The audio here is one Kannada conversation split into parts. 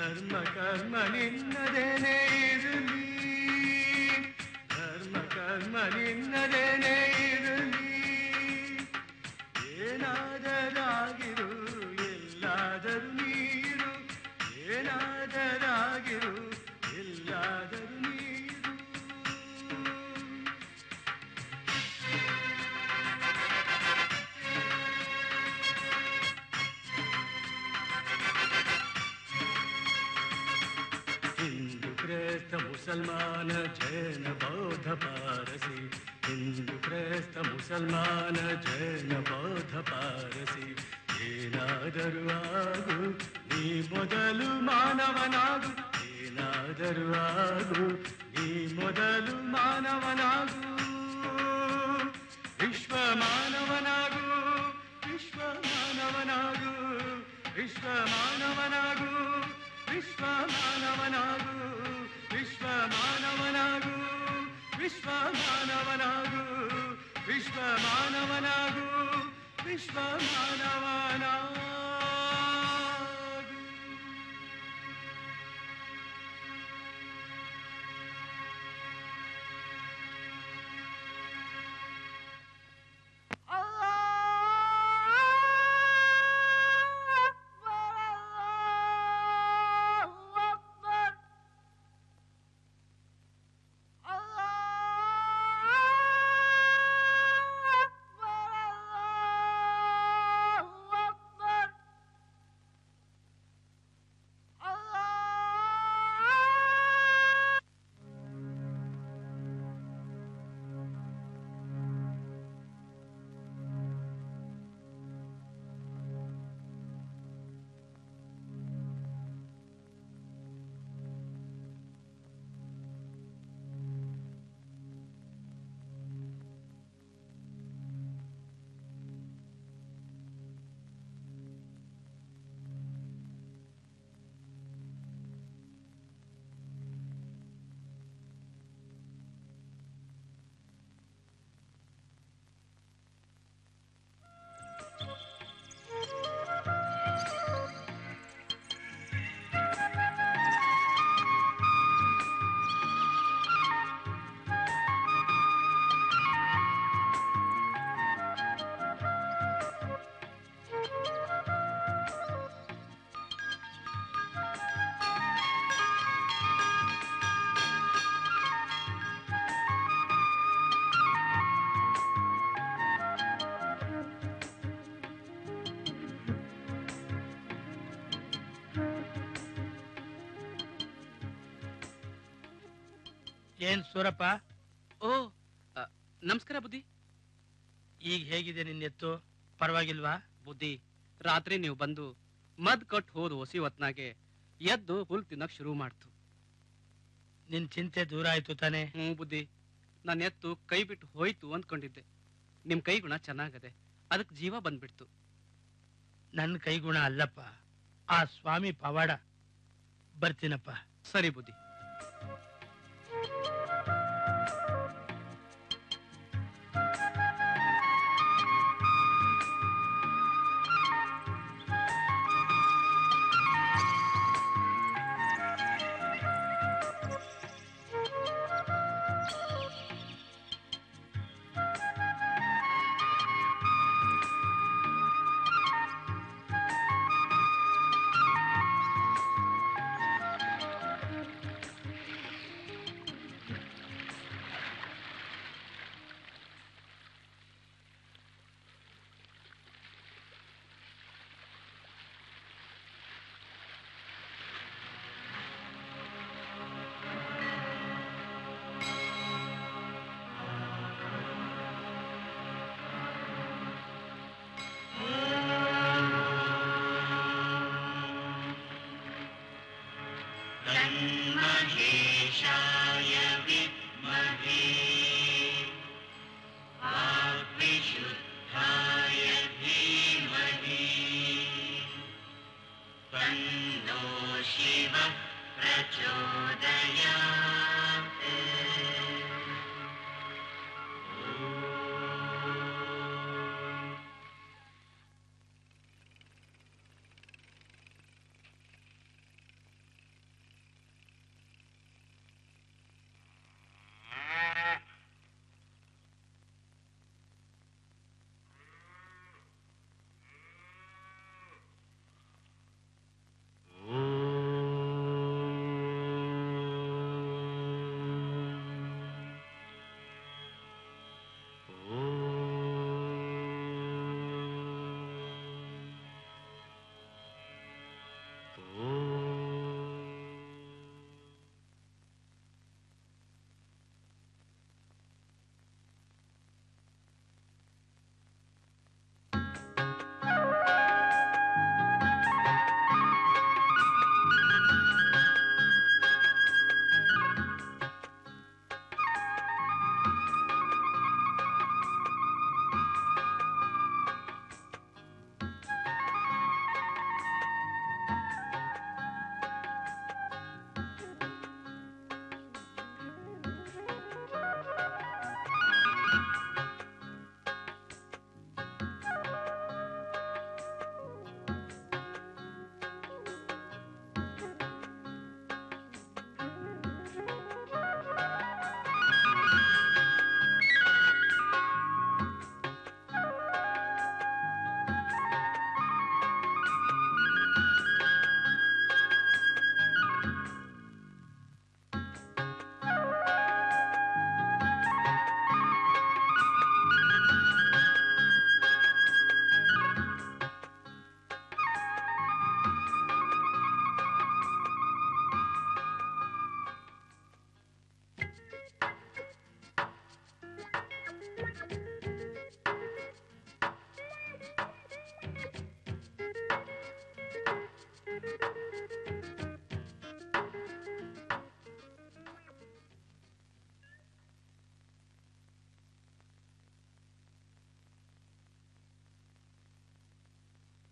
ಧರ್ಮ ಕರ್ಮ ನಿನ್ನದೇನೆ ಇರಲಿ, ಧರ್ಮ ಕರ್ಮ ನಿನ್ನದೇನೆ ಇರಲಿ. ಏನಾದರಾಗಿರು ಎಲ್ಲಾದರೂ ನೀರು, ಏನಾದರಾಗಿರು ಎಲ್ಲಾದರೂ ನೀರು. ಹಿಂದೂ ಕ್ರೈಸ್ತ ಮುಸಲ್ಮಾನ ಜೈನ ಬೌದ್ಧ ಪಾರಸಿ, ಹಿಂದೂ ಕ್ರೈಸ್ತ ಮುಸಲ್ಮಾನ ಜೈನ ಬೌದ್ಧ ಪಾರಸಿ. ಏನಾದರೂ ಆಗು ನೀ ಮೊದಲು ಮಾನವನಾಗು, ಏನಾದರೂ ಆಗು ನೀ ಮೊದಲು ಮಾನವನಾಗು. ವಿಶ್ವ ಮಾನವನಾಗು, ವಿಶ್ವ ಮಾನವನಾಗು, ವಿಶ್ವ ಮಾನವನಾಗು, ವಿಶ್ವ ಮಾನವನಾಗು, ವಿಶ್ವ ಮಾನವನಾಗು, ವಿಶ್ವ ಮಾನವನಾಗು, ವಿಶ್ವ ಮಾನವನಾಗು, ವಿಶ್ವ ಮಾನವನಾಗು. ಏನ್ ಸೂರಪ್ಪ? ಓ ನಮಸ್ಕಾರ ಬುದ್ಧಿ. ಈಗ ಹೇಗಿದೆ ನಿನ್ನೆತ್ತು? ಪರವಾಗಿಲ್ವಾ? ಬುದ್ಧಿ, ರಾತ್ರಿ ನೀವು ಬಂದು ಮದ್ ಕಟ್ ಹೋದ್ ಹೊಸಿ ಹೊತ್ನಾಗೆ ಎದ್ದು ಹುಲ್ ತಿನ್ನಕ್ ಶುರು ಮಾಡ್ತು. ನಿನ್ ಚಿಂತೆ ದೂರ ಆಯ್ತು ತಾನೆ? ಬುದ್ಧಿ, ನನ್ನ ಎತ್ತು ಕೈ ಬಿಟ್ಟು ಹೋಯ್ತು ಅಂದ್ಕೊಂಡಿದ್ದೆ. ನಿಮ್ ಕೈ ಗುಣ ಚೆನ್ನಾಗದೆ, ಅದಕ್ಕೆ ಜೀವ ಬಂದ್ಬಿಡ್ತು. ನನ್ನ ಕೈಗುಣ ಅಲ್ಲಪ್ಪ, ಆ ಸ್ವಾಮಿ ಪವಾಡ. ಬರ್ತೀನಪ್ಪ. ಸರಿ ಬುದ್ಧಿ.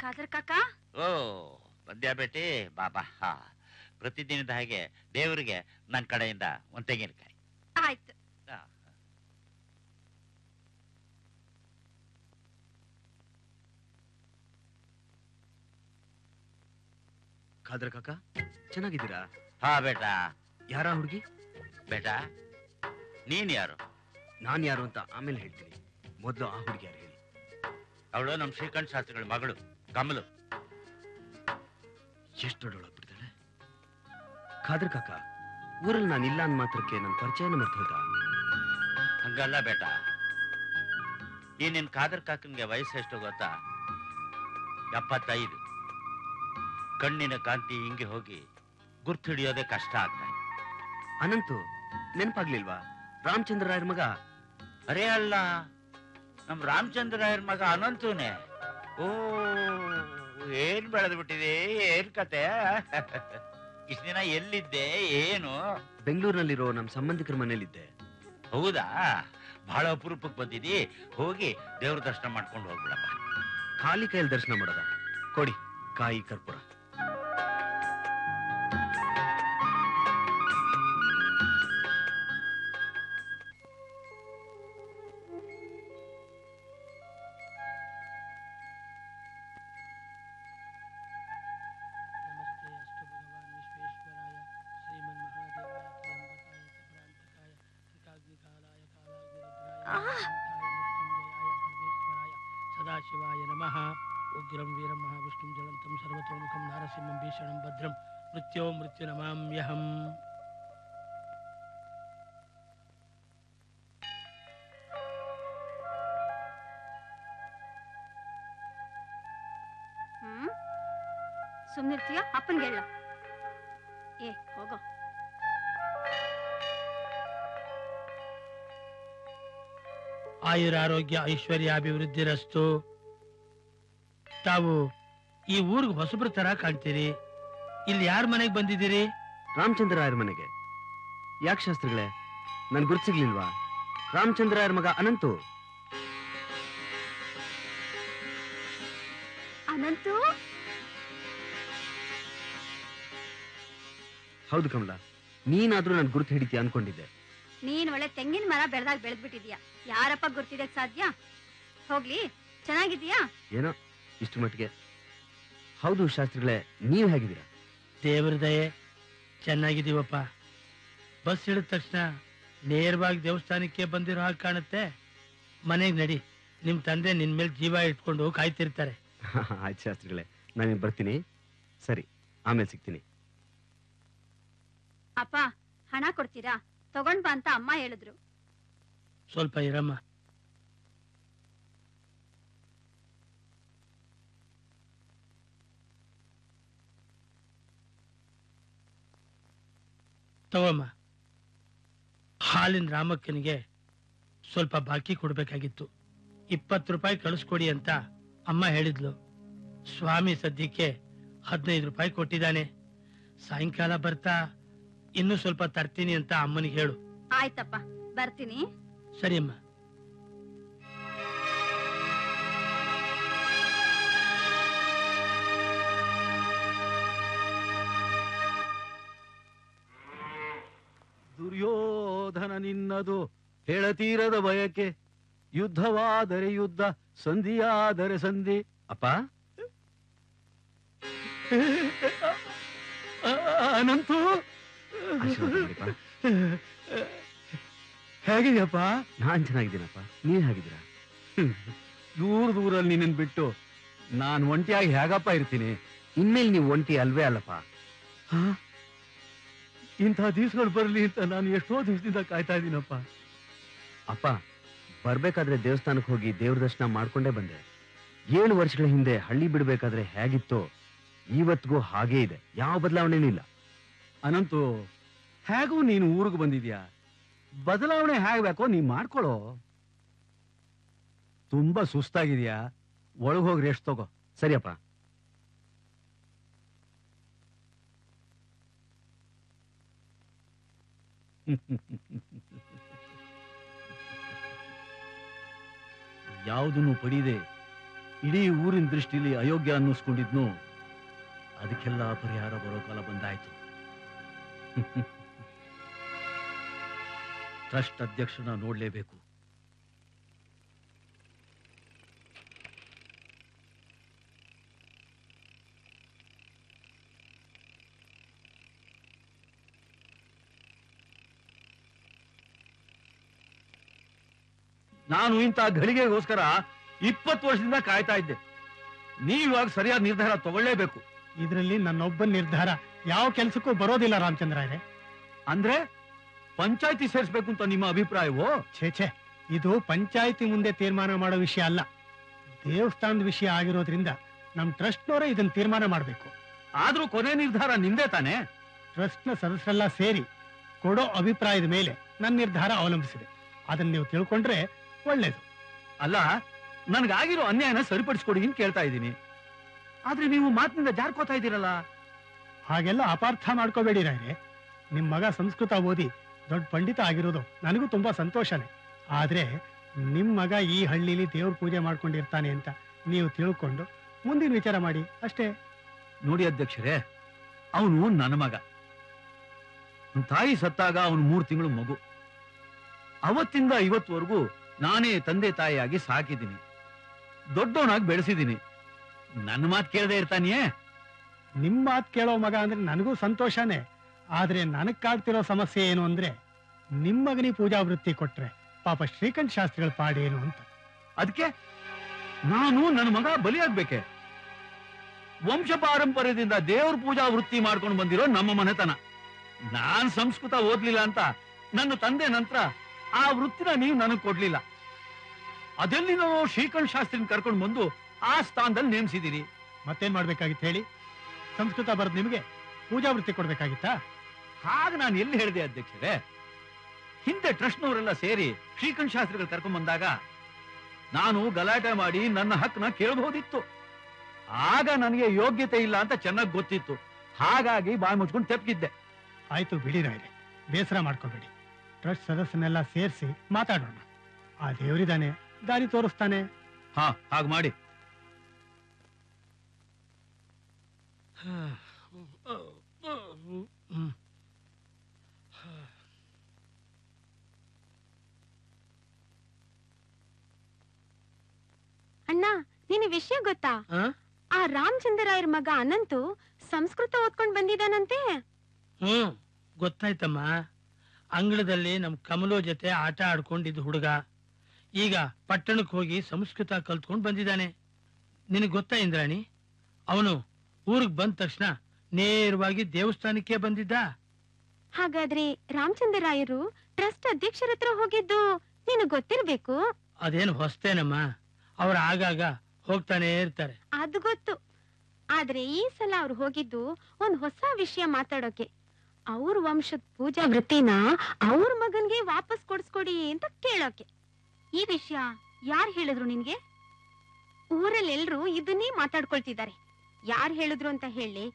ಖಾದರ್ ಕಾಕ ಓ ಬಂದ್ಯಾ ಬೇಟಿ ಬಾಬಾ. ಹಾ, ಪ್ರತಿದಿನದ ಹಾಗೆ ದೇವರಿಗೆ ನನ್ನ ಕಡೆಯಿಂದ ಒಂದು ತೆಂಗಿನಕಾಯಿ. ಆಯ್ತು. ಖಾದರ್ ಕಾಕ ಚೆನ್ನಾಗಿದ್ದೀರಾ? ಹಾ ಬೇಟಾ. ಯಾರ ಹುಡುಗಿ? ಬೇಟಾ ನೀನ್ ಯಾರು? ನಾನ್ ಯಾರು ಅಂತ ಆಮೇಲೆ ಹೇಳ್ತೀನಿ, ಮೊದಲು ಆ ಹುಡುಗಿ ಯಾರು ಹೇಳಿ. ಅವಳು ನಮ್ಮ ಶ್ರೀಕಂಠ ಶಾಸ್ತ್ರಿಗಳ ಮಗಳು ಕಮಲು. ಎಷ್ಟು ದೊಡ್ಡವಳಾಗ್ಬಿಡ್ತಾಳೆ. ಖಾದರ್ ಕಾಕ, ಊರಲ್ಲಿ ನಾನು ಇಲ್ಲ ಅಂದ ಮಾತ್ರಕ್ಕೆ ನನ್ನ ಪರಿಚಯನ ಮರ್ತು ಹೋದ. ಹಂಗಲ್ಲ ಬೇಟಾ, ಈ ನಿನ್ ಖಾದರ್ ಕಾಕನ್ಗೆ ವಯಸ್ಸು ಎಷ್ಟು ಗೊತ್ತಾ? 75. ಕಣ್ಣಿನ ಕಾಂತಿ ಹಿಂಗೆ ಹೋಗಿ ಗುರ್ತು ಹಿಡಿಯೋದೇ ಕಷ್ಟ ಆಗ್ತಾ. ಅನಂತು ನೆನಪಾಗ್ಲಿಲ್ವಾ? ರಾಮಚಂದ್ರ ರಾಯರ್ ಮಗ. ಅರೇ ಅಲ್ಲ, ನಮ್ ರಾಮಚಂದ್ರ ರಾಯರ್ ಮಗ ಅನಂತೂನೆ. ಓ, ಏನ್ ಬೆಳೆದು ಬಿಟ್ಟಿದೆ, ಏನ್ ಕತೆ? ಇಷ್ಟ ದಿನ ಎಲ್ಲಿದ್ದೆ ಏನು? ಬೆಂಗಳೂರಿನಲ್ಲಿರೋ ನಮ್ ಸಂಬಂಧಿಕರ ಮನೇಲಿದ್ದೆ. ಹೌದಾ? ಬಹಳ ಅಪರೂಪಕ್ಕೆ ಬಂದಿದಿ. ಹೋಗಿ ದೇವ್ರ ದರ್ಶನ ಮಾಡ್ಕೊಂಡು ಹೋಗ್ಬಿಡಪ್ಪ. ಖಾಲಿ ಕೈಯಲ್ಲಿ ದರ್ಶನ ಮಾಡೋದ? ಕೊಡಿ ಕಾಯಿ ಕರ್ಪೂರ. ನಮಸ್ತೆ ಅಸ್ತು ಭಗವಾನ್ ವಿಶ್ವೇಶ್ವರಾಯ ಶ್ರೀಮನ್ ಮಹಾದೇವಾಯ ತ್ರ್ಯಂಬಕಾಯ ತ್ರಿಪ್ರಾಂತಕಾಯ ತ್ರಿಕಾಗ್ನಿಕಾಲಾಯ ಕಾಲಾಗ್ನಿರುದ್ರಾಯ ಮೃತ್ಯುಂಜಯಾಯ ಪರಮೇಶ್ವರಾಯ ಸದಾಶಿವಾಯ ನಮಃ. ಉಗ್ರಂ ವೀರಂ ಮಹಾವಿಷ್ಣುಂ ಜ್ವಲಂತಂ ಸರ್ವತೋಮುಖಂ ನಾರಸಿಂಹಂ ಭೀಷಣಂ ಭದ್ರಂ ಮೃತ್ಯೋ ಮೃತ್ಯುನಮಾಮ್ಯಹಂ. ಸುಮ್ನಿರ್ತೀಯ? ಅಪ್ಪನ್ಗೆ ಹೇಳ. ಏ ಹೋಗೋ. ಆಯುರಾರೋಗ್ಯ ಐಶ್ವರ್ಯಾಭಿವೃದ್ಧಿರಸ್ತು. ತಾವು ಈ ಊರಿಗೆ ಹೊಸಬ್ರ ತರ ಕಾಣ್ತೀರಿ. ಇಲ್ಲಿ ಯಾರ ಮನೆಗೆ ಬಂದಿದ್ದೀರಿ? ರಾಮಚಂದ್ರ ರಾಯರ್ ಮನೆಗೆ. ಯಾಕೆ ಶಾಸ್ತ್ರಿಗಳೇ, ನನ್ ಗುರ್ತಿಗ್ಲಿಲ್ವಾ? ರಾಮಚಂದ್ರ ರಾಯರ್ ಮಗ ಅನಂತು. ಅನಂತು? ಹೌದು ಕಮಲ, ನೀನಾದ್ರೂ ನನ್ ಗುರ್ತು ಹಿಡಿತೀಯ ಅನ್ಕೊಂಡಿದ್ದೆ. ನೀನ್ ಒಳ್ಳೆ ತೆಂಗಿನ ಮರ ಬೆಳೆದಾಗ ಬೆಳೆದ್ಬಿಟ್ಟಿದ್ಯಾ. ಯಾರಪ್ಪ ಗುರ್ತಿಡಕ್ ಸಾಧ್ಯ? ಹೋಗ್ಲಿ, ಚೆನ್ನಾಗಿದ್ದೀಯಾ? ಏನೋ ಇಷ್ಟು ಮಟ್ಟಿಗೆ. ಹೌದು ಶಾಸ್ತ್ರಿಗಳೇ, ನೀವ್ ಹೇಗಿದ್ದೀರಾ? ದೇವ್ರ ದಯೆ, ಚೆನ್ನಾಗಿದ್ದೀವಪ್ಪ. ಬಸ್ ಇಳಿದ ತಕ್ಷಣ ನೇರವಾಗಿ ದೇವಸ್ಥಾನಕ್ಕೆ ಬಂದಿರೋ ಹಾಗೆ ಕಾಣುತ್ತೆ. ಮನೆಗೆ ನಡಿ, ನಿಮ್ ತಂದೆ ನಿನ್ ಮೇಲೆ ಜೀವ ಇಟ್ಕೊಂಡು ಕಾಯ್ತಿರ್ತಾರೆ. ಆಯ್ತು ಶಾಸ್ತ್ರಿಗಳೇ, ನಾನಿನ್ ಬರ್ತೀನಿ. ಸರಿ, ಆಮೇಲೆ ಸಿಗ್ತೀನಿ. ಅಪ್ಪ, ಹಣ ಕೊಡ್ತೀರಾ? ತಗೊಂಡ್ ಬಾ ಅಂತ ಅಮ್ಮ ಹೇಳಿದ್ರು. ಸ್ವಲ್ಪ ಇರಮ್ಮ. ತಗೋಮ್ಮ. ಹಾಲಿನ ರಾಮಕ್ಕನಿಗೆ ಸ್ವಲ್ಪ ಬಾಕಿ ಕೊಡ್ಬೇಕಾಗಿತ್ತು. 20 ರೂಪಾಯಿ ಕಳಿಸ್ಕೊಡಿ ಅಂತ ಅಮ್ಮ ಹೇಳಿದ್ಲು. ಸ್ವಾಮಿ ಸದ್ಯಕ್ಕೆ 15 ರೂಪಾಯಿ ಕೊಟ್ಟಿದ್ದಾನೆ. ಸಾಯಂಕಾಲ ಬರ್ತಾ ಇನ್ನೂ ಸ್ವಲ್ಪ ತರ್ತೀನಿ ಅಂತ ಅಮ್ಮನಿಗೆ ಹೇಳು. ಆಯ್ತಪ್ಪ, ಬರ್ತೀನಿ. ಸರಿ ಅಮ್ಮ. ದುರ್ಯೋಧನ ನಿನ್ನದು ಹೇಳತೀರದ ಬಯಕೆ, ಯುದ್ಧವಾದರೆ ಯುದ್ಧ, ಸಂಧಿಯಾದರೆ ಸಂಧಿ. ಅಪ್ಪ, ಅನಂತು ಆಶೀರ್ವಾದ ಮಾಡಿಪ್ಪ. ಹೇಗಿದ್ಯಪ್ಪ? ನಾನ್ ಚೆನ್ನಾಗಿದ್ದೀನಪ್ಪ, ನೀವ್ ಹೇಗಿದ್ದೀರಾ? ದೂರದಲ್ಲಿ ನಿನ್ನನ್ ಬಿಟ್ಟು ನಾನ್ ಒಂಟಿಯಾಗಿ ಹೇಗಪ್ಪ ಇರ್ತೀನಿ? ಇನ್ಮೇಲೆ ನೀವು ಒಂಟಿ ಅಲ್ವೇ ಅಲ್ಲಪ್ಪ. ಇಂಥ ದಿವ್ಸಗಳು ಬರ್ಲಿ ಅಂತ ನಾನು ಎಷ್ಟೋ ದಿವಸದಿಂದ ಕಾಯ್ತಾ ಇದ್ದೀನಪ್ಪ. ಅಪ್ಪ, ಬರ್ಬೇಕಾದ್ರೆ ದೇವಸ್ಥಾನಕ್ಕೆ ಹೋಗಿ ದೇವ್ರ ದರ್ಶನ ಮಾಡ್ಕೊಂಡೇ ಬಂದೆ. 7 ವರ್ಷಗಳ ಹಿಂದೆ ಹಳ್ಳಿ ಬಿಡ್ಬೇಕಾದ್ರೆ ಹೇಗಿತ್ತೋ ಇವತ್ತಿಗೂ ಹಾಗೇ ಇದೆ, ಯಾವ ಬದಲಾವಣೆನೂ ಇಲ್ಲ. ಅನಂತು, ಹೇಗೂ ನೀನು ಊರಿಗೆ ಬಂದಿದ್ಯಾ, ಬದಲಾವಣೆ ಹೇಗ್ಬೇಕೋ ನೀ ಮಾಡ್ಕೊಳ್ಳೋ. ತುಂಬಾ ಸುಸ್ತಾಗಿದ್ಯಾ, ಒಳಗೋಗಿ ರೆಸ್ಟ್ ತಗೋ. ಸರಿಯಪ್ಪ. ಯಾವುದನ್ನು ಪಡೀದೆ ಇಡೀ ಊರಿನ ದೃಷ್ಟಿಲಿ ಅಯೋಗ್ಯ ಅನ್ನಿಸ್ಕೊಂಡಿದ್ನು. ಅದಕ್ಕೆಲ್ಲ ಪರಿಹಾರ ಬರೋ ಕಾಲ ಬಂದಾಯ್ತು. ಟ್ರಸ್ಟ್ ಅಧ್ಯಕ್ಷರನ್ನ ನೋಡ್ಲೇಬೇಕು. ನಾನು ಇಂಥ ಘಳಿಗೆಗೋಸ್ಕರ 20 ವರ್ಷದಿಂದ ಕಾಯ್ತಾ ಇದ್ದೆ. ನೀವಿವಾಗ ಸರಿಯಾದ ನಿರ್ಧಾರ ತಗೊಳ್ಳೇಬೇಕು. ಇದರಲ್ಲಿ ನನ್ನೊಬ್ಬನ ನಿರ್ಧಾರ ಯಾವ ಕೆಲಸಕ್ಕೂ ಬರೋದಿಲ್ಲ ರಾಮಚಂದ್ರಾಯರೇ. ಅಂದ್ರೆ ಪಂಚಾಯತಿ ಸೇರಿಸ್ಬೇಕು ಅಂತ ನಿಮ್ಮ ಅಭಿಪ್ರಾಯವೋ? ಛೇ, ಇದು ಪಂಚಾಯತಿ ಮುಂದೆ ತೀರ್ಮಾನ ಮಾಡೋ ವಿಷಯ ಅಲ್ಲ. ದೇವಸ್ಥಾನದ ವಿಷಯ ಆಗಿರೋದ್ರಿಂದ ನಮ್ ಟ್ರಸ್ಟ್ನವರೇ ಇದನ್ನ ತೀರ್ಮಾನ ಮಾಡಬೇಕು. ಆದ್ರೂ ಕೊನೆ ನಿರ್ಧಾರ ನಿಂದೇ ತಾನೆ? ಟ್ರಸ್ಟ್ನ ಸದಸ್ಯರೆಲ್ಲ ಸೇರಿ ಕೊಡೋ ಅಭಿಪ್ರಾಯದ ಮೇಲೆ ನನ್ನ ನಿರ್ಧಾರ ಅವಲಂಬಿಸಿದೆ. ಅದನ್ನ ನೀವು ತಿಳ್ಕೊಂಡ್ರೆ ಒಳ್ಳೇದು. ಅಲ್ಲ, ನನ್ಗಾಗಿರೋ ಅನ್ಯಾಯನ ಸರಿಪಡಿಸ್ಕೊಡಿ ಅಂತ ಕೇಳ್ತಾ ಇದ್ದೀನಿ. ಆದ್ರೆ ನೀವು ಮಾತಿನಿಂದ ಜಾರ್ಕೋತಾ ಇದ್ದೀರಲ್ಲ. ಹಾಗೆಲ್ಲ ಅಪಾರ್ಥ ಮಾಡ್ಕೋಬೇಡಿ ರಾಯ್ರೆ. ನಿಮ್ ಮಗ ಸಂಸ್ಕೃತ ಓದಿ ದೊಡ್ಡ ಪಂಡಿತ ಆಗಿರೋದು ನನಗೂ ತುಂಬಾ ಸಂತೋಷನೇ. ಆದ್ರೆ ನಿಮ್ ಮಗ ಈ ಹಳ್ಳಿಲಿ ದೇವ್ರ ಪೂಜೆ ಮಾಡ್ಕೊಂಡಿರ್ತಾನೆ ಅಂತ ನೀವು ತಿಳ್ಕೊಂಡು ಮುಂದಿನ ವಿಚಾರ ಮಾಡಿ ಅಷ್ಟೇ. ನೋಡಿ ಅಧ್ಯಕ್ಷರೇ, ಅವನು ನನ್ನ ಮಗ. ತಾಯಿ ಸತ್ತಾಗ ಅವನು 3 ತಿಂಗಳು ಮಗು. ಅವತ್ತಿಂದ ಇವತ್ತುವರೆಗೂ ನಾನೇ ತಂದೆ ತಾಯಿಯಾಗಿ ಸಾಕಿದ್ದೀನಿ, ದೊಡ್ಡವನಾಗಿ ಬೆಳೆಸಿದ್ದೀನಿ. ನನ್ನ ಮಾತು ಕೇಳದೆ ಇರ್ತಾನಿಯೇ? ನಿಮ್ ಮಾತು ಕೇಳೋ ಮಗ ಅಂದ್ರೆ ನನಗೂ ಸಂತೋಷನೇ. ಆದ್ರೆ ನನಗ್ ಕಾಡ್ತಿರೋ ಸಮಸ್ಯೆ ಏನು ಅಂದ್ರೆ ನಿಮ್ ಮಗನಿ ಪೂಜಾ ವೃತ್ತಿ ಕೊಟ್ರೆ ಪಾಪ ಶ್ರೀಕಂಠ ಶಾಸ್ತ್ರಿಗಳ ಪಾಡೇನು ಅಂತ. ಅದಕ್ಕೆ ನಾನು ನನ್ನ ಮಗ ಬಲಿಯಾಗ್ಬೇಕೆ? ವಂಶ ಪಾರಂಪರ್ಯದಿಂದ ದೇವ್ರ ಪೂಜಾ ವೃತ್ತಿ ಮಾಡ್ಕೊಂಡು ಬಂದಿರೋ ನಮ್ಮ ಮನೆತನ. ನಾನ್ ಸಂಸ್ಕೃತ ಓದ್ಲಿಲ್ಲ ಅಂತ ನನ್ನ ತಂದೆ ನಂತರ ಆ ವೃತ್ತಿನ ನೀವು ನನಗ್ ಕೊಡ್ಲಿಲ್ಲ. ಅದೆಲ್ಲಿ ನಾವು ಶ್ರೀಕಂಠ ಶಾಸ್ತ್ರಿನ ಕರ್ಕೊಂಡು ಬಂದು ಆ ಸ್ಥಾನದಲ್ಲಿ ನೇಮಿಸಿದಿರಿ. ಮತ್ತೇನ್ ಮಾಡ್ಬೇಕಾಗಿತ್ತು ಹೇಳಿ? ಸಂಸ್ಕೃತ ಬರೆದು ನಿಮಗೆ ಪೂಜಾ ವೃತ್ತಿ ಕೊಡ್ಬೇಕಾಗಿತ್ತಾ? ಹಾಗ ನಾನು ಎಲ್ಲಿ ಹೇಳಿದೆ ಅಧ್ಯಕ್ಷರೇ? ಹಿಂದೆ ಟ್ರಸ್ಟ್ನವರೆಲ್ಲ ಸೇರಿ ಶ್ರೀಕಂಠ ಶಾಸ್ತ್ರಿಗಳು ಕರ್ಕೊಂಡ್ ಬಂದಾಗ ನಾನು ಗಲಾಟೆ ಮಾಡಿ ನನ್ನ ಹಕ್ಕನ್ನ ಕೇಳಬಹುದಿತ್ತು. ಆಗ ನನಗೆ ಯೋಗ್ಯತೆ ಇಲ್ಲ ಅಂತ ಚೆನ್ನಾಗಿ ಗೊತ್ತಿತ್ತು. ಹಾಗಾಗಿ ಬಾಯಿ ಮುಚ್ಕೊಂಡು ತೆಪ್ಪಿದ್ದೆ. ಆಯ್ತು ಬಿಡಿ ರಾಯ್ರೆ, ಬೇಸರ ಮಾಡ್ಕೋಬೇಡಿ. ಟ್ರಸ್ಟ್ ಸದಸ್ಯನೆಲ್ಲ ಸೇರಿಸಿ ಮಾತಾಡೋಣ. ಆ ದೇವರಿದಾನೆ, ದಾರಿ ತೋರಿಸ್ತಾನೆ. ಹಾ, ಹಾಗೆ ಮಾಡಿ. ಅಣ್ಣ, ನಿನ್ ವಿಷಯ ಗೊತ್ತಾ? ಆ ರಾಮಚಂದ್ರಾಯರ್ ಮಗ ಅನಂತು ಸಂಸ್ಕೃತ ಓದ್ಕೊಂಡ್ ಬಂದಿದ್ದಾನಂತೆ. ಗೊತ್ತಾಯ್ತಮ್ಮ. ಅಂಗಳದಲ್ಲಿ ನಮ್ ಕಮಲೋ ಜೊತೆ ಆಟ ಆಡ್ಕೊಂಡಿದ್ದ ಹುಡುಗ ಈಗ ಪಟ್ಟಣಕ್ಕೆ ಹೋಗಿ ಸಂಸ್ಕೃತ ಕಲ್ತ್ಕೊಂಡ್ ಬಂದಿದ್ದಾನೆ. ನಿನಗ್ ಗೊತ್ತಾ ಇಂದ್ರಾಣಿ? ಅವನು ಊರಿಗೆ ಬಂದ ತಕ್ಷಣ ನೇರವಾಗಿ ದೇವಸ್ಥಾನಕ್ಕೆ ಬಂದಿದ್ದ. ಹಾಗಾದ್ರೆ ರಾಮಚಂದ್ರಾಯರು ಟ್ರಸ್ಟ್ ಅಧ್ಯಕ್ಷರ ಹತ್ರ ಹೋಗಿದ್ದು ನಿನಗ್ ಗೊತ್ತಿರ್ಬೇಕು. ಅದೇನು ಹೊಸ್ತೇನಮ್ಮ, ಅವ್ರು ಆಗಾಗ ಹೋಗ್ತಾನೆ ಇರ್ತಾರೆ. ಅದು ಗೊತ್ತು. ಆದ್ರೆ ಈ ಸಲ ಅವ್ರು ಹೋಗಿದ್ದು ಒಂದ್ ಹೊಸ ವಿಷಯ ಮಾತಾಡೋಕೆ. ಅವ್ರ ವಂಶದ ಪೂಜಾ ವೃತ್ತಿನ ಅವ್ರ ಮಗನ್ಗೆ ವಾಪಸ್ ಕೊಡ್ಸ್ಕೊಡಿ ಅಂತ ಕೇಳೋಕೆ. ಈ ವಿಷಯ ಯಾರು ಹೇಳಿದ್ರು ನಿನ್ಗೆ? ಊರಲ್ಲಿ ಎಲ್ರು ಇದನ್ನೇ ಮಾತಾಡ್ಕೊಳ್ತಿದ್ದಾರೆ. ಯಾರು ಹೇಳಿದ್ರು ಅಂತ ಹೇಳಿ?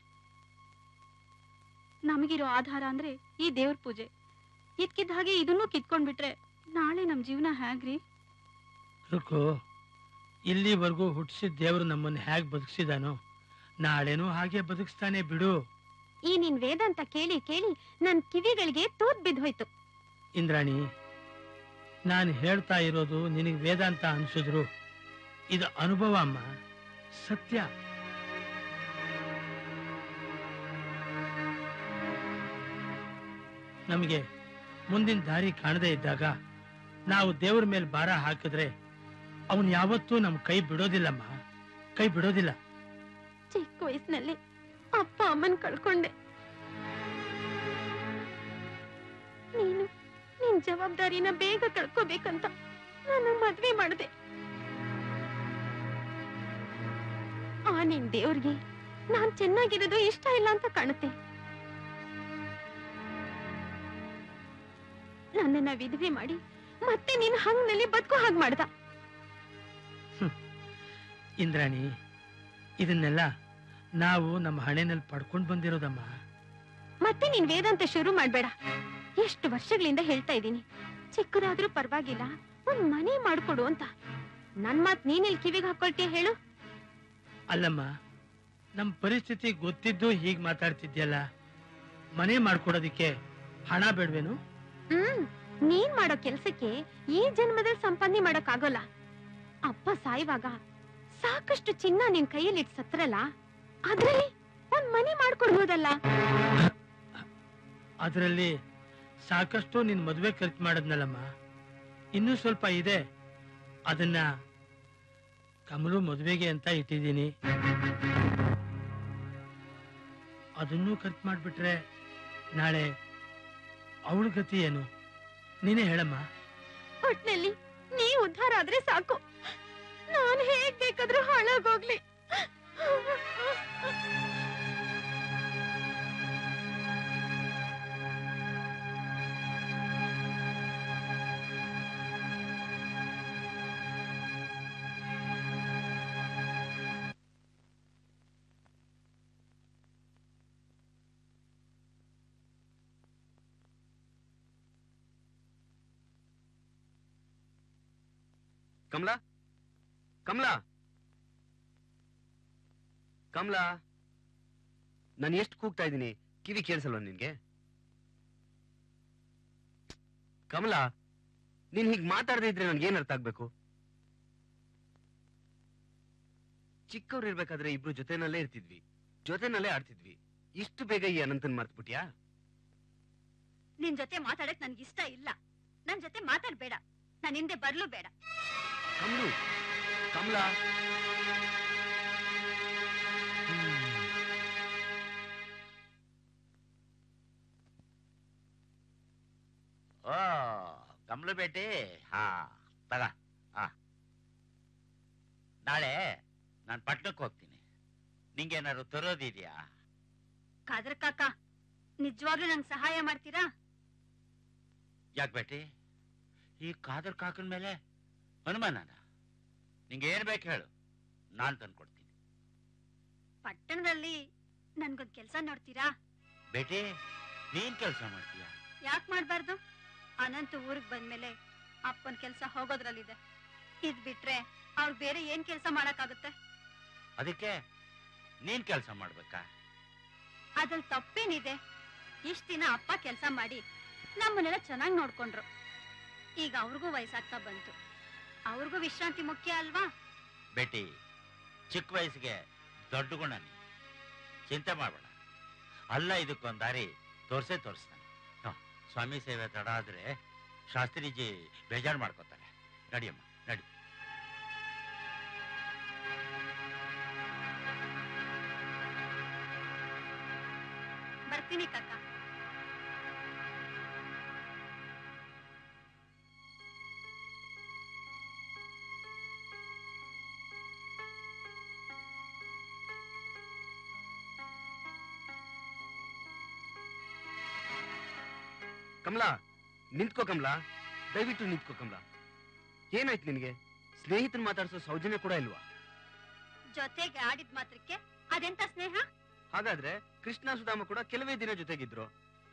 ನಮಗಿರೋ ಆಧಾರ ಅಂದ್ರೆ ಈ ದೇವ್ರ ಪೂಜೆ. ಇದ್ಕಿದ್ದ ಹಾಗೆ ಇದನ್ನು ಕಿತ್ಕೊಂಡ್ಬಿಟ್ರೆ ನಾಳೆ ನಮ್ ಜೀವನ ಹೇಗ್ರಿ? ರುಕು, ಇಲ್ಲಿವರೆಗೂ ಹುಟ್ಟಿಸಿದ ದೇವರು ನಮ್ಮನ್ನ ಹೇಗ್ ಬದುಕಿಸಿದಾನೋ ನಾಳೆನೂ ಹಾಗೆ ಬದುಕಿಸ್ತಾನೆ ಬಿಡು. ಈ ನಿನ್ ವೇದಾಂತ ಕೇಳಿ ಕೇಳಿ ನನ್ ಕಿವಿಗಳಿಗೆ ತೂತ್ ಬಿದ್ದೋಯ್ತು. ಇಂದ್ರಾಣಿ, ನಾನು ಹೇಳ್ತಾ ಇರೋದು ನಿನಗೆ ವೇದಾಂತ ಅನ್ಸಿದ್ರು ಇದು ಅನುಭವ ಅಮ್ಮ, ಸತ್ಯ. ನಮಗೆ ಮುಂದಿನ ದಾರಿ ಕಾಣದೇ ಇದ್ದಾಗ ನಾವು ದೇವ್ರ ಮೇಲೆ ಭಾರ ಹಾಕಿದ್ರೆ ಅವನ್ ಯಾವತ್ತೂ ನಮ್ ಕೈ ಬಿಡೋದಿಲ್ಲಮ್ಮ, ಕೈ ಬಿಡೋದಿಲ್ಲ. ಚಿಕ್ಕ ವಯಸ್ಸಿನಲ್ಲಿ ಅಪ್ಪ ಅಮ್ಮನ್ ಕಳ್ಕೊಂಡೆ. ನೀನು ನಿನ್ ಜವಾಬ್ದಾರಿನ ಬೇಗ ಕಳ್ಕೋಬೇಕಂತ ನಾನು ಮದ್ವೆ ಮಾಡಿದೆ. ಆ ನಿನ್ ದೇವ್ರಿಗೆ ನಾನ್ ಚೆನ್ನಾಗಿರೋದು ಇಷ್ಟ ಇಲ್ಲ ಅಂತ ಕಾಣುತ್ತೆ. ನನ್ನನ್ನ ವಿಧವೆ ಮಾಡಿ ಮತ್ತೆ ನೀನ್ ಹಂಗ್ನಲ್ಲಿ ಬದುಕೋ ಹಾಗೆ ಮಾಡ್ದ. ಇಂದ್ರಾಣಿ, ಇದನ್ನೆಲ್ಲ ನಾವು ನಮ್ಮ ಹಣೆನಲ್ಲಿ ಪಡ್ಕೊಂಡ್ ಬಂದಿರೋದಮ್ಮ. ಮತ್ತೆ ನೀನ್ ವೇದಾಂತ ಶುರು ಮಾಡ್ಬೇಡ. ಎಷ್ಟು ವರ್ಷಗಳಿಂದ ಹೇಳ್ತಾ ಇದ್ದೀನಿ, ಚಿಕ್ಕದಾದ್ರೂ ಪರವಾಗಿಲ್ಲ ಒಂದ್ ಮನೆ ಮಾಡ್ಕೊಡು ಅಂತ. ನನ್ ಮಾತ್ ನೀನೆಲ್ ಕಿವಿಗೆ ಹಾಕೊಳ್ತೀಯ ಹೇಳು? ಅಲ್ಲಮ್ಮ, ನಮ್ ಪರಿಸ್ಥಿತಿ ಗೊತ್ತಿದ್ದು ಹೀಗ್ ಮಾತಾಡ್ತಿದ್ಯಲ್ಲ, ಮನೆ ಮಾಡ್ಕೊಡೋದಿಕ್ಕೆ ಹಣ ಬೇಡ್ವೇನು? ನೀನ್ ಮಾಡೋ ಕೆಲ್ಸಕ್ಕೆ ಈ ಜನ್ಮದಲ್ಲಿ ಸಂಪಾದನೆ ಮಾಡಕ್ ಆಗೋಲ್ಲ. ಅಪ್ಪ ಸಾಯುವಾಗ ಸಾಕಷ್ಟು ಚಿನ್ನ ನಿನ್ ಕೈಯಲ್ಲಿ ಇಟ್ ಸತ್ರಲ್ಲ, ಅದ್ರಲ್ಲಿ ಒಂದ್ ಮನೆ ಮಾಡ್ಕೊಡ್ಬೋದಲ್ಲ. ಅದರಲ್ಲಿ ಸಾಕಷ್ಟು ನಿನ್ ಮದ್ವೆ ಖರ್ಚು ಮಾಡದ್ನಲ್ಲಮ್ಮ, ಇನ್ನೂ ಸ್ವಲ್ಪ ಇದೆ. ಅದನ್ನ ಕಮಲು ಮದುವೆಗೆ ಅಂತ ಇಟ್ಟಿದ್ದೀನಿ. ಅದನ್ನೂ ಖರ್ಚು ಮಾಡ್ಬಿಟ್ರೆ ನಾಳೆ ಅವಳ ಗತಿ ಏನು? ನೀನೇ ಹೇಳಮ್ಮ. ಒಟ್ನಲ್ಲಿ ನೀ ಉದ್ಧಾರ ಆದ್ರೆ ಸಾಕು, ನಾನ್ ಹೇಗ್ ಬೇಕಾದ್ರೂ ಹಾಳಾಗೋಗ್ಲಿ. ಕಮಲಾ, ಕಮಲಾ, ಕಮಲಾ, ನಾನು ಎಷ್ಟು ಕೂಗ್ತಾ ಇದ್ದೀನಿ, ಕಿವಿ ಕೇಳಿಸಲ್ವ ನಿನ್ಗೆ? ಕಮಲಾ, ನೀನ್ ಹೀಗ್ ಮಾತಾಡದೇ ಇದ್ರೆ ನನ್ಗೆ ಏನ್ ಅರ್ಥ ಆಗ್ಬೇಕು? ಚಿಕ್ಕವ್ರು ಇರ್ಬೇಕಾದ್ರೆ ಇಬ್ರು ಜೊತೆನಲ್ಲೇ ಇರ್ತಿದ್ವಿ, ಜೊತೆನಲ್ಲೇ ಆಡ್ತಿದ್ವಿ. ಇಷ್ಟು ಬೇಗ ಈ ಅನಂತನ್ ಮರ್ತ್ಬಿಟ್ಯಾ? ನಿನ್ ಜೊತೆ ಮಾತಾಡಕ್ ನನ್ಗೆ ಇಷ್ಟ ಇಲ್ಲ. ನನ್ ಜೊತೆ ಮಾತಾಡ್ಬೇಡ, ನನ್ ಹಿಂದೆ ಬರ್ಲು ಬೇಡ. ಕಮಲು, ಕಮಲಾ, ಓ ಕಮಲು ಬೇಟಿ, ಹಾ ತಗ. ನಾಳೆ ನಾನು ಪಟ್ಟಣಕ್ಕೆ ಹೋಗ್ತೀನಿ. ನಿಂಗೇನಾದ್ರು ತರೋದಿದ್ಯಾ? ಕಾದ್ರ ಕಾಕ, ನಿಜವಾಗ್ಲೂ ನಂಗೆ ಸಹಾಯ ಮಾಡ್ತೀರಾ? ಯಾಕೆ ಬೇಟಿ, ಈ ಕಾದರ್ ಕಾಕನ ಮೇಲೆ ಅನುಮಾನನ? ನಿಂಗೆ ಏನ್ ಬೇಕು ಹೇಳು, ನಾನ್ ತಂದ್ಕೊಡ್ತೀನಿ. ಪಟ್ಟಣದಲ್ಲಿ ನನ್ಗೊಂದ್ ಕೆಲ್ಸ ನೋಡ್ತೀರಾ? ಬೇಟಿ, ನೀನ್ ಕೆಲಸ ಮಾಡ್ತೀಯ? ಯಾಕೆ ಮಾಡ್ಬಾರ್ದು? ಅನಂತ ಊರಿಗೆ ಬಂದ್ಮೇಲೆ ಅಪ್ಪನ ಕೆಲ್ಸ ಹೋಗೋದ್ರಲ್ಲಿದೆ. ಇದ್ ಬಿಟ್ರೆ ಅವ್ರು ಬೇರೆ ಏನ್ ಕೆಲ್ಸ ಮಾಡಕ್ಕಾಗುತ್ತೆ? ಅದಕ್ಕೆ ನೀನ್ ಕೆಲಸ ಮಾಡ್ಬೇಕಾ? ಅದ್ರಲ್ಲಿ ತಪ್ಪೇನಿದೆ? ಇಷ್ಟ ದಿನ ಅಪ್ಪ ಕೆಲ್ಸ ಮಾಡಿ ನಮ್ಮನ್ನೆಲ್ಲ ಚೆನ್ನಾಗಿ ನೋಡ್ಕೊಂಡ್ರು. ಈಗ ಅವ್ರಿಗೂ ವಯಸ್ಸಾಗ್ತಾ ಬಂತು, ಅವ್ರಿಗೂ ವಿಶ್ರಾಂತಿ ಮುಖ್ಯ ಅಲ್ವಾ? ಬೇಟಿ, ಚಿಕ್ಕ ವಯಸ್ಸಿಗೆ ದೊಡ್ಡ ಗುಣ. ನೀ ಚಿಂತೆ ಮಾಡ್ಬೇಡ. ಅಲ್ಲ, ಇದಕ್ಕೊಂದ್ ದಾರಿ ತೋರಿಸ್ತಾನೆ. ಸ್ವಾಮಿ ಸೇವೆ ತಡ ಆದ್ರೆ ಶಾಸ್ತ್ರೀಜಿ ಬೇಜಾರು ಮಾಡ್ಕೋತಾರೆ. ನಡಿಯಮ್ಮ, ನಡಿ. ಬರ್ತೀನಿ ಕಾಕ. ಕಮಲಾ, ನಿಂತ್ಕೋ ಕಮಲಾ, ದಯವಿಟ್ಟು ನಿಂತ್ಕೋ ಕಮಲಾ. ಏನಾಯ್ತು ನಿನ್ಗೆ? ಸ್ನೇಹಿತನ್ ಮಾತಾಡ್ಸೋ ಸೌಜನ್ಯ ಕೂಡ ಇಲ್ವಾ? ಜೊತೆಗೆ ಆಡಿದ ಮಾತ್ರಕ್ಕೆ ಅದೆಂತ ಸ್ನೇಹ? ಹಾಗಾದ್ರೆ ಕೃಷ್ಣ ಸುಧಾಮ ಕೂಡ ಕೆಲವೇ ದಿನ ಜೊತೆಗಿದ್ರು.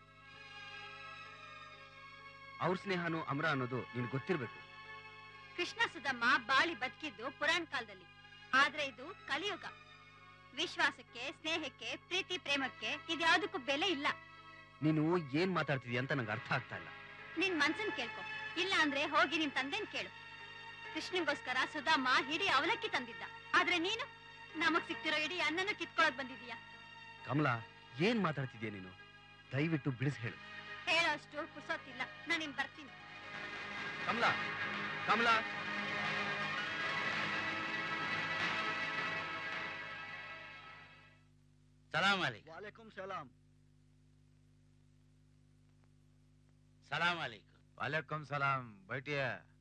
ಅವ್ರ ಸ್ನೇಹನೂ ಅಮರ ಅನ್ನೋದು ನಿನ್ ಗೊತ್ತಿರ್ಬೇಕು. ಕೃಷ್ಣ ಸುಧಮ್ಮ ಬಾಳಿ ಬದುಕಿದ್ದು ಪುರಾಣ ಕಾಲದಲ್ಲಿ, ಆದ್ರೆ ಇದು ಕಲಿಯುಗ. ವಿಶ್ವಾಸಕ್ಕೆ, ಸ್ನೇಹಕ್ಕೆ, ಪ್ರೀತಿ ಪ್ರೇಮಕ್ಕೆ ಇದ್ಯಾವುದಕ್ಕೂ ಬೆಲೆ ಇಲ್ಲ. ನೀನು ಏನ್ ಮಾತಾಡ್ತಿದ್ಯಾ ಅಂತ ನಂಗೆ ಅರ್ಥ ಆಗ್ತಾ ಇಲ್ಲ. ನಿನ್ ಮನ್ಸನ್ ಕೇಳ್ಕೊ, ಇಲ್ಲ ಅಂದ್ರೆ ಹೋಗಿ ನಿಮ್ ತಂದೆನ್ ಕೇಳು. ಕೃಷ್ಣನ್ಗೋಸ್ಕರ ಸುಧಾಮ ಇಡೀ ಅವಲಕ್ಕಿ ತಂದಿದ್ದ, ಆದ್ರೆ ನೀನು ನಮಗ್ ಸಿಕ್ತಿರೋ ಇಡೀ ಅನ್ನನೂ ಕಿತ್ಕೊಳಕ್ ಬಂದಿದೀಯಾ. ಕಮಲಾ, ಏನ್ ಮಾತಾಡ್ತಿದ್ಯಾ ನೀನು? ದಯವಿಟ್ಟು ಬಿಡಿಸ್ ಹೇಳು. ಹೇಳೋ ಅಷ್ಟು ಪುರ್ಸೊತ್ತಿಲ್ಲ, ನಾನಿನ್ ಬರ್ತೀನಿ. ಕಮಲಾ, ಕಮಲಾ, ಸಲಾಮ್ ಅಲೈಕ್. वालेकुम सलाम. ಸಲಾಮ್ ಅಲೈಕ್. ವಾಲೇಕುಂ ಸಲಾಂ. ಬೈಟಿಯ.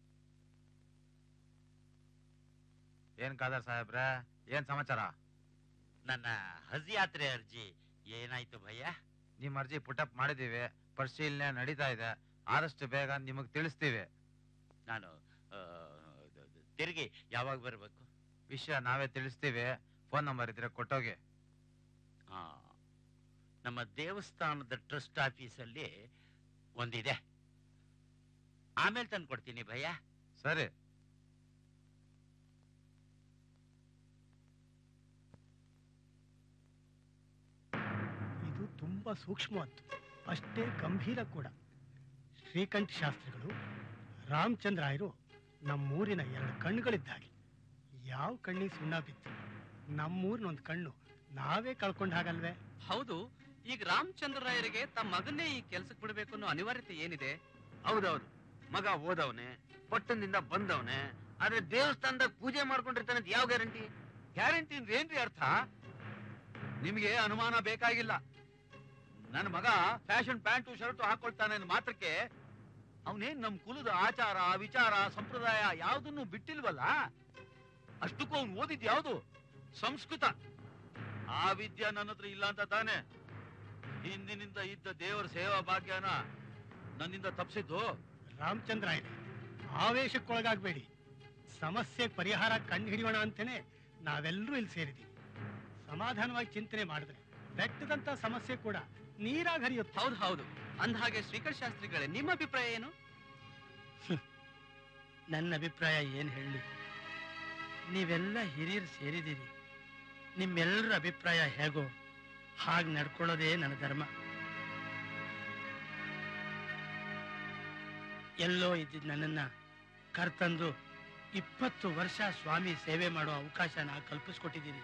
ಏನ್ ಕಾದರ್ ಸಾಹೇಬ್ರ, ಏನ್ ಸಮಾಚಾರ? ನನ್ನ ಹಜ್ ಯಾತ್ರೆ ಅರ್ಜಿ ಏನಾಯ್ತು ಭಯ್ಯ? ನಿಮ್ ಅರ್ಜಿ ಪುಟಪ್ ಮಾಡಿದೀವಿ, ಪರಿಶೀಲನೆ ನಡೀತಾ ಇದೆ. ಆದಷ್ಟು ಬೇಗ ನಿಮಗ್ ತಿಳಿಸ್ತೀವಿ. ನಾನು ತಿರುಗಿ ಯಾವಾಗ ಬರ್ಬೇಕು? ವಿಷಯ ನಾವೇ ತಿಳಿಸ್ತೀವಿ. ಫೋನ್ ನಂಬರ್ ಇದ್ರೆ ಕೊಟ್ಟೋಗಿ. ನಮ್ಮ ದೇವಸ್ಥಾನದ ಟ್ರಸ್ಟ್ ಆಫೀಸಲ್ಲಿ ಒಂದಿದೆ, ಆಮೇಲೆ ತಂದು ಕೊಡ್ತೀನಿ ಭಯ್ಯ. ಸರಿ. ತುಂಬಾ ಸೂಕ್ಷ್ಮವಾದ್ದು, ಅಷ್ಟೇ ಗಂಭೀರ ಕೂಡ. ಶ್ರೀಕಂಠ ಶಾಸ್ತ್ರಿಗಳು ರಾಮಚಂದ್ರಾಯರು ನಮ್ಮೂರಿನ 2 ಕಣ್ಣುಗಳಿದ್ದಾಗೆ. ಯಾವ ಕಣ್ಣಿಗೆ ಸುಣ್ಣ ಬಿತ್ತು ನಮ್ಮೂರಿನ ಒಂದು ಕಣ್ಣು ನಾವೇ ಕಳ್ಕೊಂಡ ಹಾಗಲ್ವೇ? ಹೌದು. ಈಗ ರಾಮಚಂದ್ರರಾಯರಿಗೆ ತಮ್ಮ ಮಗನ್ನೇ ಈ ಕೆಲ್ಸಕ್ಕೆ ಬಿಡಬೇಕು ಅನ್ನೋ ಅನಿವಾರ್ಯತೆ ಏನಿದೆ? ಹೌದೌದು, ಮಗ ಓದವನೆ, ಪಟ್ಟಣದಿಂದ ಬಂದವನೆ, ಆದ್ರೆ ದೇವಸ್ಥಾನದಾಗ ಪೂಜೆ ಮಾಡ್ಕೊಂಡಿರ್ತಾನೆ ಅಂತ ಯಾವ ಗ್ಯಾರಂಟಿ? ಗ್ಯಾರಂಟಿ ಅಂದ್ರೆ ಏನ್ರಿ ಅರ್ಥ? ನಿಮ್ಗೆ ಅನುಮಾನ ಬೇಕಾಗಿಲ್ಲ. ನನ್ನ ಮಗ ಫ್ಯಾಷನ್ ಪ್ಯಾಂಟು ಶರ್ಟು ಹಾಕೊಳ್ತಾನೆ ಅನ್ನೋ ಮಾತ್ರಕ್ಕೆ ಅವನೇನ್ ನಮ್ ಕುಲದ ಆಚಾರ ವಿಚಾರ ಸಂಪ್ರದಾಯ ಯಾವ್ದನ್ನು ಬಿಟ್ಟಿಲ್ವಲ್ಲ. ಅಷ್ಟಕ್ಕೂ ಅವ್ನು ಓದಿದ್ ಯಾವ್ದು? ಸಂಸ್ಕೃತ. ಆ ವಿದ್ಯೆ ನನ್ನ ಹತ್ರ ಇಲ್ಲ ಅಂತ ತಾನೆ ಹಿಂದಿನಿಂದ ಇದ್ದ ದೇವರ ಸೇವಾ ಭಾಗ್ಯನ ನನ್ನಿಂದ ತಪ್ಪಿಸಿದ್ದು. ರಾಮಚಂದ್ರಾಯರೇ, ಆವೇಶಕ್ಕೊಳಗಾಗ್ಬೇಡಿ. ಸಮಸ್ಯೆಗೆ ಪರಿಹಾರ ಕಂಡು ಹಿಡಿಯೋಣ ಅಂತೇನೆ ನಾವೆಲ್ಲರೂ ಇಲ್ಲಿ ಸೇರಿದೀವಿ. ಸಮಾಧಾನವಾಗಿ ಚಿಂತನೆ ಮಾಡಿದ್ರೆ ಬೆಟ್ಟದಂತ ಸಮಸ್ಯೆ ಕೂಡ ನೀರಾಗ ಹರಿಯುತ್ತೆ. ಹೌದು ಹೌದು. ಅಂದಹಾಗೆ ಶ್ರೀಕಂಠ ಶಾಸ್ತ್ರಿಗಳೇ, ನಿಮ್ಮ ಅಭಿಪ್ರಾಯ ಏನು? ನನ್ನ ಅಭಿಪ್ರಾಯ ಏನ್ ಹೇಳಿ? ನೀವೆಲ್ಲ ಹಿರಿಯರು ಸೇರಿದ್ದೀರಿ. ನಿಮ್ಮೆಲ್ಲರ ಅಭಿಪ್ರಾಯ ಹೇಗೋ ಹಾಗೆ ನಡ್ಕೊಳ್ಳೋದೇ ನನ್ನ ಧರ್ಮ. ಎಲ್ಲೋ ಇದ್ದಿದ್ ನನ್ನನ್ನ ಕರ್ತಂದು 20 ವರ್ಷ ಸ್ವಾಮಿ ಸೇವೆ ಮಾಡೋ ಅವಕಾಶನ ಕಲ್ಪಿಸ್ಕೊಟ್ಟಿದ್ದೀರಿ.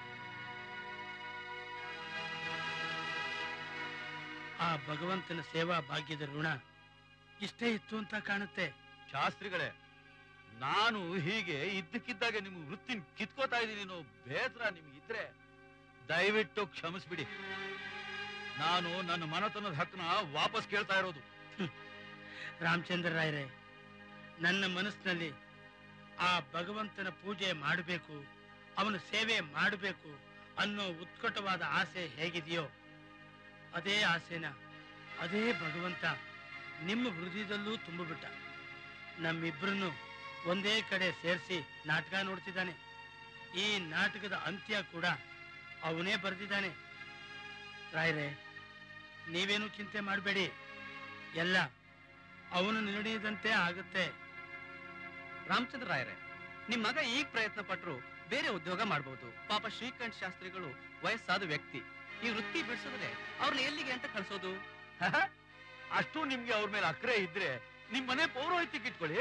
ಆ ಭಗವಂತನ ಸೇವಾ ಭಾಗ್ಯದ ಋಣ ಇಷ್ಟೇ ಇತ್ತು ಅಂತ ಕಾಣುತ್ತೆ. ಶಾಸ್ತ್ರಿಗಳೇ, ನಾನು ಹೀಗೆ ಇದ್ದಕ್ಕಿದ್ದಾಗೆ ನಿಮ್ಗೆ ವೃತ್ತಿನ ಕಿತ್ಕೋತಾ ಇದ್ದೀನಿ ಅನ್ನೋ ಬೇಸರ ನಿಮ್ಗಿದ್ರೆ ದಯವಿಟ್ಟು ಕ್ಷಮಿಸ್ಬಿಡಿ. ನಾನು ನನ್ನ ಮನತನದ ಹಕ್ಕನ್ನ ವಾಪಸ್ ಕೇಳ್ತಾ ಇರೋದು. ರಾಮಚಂದ್ರ ರಾಯರೇ, ನನ್ನ ಮನಸ್ಸಿನಲ್ಲಿ ಆ ಭಗವಂತನ ಪೂಜೆ ಮಾಡಬೇಕು, ಅವನ ಸೇವೆ ಮಾಡಬೇಕು ಅನ್ನೋ ಉತ್ಕಟವಾದ ಆಸೆ ಹೇಗಿದೆಯೋ ಅದೇ ಆಸೆನ ಅದೇ ಭಗವಂತ ನಿಮ್ಮ ಹೃದಯದಲ್ಲೂ ತುಂಬಿಬಿಟ್ಟ. ನಮ್ಮಿಬ್ಬರನ್ನು ಒಂದೇ ಕಡೆ ಸೇರಿಸಿ ನಾಟಕ ನೋಡ್ತಿದ್ದಾನೆ. ಈ ನಾಟಕದ ಅಂತ್ಯ ಕೂಡ ಅವನೇ ಬರೆದಿದ್ದಾನೆ. ರಾಯರೇ, ನೀವೇನು ಚಿಂತೆ ಮಾಡಬೇಡಿ, ಎಲ್ಲ ಅವನು ನಿರ್ಣಯದಂತೆ ಆಗುತ್ತೆ. ರಾಮಚಂದ್ರ ರಾಯರೇ, ನಿಮ್ ಮಗ ಈಗ ಪ್ರಯತ್ನ ಪಟ್ರು ಬೇರೆ ಉದ್ಯೋಗ ಮಾಡಬಹುದು. ಪಾಪ ಶ್ರೀಕಂಠ ಶಾಸ್ತ್ರಿಗಳು ವಯಸ್ಸಾದ ವ್ಯಕ್ತಿ. ಈ ವೃತ್ತಿ ಬಿಡಿಸಿದ್ರೆ ಅವ್ರನ್ನ ಎಲ್ಲಿಗೆ ಅಂತ ಕಳ್ಸೋದು? ಅಷ್ಟು ನಿಮ್ಗೆ ಅವ್ರ ಮೇಲೆ ಅಕ್ರೆ ಇದ್ರೆ ನಿಮ್ ಮನೆ ಪೌರೋಹಿತ್ಯಕ್ಕೆ ಇಟ್ಕೊಳ್ಳಿ.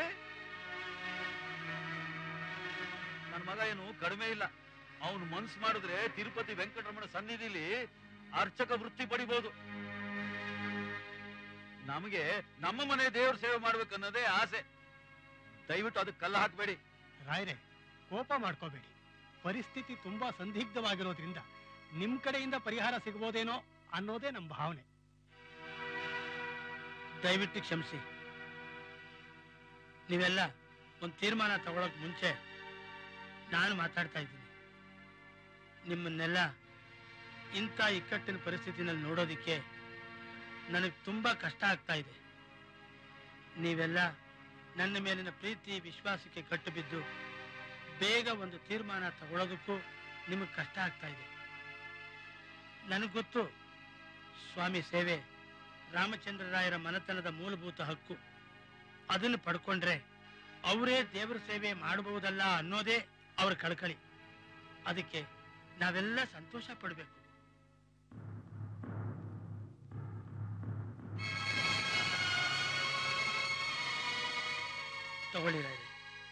ನನ್ನ ಮಗ ಏನು ಕಡಿಮೆ ಇಲ್ಲ. ಅವನು ಮನ್ಸು ಮಾಡಿದ್ರೆ ತಿರುಪತಿ ವೆಂಕಟರಮಣ ಸನ್ನಿಧಿಲಿ ಅರ್ಚಕ ವೃತ್ತಿ ಪಡಿಬಹುದು. ನಮಗೆ ನಮ್ಮ ಮನೆ ದೇವ್ರ ಸೇವೆ ಮಾಡ್ಬೇಕನ್ನೋದೇ ಆಸೆ. ದಯವಿಟ್ಟು ಅದಕ್ಕೆ ಕಲ್ಲ ಹಾಕಬೇಡಿ. ರಾಯರೇ, ಕೋಪ ಮಾಡ್ಕೋಬೇಡಿ. ಪರಿಸ್ಥಿತಿ ತುಂಬಾ ಸಂದಿಗ್ಧವಾಗಿರೋದ್ರಿಂದ ನಿಮ್ ಕಡೆಯಿಂದ ಪರಿಹಾರ ಸಿಗಬಹುದೇನೋ ಅನ್ನೋದೇ ನಮ್ಮ ಭಾವನೆ. ದಯವಿಟ್ಟು ಕ್ಷಮಿಸಿ. ನೀವೆಲ್ಲ ಒಂದು ತೀರ್ಮಾನ ತಗೊಳಕ್ ಮುಂಚೆ ನಾನು ಮಾತಾಡ್ತಾ ಇದ್ದೀನಿ. ನಿಮ್ಮನ್ನೆಲ್ಲ ಇಂಥ ಇಕ್ಕಟ್ಟಿನ ಪರಿಸ್ಥಿತಿನಲ್ಲಿ ನೋಡೋದಿಕ್ಕೆ ನನಗೆ ತುಂಬಾ ಕಷ್ಟ ಆಗ್ತಾ ಇದೆ. ನೀವೆಲ್ಲ ನನ್ನ ಮೇಲಿನ ಪ್ರೀತಿ ವಿಶ್ವಾಸಕ್ಕೆ ಕಟ್ಟು ಬಿದ್ದು ಬೇಗ ಒಂದು ತೀರ್ಮಾನ ತಗೊಳ್ಳೋದಕ್ಕೂ ನಿಮಗೆ ಕಷ್ಟ ಆಗ್ತಾ ಇದೆ. ನನಗೆ ಗೊತ್ತು, ಸ್ವಾಮಿ ಸೇವೆ ರಾಮಚಂದ್ರರಾಯರ ಮನೆತನದ ಮೂಲಭೂತ ಹಕ್ಕು. ಅದನ್ನು ಪಡ್ಕೊಂಡ್ರೆ ಅವರೇ ದೇವರ ಸೇವೆ ಮಾಡಬಹುದಲ್ಲ ಅನ್ನೋದೇ ಅವ್ರ ಕಳಕಳಿ. ಅದಕ್ಕೆ ನಾವೆಲ್ಲ ಸಂತೋಷ ಪಡಬೇಕು. ತಗೊಳ್ಳಿ ರಾಯರೇ,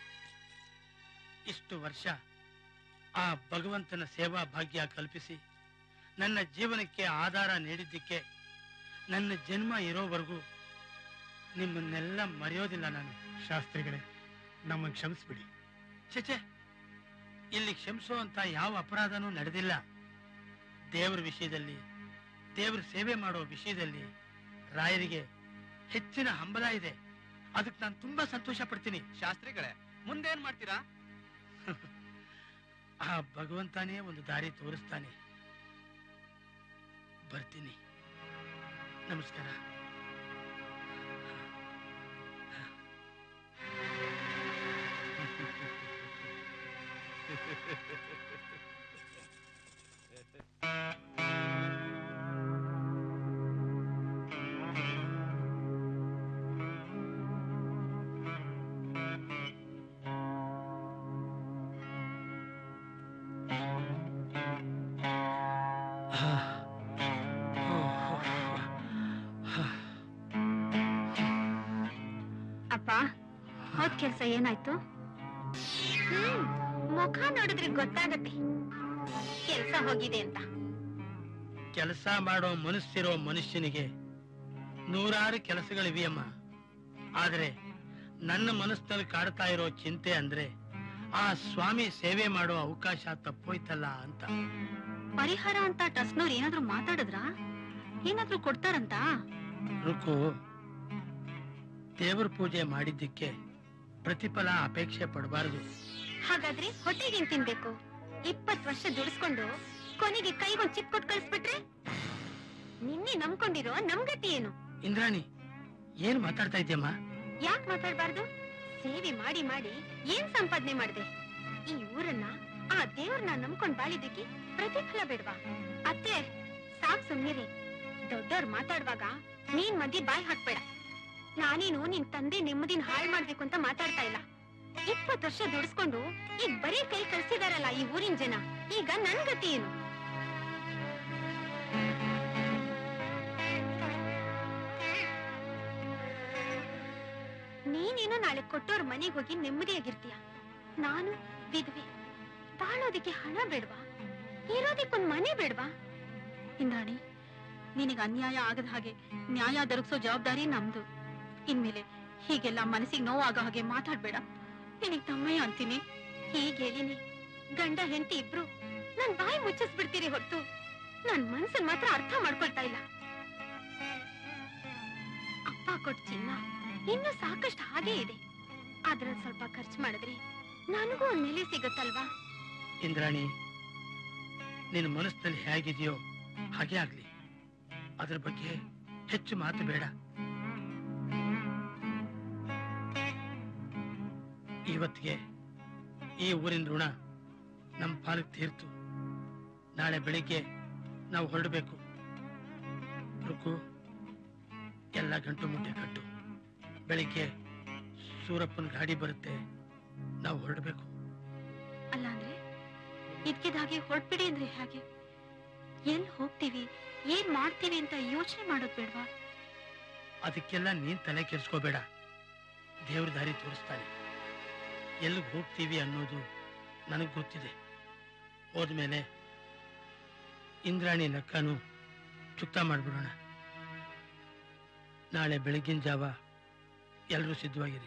ಇಷ್ಟು ವರ್ಷ ಆ ಭಗವಂತನ ಸೇವಾ ಭಾಗ್ಯ ಕಲ್ಪಿಸಿ ನನ್ನ ಜೀವನಕ್ಕೆ ಆಧಾರ ನೀಡಿದ್ದಕ್ಕೆ ನನ್ನ ಜನ್ಮ ಇರೋವರೆಗೂ ನಿಮ್ಮನ್ನೆಲ್ಲ ಮರೆಯೋದಿಲ್ಲ ನಾನು. ಶಾಸ್ತ್ರಿಗಳೇ, ನಮ್ಮನ್ನು ಕ್ಷಮಿಸ್ಬಿಡಿ. ಚಚೆ, ಇಲ್ಲಿ ಕ್ಷಮಿಸೋ ಅಂತ ಯಾವ ಅಪರಾಧನೂ ನಡೆದಿಲ್ಲ. ದೇವರ ವಿಷಯದಲ್ಲಿ, ದೇವರ ಸೇವೆ ಮಾಡೋ ವಿಷಯದಲ್ಲಿ ರಾಯರಿಗೆ ಹೆಚ್ಚಿನ ಹಂಬಲ ಇದೆ. ಅದಕ್ಕೆ ನಾನು ತುಂಬಾ ಸಂತೋಷ ಪಡ್ತೀನಿ. ಶಾಸ್ತ್ರಿಗಳೇ, ಮುಂದೇನ್ ಮಾಡ್ತೀರಾ? ಆ ಭಗವಂತನೇ ಒಂದು ದಾರಿ ತೋರಿಸ್ತಾನೆ. ಬರ್ತೀನಿ. ನಮಸ್ಕಾರ. ಕೆಲ್ಸ ಏನಾಯ್ತು? ಮುಖ ನೋಡಿದ್ರೆ ಗೊತ್ತಾಗತ್ತೆ ಕೆಲ್ಸ ಹೋಗಿದೆ ಅಂತ. ಕೆಲಸ ಮಾಡೋ ಮನಸ್ಸಿರೋ ಮನುಷ್ಯನಿಗೆ ನೂರಾರು ಕೆಲಸಗಳಿವೆಯಮ್ಮ. ಆದ್ರೆ ನನ್ನ ಮನಸ್ಸಿನಲ್ಲಿ ಕಾಡ್ತಾ ಇರೋ ಚಿಂತೆ ಅಂದ್ರೆ ಆ ಸ್ವಾಮಿ ಸೇವೆ ಮಾಡೋ ಅವಕಾಶ ತಪ್ಪೋಯ್ತಲ್ಲ ಅಂತ. ಪರಿಹಾರ ಅಂತ ಟ್ರಸ್ಟ್ನವ್ರು ಏನಾದ್ರೂ ಮಾತಾಡಿದ್ರ? ಏನಾದ್ರೂ ಕೊಡ್ತಾರಂತ? ರುಕು, ದೇವರ ಪೂಜೆ ಮಾಡಿದ್ದಕ್ಕೆ ಪ್ರತಿಫಲ ಅಪೇಕ್ಷೆ ಪಡಬಾರದು. ಹಾಗಾದ್ರೆ ಹೊಟ್ಟೆಗೇನ್ ತಿನ್ಬೇಕು? 20 ವರ್ಷ ದುಡಿಸ್ಕೊಂಡು ಕೊನೆಗೆ ಕೈಗೊಂದ್ ಚಿಪ್ ಕೊಟ್ಟು ಕಳಿಸ್ಬಿಟ್ರೆ ನಿನ್ನೆ ನಂಬ್ಕೊಂಡಿರೋ ನಮ್ಗತಿ ಏನು? ಇಂದ್ರಾಣಿ, ಏನ್ ಮಾತಾಡ್ತಾ ಇದ್ಯಮ್ಮ? ಯಾಕೆ ಮಾತಾಡ್ಬಾರ್ದು? ಸೇವೆ ಮಾಡಿ ಮಾಡಿ ಏನ್ ಸಂಪಾದನೆ ಮಾಡಿದೆ? ಈ ಊರನ್ನ ಆ ದೇವ್ರನ್ನ ನಂಬ್ಕೊಂಡ್ ಬಾಳಿದ್ದಕ್ಕೆ ಪ್ರತಿಫಲ ಬೇಡ್ವಾ? ಅತ್ತೆ ಸಾಕ್ ಸುಮ್ನಿರಿ. ದೊಡ್ಡವ್ರು ಮಾತಾಡುವಾಗ ನೀನ್ ಮಧ್ಯೆ ಬಾಯಿ ಹಾಕ್ಬೇಡ. ನಾನೇನು ನಿನ್ ತಂದೆ ನೆಮ್ಮದಿನ ಹಾಳು ಮಾಡ್ಬೇಕು ಅಂತ ಮಾತಾಡ್ತಾ ಇಲ್ಲ. 20 ವರ್ಷ ದುಡಿಸ್ಕೊಂಡು ಈಗ ಬರೀ ಕೈ ಕಳ್ಸಿದಾರಲ್ಲ ಈ ಊರಿನ ಜನ, ಈಗ ನನ್ ಗತಿ ಏನು? ನೀನೇನೋ ನಾಳೆ ಕೊಟ್ಟೋರ್ ಮನೆಗೆ ಹೋಗಿ ನೆಮ್ಮದಿಯಾಗಿರ್ತೀಯ. ನಾನು ವಿಧವೆ, ಬಾಳೋದಿಕ್ಕೆ ಹಣ ಬೇಡ್ವಾ? ಇರೋದಿಕ್ಕೊಂದ್ ಮನೆ ಬೇಡ್ವಾ? ಇಂದ್ರಾಣಿ, ನಿನಗೆ ಅನ್ಯಾಯ ಆಗದ ಹಾಗೆ ನ್ಯಾಯ ದೊರಕಿಸೋ ಜವಾಬ್ದಾರಿ ನಮ್ದು. ಇನ್ಮೇಲೆ ಹೀಗೆಲ್ಲ ಮನಸ್ಸಿಗೆ ನೋವಾಗೋ ಹಾಗೆ ಮಾತಾಡ್ಬೇಡ. ನಿನಗ್ ತಮ್ಮಯ್ಯ ಅಂತೀನಿ. ಹೀಗೆ ಹೇಳಿನಿ, ಗಂಡ ಹೆಂಡತಿ ಇಬ್ರು ನನ್ ಬಾಯಿ ಮುಚ್ಚಿಸ್ಬಿಡ್ತೀರಿ ಹೊರತು ನನ್ ಮನ್ಸನ್ ಮಾತ್ರ ಅರ್ಥ ಮಾಡ್ಕೊಳ್ತಾ ಇಲ್ಲ. ಅಪ್ಪ ಕೊಟ್ ಚಿನ್ನ ಇನ್ನು ಸಾಕಷ್ಟು ಹಾಗೇ ಇದೆ. ಅದ್ರಲ್ಲಿ ಸ್ವಲ್ಪ ಖರ್ಚು ಮಾಡಿದ್ರೆ ನನಗೂ ಒಂದ್ ನೆಲೆ ಸಿಗತ್ತಲ್ವಾ? ಇಂದ್ರಾಣಿ, ನಿನ್ನ ಮನಸ್ಸಿನಲ್ಲಿ ಹೇಗಿದೆಯೋ ಹಾಗೆ ಆಗ್ಲಿ. ಅದ್ರ ಬಗ್ಗೆ ಹೆಚ್ಚು ಮಾತು ಬೇಡ. ಇವತ್ತಿಗೆ ಈ ಊರಿನ ಋಣ ನಮ್ಮ ಪಾಲಿಗೆ ತೀರ್ತು. ನಾಳೆ ಬೆಳಿಗ್ಗೆ ನಾವು ಹೊರಡಬೇಕು. ರುಕು, ಎಲ್ಲ ಗಂಟು ಮುಟ್ಟೆ ಕಟ್ಟು. ಬೆಳಿಗ್ಗೆ ಸೂರಪ್ಪನ ಗಾಡಿ ಬರುತ್ತೆ, ನಾವು ಹೊರಡಬೇಕು. ಅಲ್ಲ ಅಂದ್ರೆ ಇದ್ಕಿದಾಗೆ ಹೊರಟ್ಬಿಡಿ ಅಂದ್ರೆ ಹೇಗೆ? ಎಲ್ಲಿ ಹೋಗ್ತೀವಿ, ಏನ್ ಮಾಡ್ತೀವಿ ಅಂತ ಯೋಚನೆ ಮಾಡೋದ್ ಬೇಡ್ವಾ? ಅದಕ್ಕೆಲ್ಲ ನೀನ್ ತಲೆ ಕೆಡಿಸ್ಕೋಬೇಡ. ದೇವ್ರ ದಾರಿ ತೋರಿಸ್ತಾನೆ. ಎಲ್ಲಿಗೆ ಹೋಗ್ತೀವಿ ಅನ್ನೋದು ನನಗ್ ಗೊತ್ತಿದೆ. ಹೋದ್ಮೇಲೆ ಇಂದ್ರಾಣಿ ಲೆಕ್ಕನು ಚುಕ್ತ ಮಾಡ್ಬಿಡೋಣ. ನಾಳೆ ಬೆಳಗಿನ ಜಾವ ಎಲ್ಲರೂ ಸಿದ್ಧವಾಗಿರಿ.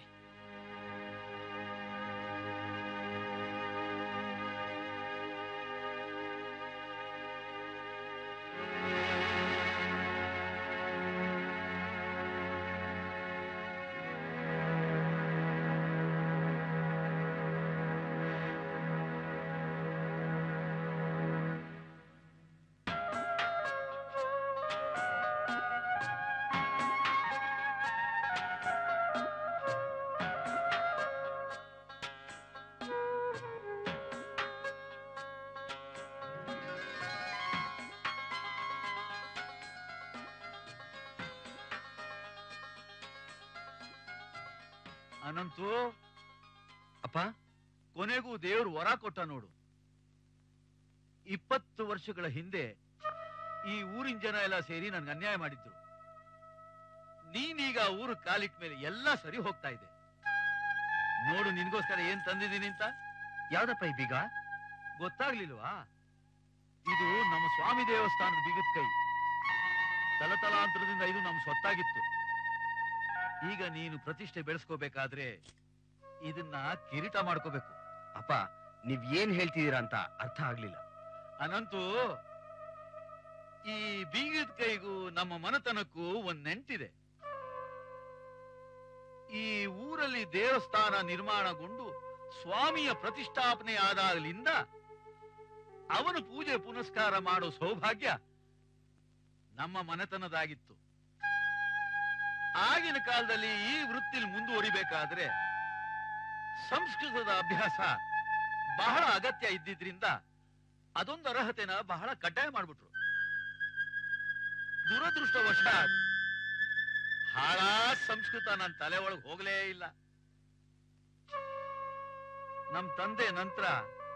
ಅನಂತು, ಅಪ್ಪ, ಕೊನೆಗೂ ದೇವ್ರು ವರ ಕೊಟ್ಟ ನೋಡು. 20 ವರ್ಷಗಳ ಹಿಂದೆ ಈ ಊರಿನ ಜನ ಎಲ್ಲ ಸೇರಿ ನನ್ಗೆ ಅನ್ಯಾಯ ಮಾಡಿದ್ರು. ನೀನೀಗ ಊರು ಕಾಲಿಟ್ ಮೇಲೆ ಎಲ್ಲ ಸರಿ ಹೋಗ್ತಾ ಇದೆ. ನೋಡು, ನಿನ್ಗೋಸ್ಕರ ಏನ್ ತಂದಿದ್ದೀನಿ ಅಂತ. ಯಾವ್ದಪ್ಪ ಈ ಬೀಗ? ಗೊತ್ತಾಗ್ಲಿಲ್ವಾ? ಇದು ನಮ್ಮ ಸ್ವಾಮಿ ದೇವಸ್ಥಾನದ ಬೀಗದ ಕೈ. ತಲತಲಾಂತರದಿಂದ ಇದು ನಮ್ ಸ್ವತ್ತಾಗಿತ್ತು. ಈಗ ನೀನು ಪ್ರತಿಷ್ಠೆ ಬೆಳೆಸ್ಕೋಬೇಕಾದ್ರೆ ಇದನ್ನ ಕಿರೀಟ ಮಾಡ್ಕೋಬೇಕು. ಅಪ್ಪ, ನೀವ್ ಏನ್ ಹೇಳ್ತಿದ್ದೀರಾ ಅಂತ ಅರ್ಥ ಆಗ್ಲಿಲ್ಲ. ಅನಂತು, ಈ ಬೀಗದ ಕೈಗೂ ನಮ್ಮ ಮನೆತನಕ್ಕೂ ಒಂದ್ ನೆಂಟಿದೆ. ಈ ಊರಲ್ಲಿ ದೇವಸ್ಥಾನ ನಿರ್ಮಾಣಗೊಂಡು ಸ್ವಾಮಿಯ ಪ್ರತಿಷ್ಠಾಪನೆ ಆದಾಗಲಿಂದ ಅವನು ಪೂಜೆ ಪುನಸ್ಕಾರ ಮಾಡೋ ಸೌಭಾಗ್ಯ ನಮ್ಮ ಮನೆತನದಾಗಿತ್ತು. ಆಗಿನ ಕಾಲದಲ್ಲಿ ಈ ವೃತ್ತಿಲಿ ಮುಂದುವರಿಬೇಕಾದ್ರೆ ಸಂಸ್ಕೃತದ ಅಭ್ಯಾಸ ಬಹಳ ಅಗತ್ಯ ಇದ್ದಿದ್ರಿಂದ ಅದೊಂದು ಅರ್ಹತೆನ ಬಹಳ ಕಡ್ಡಾಯ ಮಾಡ್ಬಿಟ್ರು. ದುರದೃಷ್ಟವಶಾತ್ ಹಾಳಾ ಸಂಸ್ಕೃತ ನನ್ನ ತಲೆ ಒಳಗೆ ಹೋಗಲೇ ಇಲ್ಲ. ನಮ್ ತಂದೆ ನಂತರ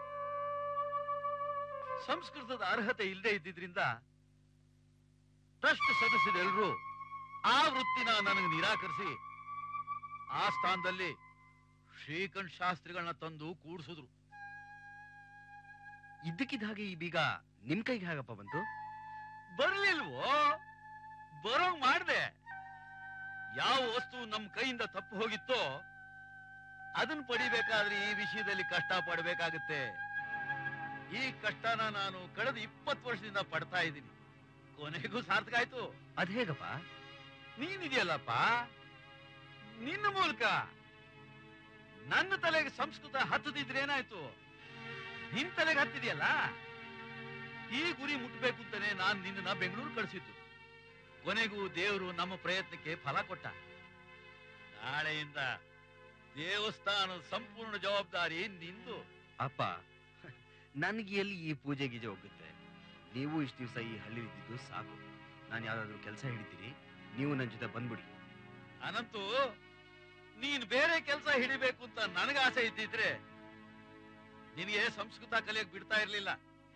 ಸಂಸ್ಕೃತದ ಅರ್ಹತೆ ಇಲ್ಲದೆ ಇದ್ದಿದ್ರಿಂದ ಟ್ರಸ್ಟ್ ಸದಸ್ಯರೆಲ್ಲರೂ ಆ ವೃತ್ತಿನ ನನಗೆ ನಿರಾಕರಿಸಿ ಆ ಸ್ಥಾನದಲ್ಲಿ ಶ್ರೀಕಂಠ ಶಾಸ್ತ್ರಿಗಳನ್ನ ತಂದು ಕೂಡ್ಸಿದ್ರು. ಇದ್ದಕ್ಕಿದ್ದ ಹಾಗೆ ಈ ಬೀಗ ನಿಮ್ ಕೈಗೆ ಹೇಗಪ್ಪ ಬಂತು? ಬರ್ಲಿಲ್ವೋ? ಬರೋಂಗ್ ಮಾಡ್ದೆ. ಯಾವ ವಸ್ತು ನಮ್ ಕೈಯಿಂದ ತಪ್ಪು ಹೋಗಿತ್ತೋ ಅದನ್ನ ಪಡಿಬೇಕಾದ್ರೆ ಈ ವಿಷಯದಲ್ಲಿ ಕಷ್ಟ ಪಡ್ಬೇಕಾಗುತ್ತೆ. ಈ ಕಷ್ಟನ ನಾನು ಕಳೆದ 20 ವರ್ಷದಿಂದ ಪಡ್ತಾ ಇದ್ದೀನಿ. ಕೊನೆಗೂ ಸಾರ್ಥಕ ಆಯ್ತು. ಅದ್ ಹೇಗಪ್ಪ? ನೀನಿದೆಯಲ್ಲಪ್ಪ, ನಿನ್ನ ಮೂಲಕ ನನ್ನ ತಲೆಗೆ ಸಂಸ್ಕೃತ ಹತ್ತದಿದ್ರೆ ಏನಾಯ್ತು? ನಿನ್ ತಲೆಗೆ ಹತ್ತಿದೆಯಲ್ಲ. ಈ ಗುರಿ ಮುಟ್ಬೇಕು ಅಂತಾನೆ ನಾನ್ ನಿನ್ನ ಬೆಂಗಳೂರು ಕಳಿಸಿತ್ತು. ಕೊನೆಗೂ ದೇವರು ನಮ್ಮ ಪ್ರಯತ್ನಕ್ಕೆ ಫಲ ಕೊಟ್ಟ. ನಾಳೆಯಿಂದ ದೇವಸ್ಥಾನದ ಸಂಪೂರ್ಣ ಜವಾಬ್ದಾರಿ ನಿಂದು. ಅಪ್ಪ, ನನಗೆ ಎಲ್ಲಿ ಈ ಪೂಜೆ ಗೀಜೆ ಹೋಗುತ್ತೆ? ನೀವು ಇಷ್ಟು ದಿವಸ ಈ ಹಳ್ಳಿ ಇದ್ದಿದ್ದು ಸಾಕು. ನಾನು ಯಾವ್ದಾದ್ರು ಕೆಲಸ ಹಿಡಿತೀನಿ, ನೀವು ನನ್ನ ಜೊತೆ ಬಂದ್ಬಿಡಿ. ಅನಂತು, ನೀನ್ ಬೇರೆ ಕೆಲಸ ಹಿಡಿಬೇಕು ಅಂತ ನನಗ ಆಸೆ ಇದ್ದಿದ್ರೆ ನಿನಗೆ ಸಂಸ್ಕೃತ ಕಲಿಯಕ್ ಬಿಡ್ತಾ ಇರ್ಲಿಲ್ಲ.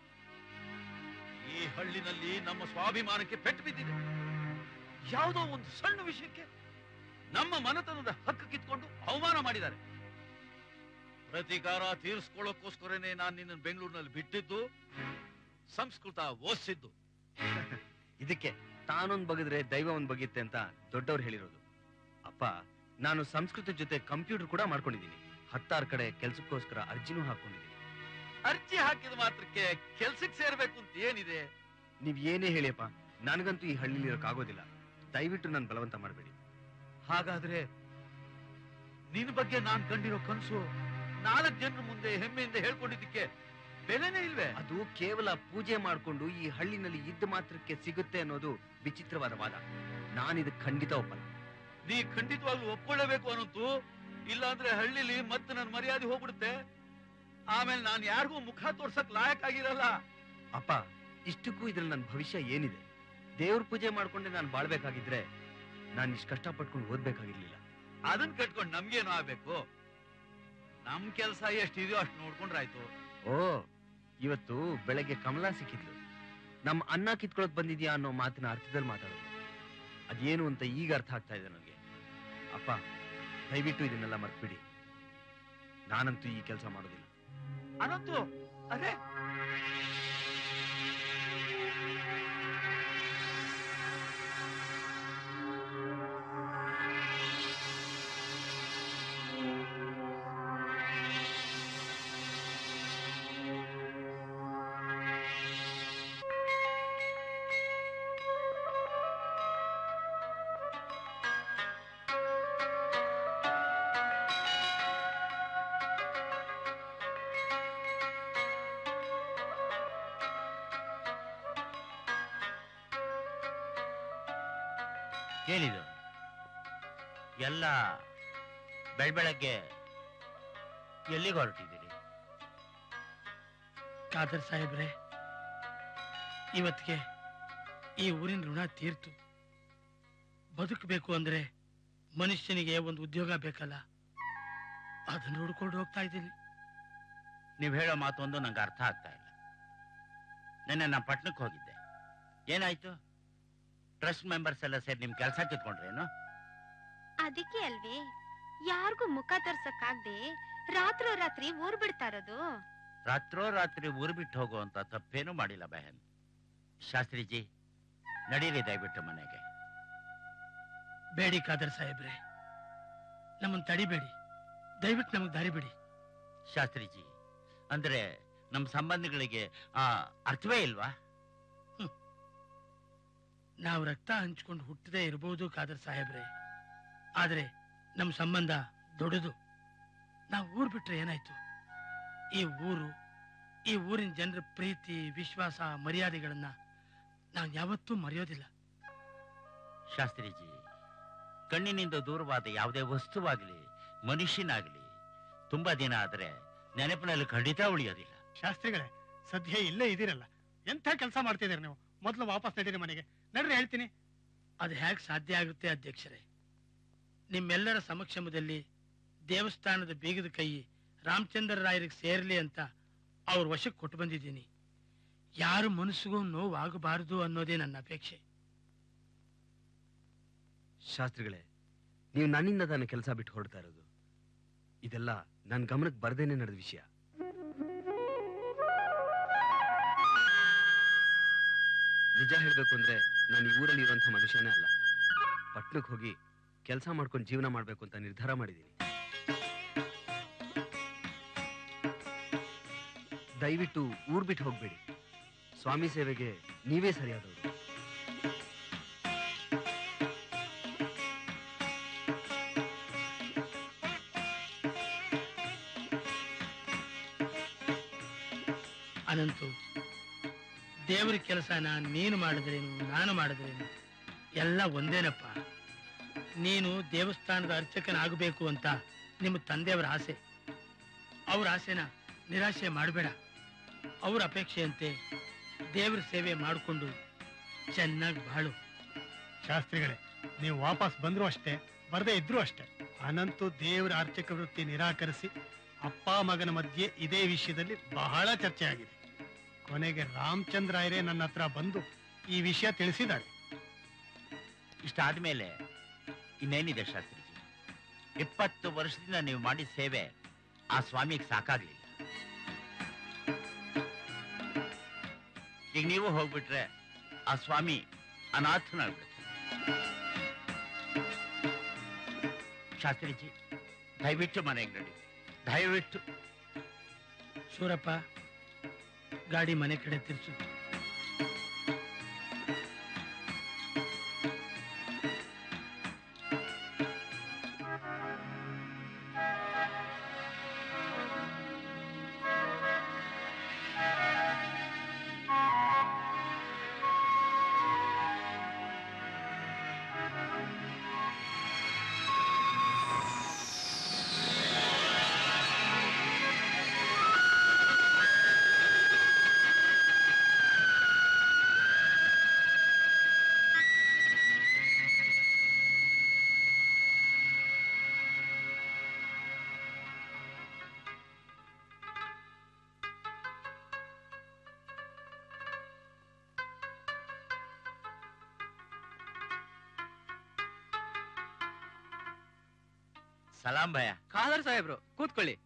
ಈ ಹಳ್ಳಿನಲ್ಲಿ ನಮ್ಮ ಸ್ವಾಭಿಮಾನಕ್ಕೆ ಪೆಟ್ಟು ಬಿದ್ದಿದೆ. ಯಾವುದೋ ಒಂದು ಸಣ್ಣ ವಿಷಯಕ್ಕೆ ನಮ್ಮ ಮನೆತನದ ಹಕ್ಕು ಕಿತ್ಕೊಂಡು ಅವಮಾನ ಮಾಡಿದ್ದಾರೆ. ಪ್ರತೀಕಾರ ತೀರಿಸ್ಕೊಳ್ಳೋಕ್ಕೋಸ್ಕರನೇ ನಾನು ನಿನ್ನ ಬೆಂಗಳೂರಿನಲ್ಲಿ ಬಿಟ್ಟಿದ್ದು, ಸಂಸ್ಕೃತ ಓದಿಸಿದ್ದು. ಇದಕ್ಕೆ ತಾನೊಂದ್ ಬಗೆದ್ರೆ ದೈವ ಒಂದ್ ಬಗೆಯುತ್ತೆ ಅಂತ ದೊಡ್ಡವ್ರು ಹೇಳಿರೋದು. ಅಪ್ಪ, ನಾನು ಸಂಸ್ಕೃತ ಜೊತೆ ಕಂಪ್ಯೂಟರ್ ಕೂಡ ಮಾಡ್ಕೊಂಡಿದ್ದೀನಿ. 16 ಕಡೆ ಕೆಲ್ಸಕ್ಕೋಸ್ಕರ ಅರ್ಜಿನೂ ಹಾಕೊಂಡಿದ್ದೀನಿ. ಅರ್ಜಿ ಹಾಕಿದ ಮಾತ್ರಕ್ಕೆ ಕೆಲ್ಸಕ್ಕೆ ಸೇರ್ಬೇಕು ಅಂತ ಏನಿದೆ? ನೀವ್ ಏನೇ ಹೇಳಿಯಪ್ಪ, ನನಗಂತೂ ಈ ಹಳ್ಳಿಲಿ ಇರೋಕ್ಕಾಗೋದಿಲ್ಲ. ದಯವಿಟ್ಟು ನನ್ ಬಲವಂತ ಮಾಡಬೇಡಿ. ಹಾಗಾದ್ರೆ ನಿನ್ ಬಗ್ಗೆ ನಾನ್ ಕಂಡಿರೋ ಕನ್ಸು 4 ಜನರ ಮುಂದೆ ಹೆಮ್ಮೆಯಿಂದ ಹೇಳ್ಕೊಂಡಿದ್ದಕ್ಕೆ ಬೆಲೆನೇ ಇಲ್ವೇ? ಅದು ಕೇವಲ ಪೂಜೆ ಮಾಡ್ಕೊಂಡು ಈ ಹಳ್ಳಿನಲ್ಲಿ ಇದ್ದ ಮಾತ್ರಕ್ಕೆ ಸಿಗುತ್ತೆ ಅನ್ನೋದು ವಿಚಿತ್ರವಾದ ವಾದ. ನಾನಿದಕ್ಕೆ ಖಂಡಿತ ಒಪ್ಪಲ್ಲ. ನೀ ಖಂಡಿತವಾಗ್ಲೂ ಒಪ್ಕೊಳ್ಳೇಬೇಕು ಅನ್ನೋದು. ಇಲ್ಲಾಂದ್ರೆ ಹಳ್ಳಿಲಿ ಮತ್ತೆ ನನ್ ಮರ್ಯಾದೆ ಹೋಗ್ಬಿಡುತ್ತೆ. ಆಮೇಲೆ ನಾನ್ ಯಾರಿಗೂ ಮುಖ ತೋರ್ಸಕ್ ಲಾಯಕ್ ಆಗಿರಲ್ಲ. ಅಪ್ಪ, ಇಷ್ಟಕ್ಕೂ ಇದ್ರಲ್ಲಿ ನನ್ನ ಭವಿಷ್ಯ ಏನಿದೆ? ದೇವ್ರ ಪೂಜೆ ಮಾಡ್ಕೊಂಡೆ ನಾನು ಬಾಳ್ಬೇಕಾಗಿದ್ರೆ ನಾನು ಇಷ್ಟು ಕಷ್ಟಪಟ್ಕೊಂಡು ಓದ್ಬೇಕಾಗಿರ್ಲಿಲ್ಲ. ಅದನ್ನ ಕಟ್ಕೊಂಡು ನಮ್ಗೇನು ಆಗ್ಬೇಕು? ನಮ್ ಕೆಲ್ಸ ಎಷ್ಟಿದೆಯೋ ಅಷ್ಟು ನೋಡ್ಕೊಂಡ್ರಾಯ್ತು. ಓ, ಇವತ್ತು ಬೆಳಗ್ಗೆ ಕಮಲಾ ಸಿಕ್ಕಿದ್ಲು. ನಮ್ಮ ಅನ್ನ ಕಿತ್ಕೊಳಕ್ ಬಂದಿದ್ಯಾ ಅನ್ನೋ ಮಾತಿನ ಅರ್ಥದಲ್ಲಿ ಮಾತಾಡೋದು. ಅದೇನು ಅಂತ ಈಗ ಅರ್ಥ ಆಗ್ತಾ ಇದೆ ನನಗೆ. ಅಪ್ಪ, ದಯವಿಟ್ಟು ಇದನ್ನೆಲ್ಲ ಮರ್ತ್ಬಿಡಿ. ನಾನಂತೂ ಈ ಕೆಲಸ ಮಾಡೋದಿಲ್ಲ. ಅನಂತು, ಅರೆ ಏನಿದು ಎಲ್ಲ ಬೆಳಗ್ಗೆ ಎಲ್ಲಿಗೆ ಹೊರಟಿದ್ದೀರಿ? ಖಾದರ್ ಸಾಹೇಬ್ರೆ, ಇವತ್ತಿಗೆ ಈ ಊರಿನ ಋಣ ತೀರ್ತು. ಬದುಕಬೇಕು ಅಂದ್ರೆ ಮನುಷ್ಯನಿಗೆ ಒಂದು ಉದ್ಯೋಗ ಬೇಕಲ್ಲ, ಅದನ್ನ ನೋಡ್ಕೊಂಡು ಹೋಗ್ತಾ ಇದ್ದೀನಿ. ನೀವು ಹೇಳೋ ಮಾತೊಂದು ನಂಗೆ ಅರ್ಥ ಆಗ್ತಾ ಇಲ್ಲ. ನೆನ್ನೆ ನಾನು ಪಟ್ಟಣಕ್ಕೆ ಹೋಗಿದ್ದೆ. ಏನಾಯ್ತು? ಟ್ರಸ್ಟ್ ಮೆಂಬರ್ಸ್ ಎಲ್ಲ ಸೇರಿ ನಿಮ್ ಕೆಲಸ ಕಿತ್ಕೊಂಡ್ರೇನು? ಅದಕ್ಕೆ ಅಲ್ವೇ ಯಾರಿಗೂ ಮುಖ ತೋರ್ಸಕ್ಕಾಗ್ದೆ ರಾತ್ರಿ ಊರ್ ಬಿಡ್ತಾ ಇರೋದು. ರಾತ್ರಿ ಊರು ಬಿಟ್ಟು ಹೋಗುವಂತ ತಪ್ಪೇನು ಮಾಡಿಲ್ಲ ಬಹನ್. ಶಾಸ್ತ್ರಿಜಿ, ನಡೀರಿ ದಯವಿಟ್ಟು ಮನೆಗೆ. ಬೇಡಿ ಖಾದರ್ ಸಾಹೇಬ್ರೆ, ನಮ್ಮನ್ನು ತಡಿಬೇಡಿ. ದಯವಿಟ್ಟು ನಮಗ್ ದಾರಿ ಬಿಡಿ. ಶಾಸ್ತ್ರಿಜಿ, ಅಂದ್ರೆ ನಮ್ಮ ಸಂಬಂಧಗಳಿಗೆ ಅರ್ಥವೇ ಇಲ್ವಾ? ನಾವು ರಕ್ತ ಹಂಚ್ಕೊಂಡು ಹುಟ್ಟದೇ ಇರಬಹುದು ಖಾದರ್ ಸಾಹೇಬ್ರೆ, ಆದ್ರೆ ನಮ್ಮ ಸಂಬಂಧ ದೊಡ್ಡದು. ನಾವು ಊರ್ ಬಿಟ್ರೆ ಏನಾಯ್ತು? ಈ ಊರಿನ ಜನರ ಪ್ರೀತಿ, ವಿಶ್ವಾಸ, ಮರ್ಯಾದೆಗಳನ್ನ ನಾವು ಯಾವತ್ತೂ ಮರೆಯೋದಿಲ್ಲ. ಶಾಸ್ತ್ರಿಜಿ, ಕಣ್ಣಿನಿಂದ ದೂರವಾದ ಯಾವುದೇ ವಸ್ತುವಾಗ್ಲಿ ಮನುಷ್ಯನಾಗ್ಲಿ ತುಂಬಾ ದಿನ ಆದ್ರೆ ನೆನಪಿನಲ್ಲಿ ಖಂಡಿತ ಉಳಿಯೋದಿಲ್ಲ. ಶಾಸ್ತ್ರಿಗಳೇ, ಸದ್ಯ ಇಲ್ಲೇ ಇದೀರಲ್ಲ, ಎಂಥ ಕೆಲಸ ಮಾಡ್ತಿದ್ದೀರಿ ನೀವು? ಮೊದಲು ವಾಪಸ್ ನಡೀರಿ ಮನೆಗೆ. ನಡ್ರಿ, ಹೇಳ್ತೀನಿ. ಅದು ಹೇಗೆ ಸಾಧ್ಯ ಆಗುತ್ತೆ ಅಧ್ಯಕ್ಷರೇ? ನಿಮ್ಮೆಲ್ಲರ ಸಮಕ್ಷಮದಲ್ಲಿ ದೇವಸ್ಥಾನದ ಬೀಗದ ಕೈ ರಾಮಚಂದ್ರ ರಾಯರಿಗೆ ಸೇರ್ಲಿ ಅಂತ ಅವ್ರ ವಶಕ್ಕೆ ಕೊಟ್ಟು ಬಂದಿದ್ದೀನಿ. ಯಾರು ಮನಸ್ಸಿಗೂ ನೋವಾಗಬಾರದು ಅನ್ನೋದೇ ನನ್ನ ಅಪೇಕ್ಷೆ. ಶಾಸ್ತ್ರಿಗಳೇ, ನೀವು ನನ್ನಿಂದ ತಾನೇ ಕೆಲಸ ಬಿಟ್ಟು ಹೊರಡ್ತಾ ಇರೋದು. ಇದೆಲ್ಲ ನನ್ ಗಮನಕ್ಕೆ ಬರ್ದೇನೆ ನಡೆದ ವಿಷಯ. ನಿಜ ಹೇಳ್ಬೇಕು ಅಂದ್ರೆ ನಾನು ಈ ಊರಲ್ಲಿ ಇರುವಂತ ಮನುಷ್ಯನೇ ಅಲ್ಲ. ಪಟ್ನಕ್ಕೆ ಹೋಗಿ ಕೆಲಸ ಮಾಡ್ಕೊಂಡು ಜೀವನ ಮಾಡ್ಬೇಕು ಅಂತ ನಿರ್ಧಾರ ಮಾಡಿದ್ದೀನಿ. ದಯವಿಟ್ಟು ಊರ್ ಬಿಟ್ಟು ಹೋಗ್ಬೇಡಿ. ಸ್ವಾಮಿ ಸೇವೆಗೆ ನೀವೇ ಸರಿಯಾದವರು. ಅನಂತು, ದೇವ್ರ ಕೆಲಸನ ನೀನು ಮಾಡಿದ್ರೇನು ನಾನು ಮಾಡಿದ್ರೇನು ಎಲ್ಲ ಒಂದೇನಪ್ಪ. ನೀನು ದೇವಸ್ಥಾನದ ಅರ್ಚಕನಾಗಬೇಕು ಅಂತ ನಿಮ್ಮ ತಂದೆಯವರ ಆಸೆ. ಅವ್ರ ಆಸೆನ ನಿರಾಶೆ ಮಾಡಬೇಡ. ಅವ್ರ ಅಪೇಕ್ಷೆಯಂತೆ ದೇವ್ರ ಸೇವೆ ಮಾಡಿಕೊಂಡು ಚೆನ್ನಾಗಿ ಬಾಳು. ಶಾಸ್ತ್ರಿಗಳೇ, ನೀವು ವಾಪಸ್ ಬಂದ್ರು ಅಷ್ಟೇ, ಬರದೇ ಇದ್ರು ಅಷ್ಟೇ. ಅನಂತು ದೇವರ ಅರ್ಚಕ ವೃತ್ತಿ ನಿರಾಕರಿಸಿ ಅಪ್ಪ ಮಗನ ಮಧ್ಯೆ ಇದೇ ವಿಷಯದಲ್ಲಿ ಬಹಳ ಚರ್ಚೆ ಆಗಿದೆ. ಕೊನೆಗೆ ರಾಮಚಂದ್ರಾಯರೇ ನನ್ನ ಹತ್ರ ಬಂದು ಈ ವಿಷಯ ತಿಳಿಸಿದ್ದಾರೆ. ಇಷ್ಟಾದ್ಮೇಲೆ ಇನ್ನೇನಿದೆ ಶಾಸ್ತ್ರಿಜಿ? 20 ವರ್ಷದಿಂದ ನೀವು ಮಾಡಿದ ಸೇವೆ ಆ ಸ್ವಾಮಿಗೆ ಸಾಕಾಗ್ಲಿಲ್ಲ. ಈಗ ನೀವು ಹೋಗ್ಬಿಟ್ರೆ ಆ ಸ್ವಾಮಿ ಅನಾಥನಾಗ್ಬಿಡುತ್ತೆ. ಶಾಸ್ತ್ರಿಜಿ, ದಯವಿಟ್ಟು ಮನೆಗೆ ನಡಿ, ದಯವಿಟ್ಟು. ಶೂರಪ್ಪ, ಗಾಡಿ ಮನೆ ಕಡೆ ತಿರ್ಸು. ಸಲಾಂ ಭಯ. ಖಾದರ್ ಸಾಹೇಬ್ರು ಕೂತ್ಕೊಳ್ಳಿ.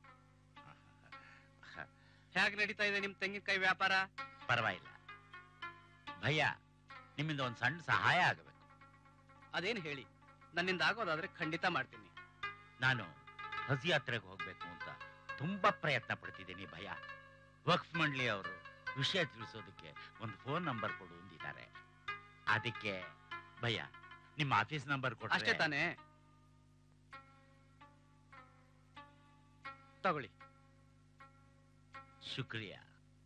ಹೇಗ್ ನಡೀತಾ ಇದೆ ನಿಮ್ ತೆಂಗಿನಕಾಯಿ ವ್ಯಾಪಾರ? ಪರವಾಗಿಲ್ಲ ಭಯ್ಯ, ನಿಮ್ಮಿಂದ ಒಂದು ಸಣ್ಣ ಸಹಾಯ ಆಗಬೇಕು. ಅದೇನ್ ಹೇಳಿ, ನನ್ನಿಂದ ಆಗೋದಾದ್ರೆ ಖಂಡಿತ ಮಾಡ್ತೀನಿ. ನಾನು ಹಜ್ ಯಾತ್ರೆಗೆ ಹೋಗ್ಬೇಕು ಅಂತ ತುಂಬಾ ಪ್ರಯತ್ನ ಪಡ್ತಿದ್ದೀನಿ ಭಯ್ಯ. ವಕ್ಫ್ ಮಂಡಳಿ ಅವರು ವಿಷಯ ತಿಳಿಸೋದಕ್ಕೆ ಒಂದು ಫೋನ್ ನಂಬರ್ ಕೊಡು ಅಂದಿದ್ದಾರೆ. ಅದಕ್ಕೆ ಭಯ್ಯ ನಿಮ್ಮ ಆಫೀಸ್ ನಂಬರ್ ಕೊಟ್ಟರೆ ಅಷ್ಟೇ ತಾನೇ? ತಗೊಳ್ಳಿ. ಶುಕ್ರಿಯಾ.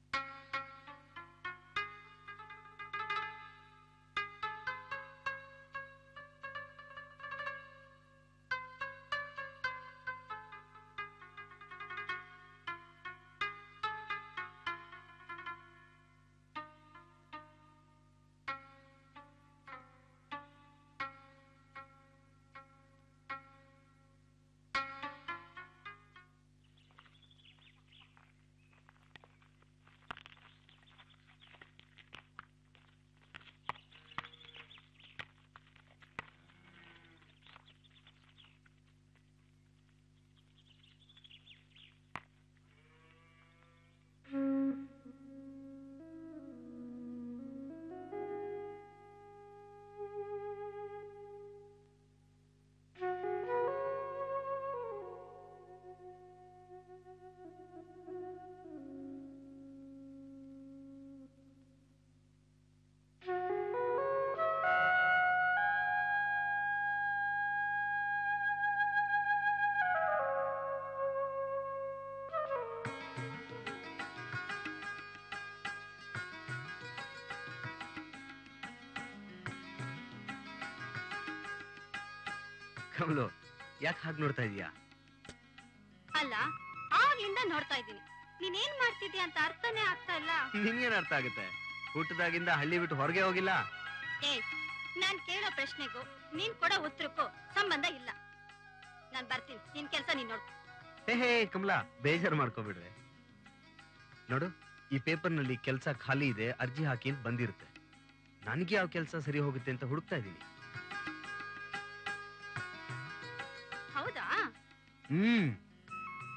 ಕಮಲು, ಯಾಕೆ ಹಾಗೆ ನೋಡ್ತಾ ಇದೀಯಾ? ಅಲ್ಲ, ಆಗ್ಲಿಂದ ನೋಡ್ತಾ ಇದ್ದೀನಿ. ನೀನೇನ್ ಮಾಡ್ತಿದ್ಯಾ ಅಂತ ಅರ್ಥನೇ ಆಗ್ತಾ ಇಲ್ಲ. ನಿನ್ಗೇನ್ ಅರ್ಥ ಆಗುತ್ತೆ? ಹುಟ್ಟದಾಗಿಂದ ಹಳ್ಳಿ ಬಿಟ್ಟು ಹೊರಗೆ ಹೋಗಿಲ್ಲ. ಏ, ನಾನ್ ಕೇಳೋ ಪ್ರಶ್ನೆಗೂ ನೀನ್ ಕೊಡೋ ಉತ್ತರಕ್ಕೂ ಸಂಬಂಧ ಇಲ್ಲ. ನಾನ್ ಬರ್ತೀನಿ, ನಿನ್ ಕೆಲ್ಸ ನೀನ್ ನೋಡು. ಹೇ ಕಮಲಾ, ಬೇಜಾರು ಮಾಡ್ಕೋಬಿಡ್ರೆ. ನೋಡು, ಈ ಪೇಪರ್ ನಲ್ಲಿ ಕೆಲಸ ಖಾಲಿ ಇದೆ, ಅರ್ಜಿ ಹಾಕಿ ಅಂತ ಬಂದಿರುತ್ತೆ. ನನಗೆ ಯಾವ ಕೆಲಸ ಸರಿ ಹೋಗುತ್ತೆ ಅಂತ ಹುಡುಕ್ತಾ ಇದ್ದೀನಿ. ಹೌದಾ?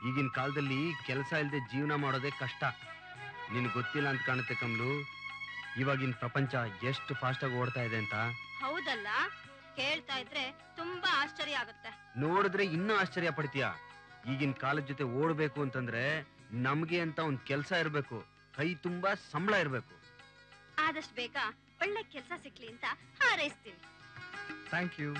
ಈಗಿನ ಕಾಲದಲ್ಲಿ ಕೆಲಸ ಇಲ್ಲದೆ ಜೀವನ ಮಾಡೋದೇ ಕಷ್ಟ. ನಿನ್ ಗೊತ್ತಿಲ್ಲ ಅಂತ ಕಾಣುತ್ತೆ ಕಮಲು, ಇವಾಗಿನ ಪ್ರಪಂಚ ಎಷ್ಟು ಫಾಸ್ಟ್ ಆಗಿ ಓಡ್ತಾ ಇದೆ ಅಂತ. ಹೌದಲ್ಲ, ಕೇಳ್ತಾ ಇದ್ರೆ ತುಂಬಾ ಆಶ್ಚರ್ಯ ಆಗುತ್ತೆ. ನೋಡಿದ್ರೆ ಇನ್ನೂ ಆಶ್ಚರ್ಯ ಪಡ್ತೀಯ. ಈಗಿನ ಕಾಲದ ಜೊತೆ ಓಡ್ಬೇಕು ಅಂತಂದ್ರೆ ನಮ್ಗೆ ಅಂತ ಒಂದ್ ಕೆಲ್ಸ ಇರ್ಬೇಕು, ಕೈ ತುಂಬಾ ಸಂಬಳ ಇರ್ಬೇಕು. ಆದಷ್ಟು ಬೇಗ ಒಳ್ಳೆ ಕೆಲಸ ಸಿಕ್ಲಿ ಅಂತ ಹಾರೈಸ್ತೀನಿ. Thank you.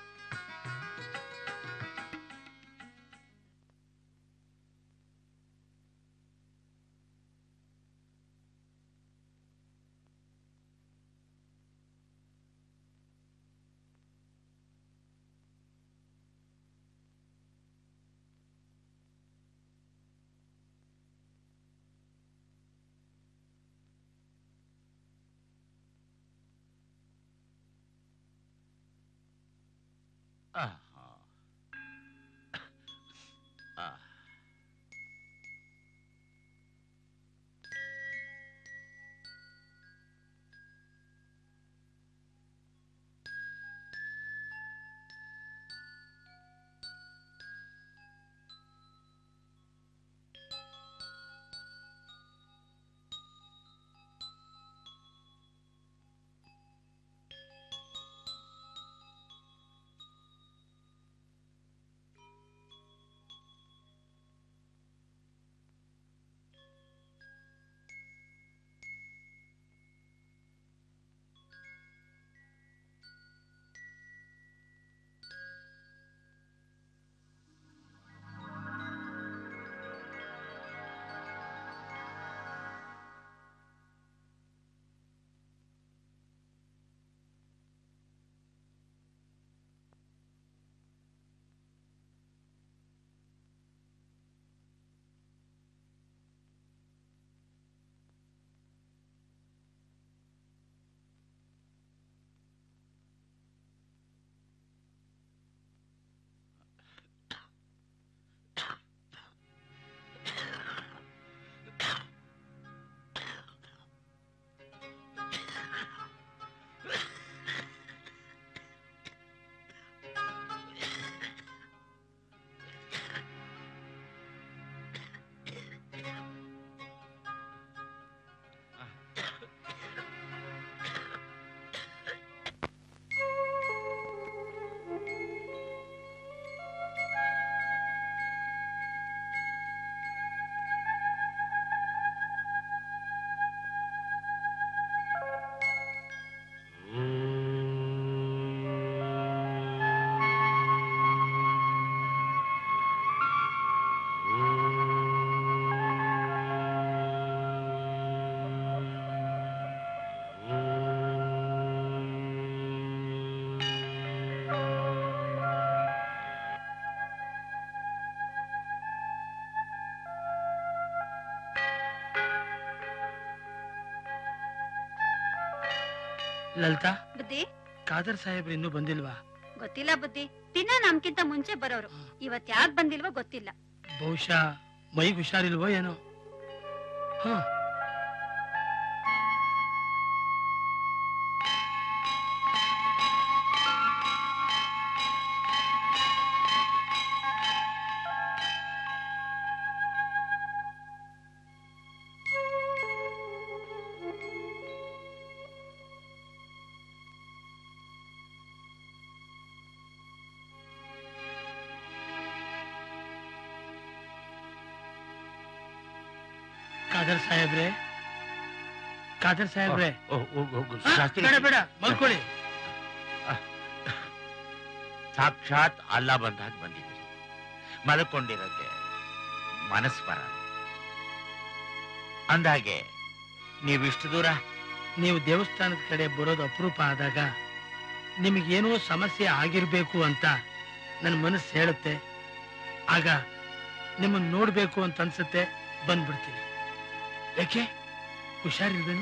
ಲಲಿತಾ, ಬುದ್ಧಿ ಖಾದರ್ ಸಾಹೇಬ್ರು ಇನ್ನೂ ಬಂದಿಲ್ವಾ? ಗೊತ್ತಿಲ್ಲ ಬುದ್ಧಿ, ದಿನ ನಮ್ಗಿಂತ ಮುಂಚೆ ಬರೋರು. ಇವತ್ ಯಾಕೆ ಬಂದಿಲ್ವೋ ಗೊತ್ತಿಲ್ಲ. ಬಹುಶಃ ಮೈಗೆ ಹುಷಾರಿಲ್ವೋ ಏನೋ. ಹ, ಖಾದರ್ ಸಾಹೇಬ್ರೆ, ಖಾದರ್ ಸಾಹೇಬ್ರೆ, ಬೇಡ ಬೇಡ ಮಲ್ಕೊಳ್ಳಿ. ಸಾಕ್ಷಾತ್ ಅಲ್ಲ ಬಂದಾಗ ಬಂದಿದ್ದೀರಿ. ಮಲ್ಕೊಂಡಿರೋಕೆ ಮನಸ್ಸು ಬರ ಅಂದಾಗೆ ನೀವಿಷ್ಟು ದೂರ. ನೀವು ದೇವಸ್ಥಾನದ ಕಡೆ ಬರೋದು ಅಪರೂಪ ಆದಾಗ ನಿಮಗೇನೋ ಸಮಸ್ಯೆ ಆಗಿರ್ಬೇಕು ಅಂತ ನನ್ನ ಮನಸ್ಸು ಹೇಳುತ್ತೆ. ಆಗ ನಿಮ್ಮನ್ನ ನೋಡ್ಬೇಕು ಅಂತ ಅನ್ಸುತ್ತೆ, ಬಂದ್ಬಿಡ್ತೀನಿ. ಯಾಕೆ ಹುಷಾರಿಲ್ವೇನು?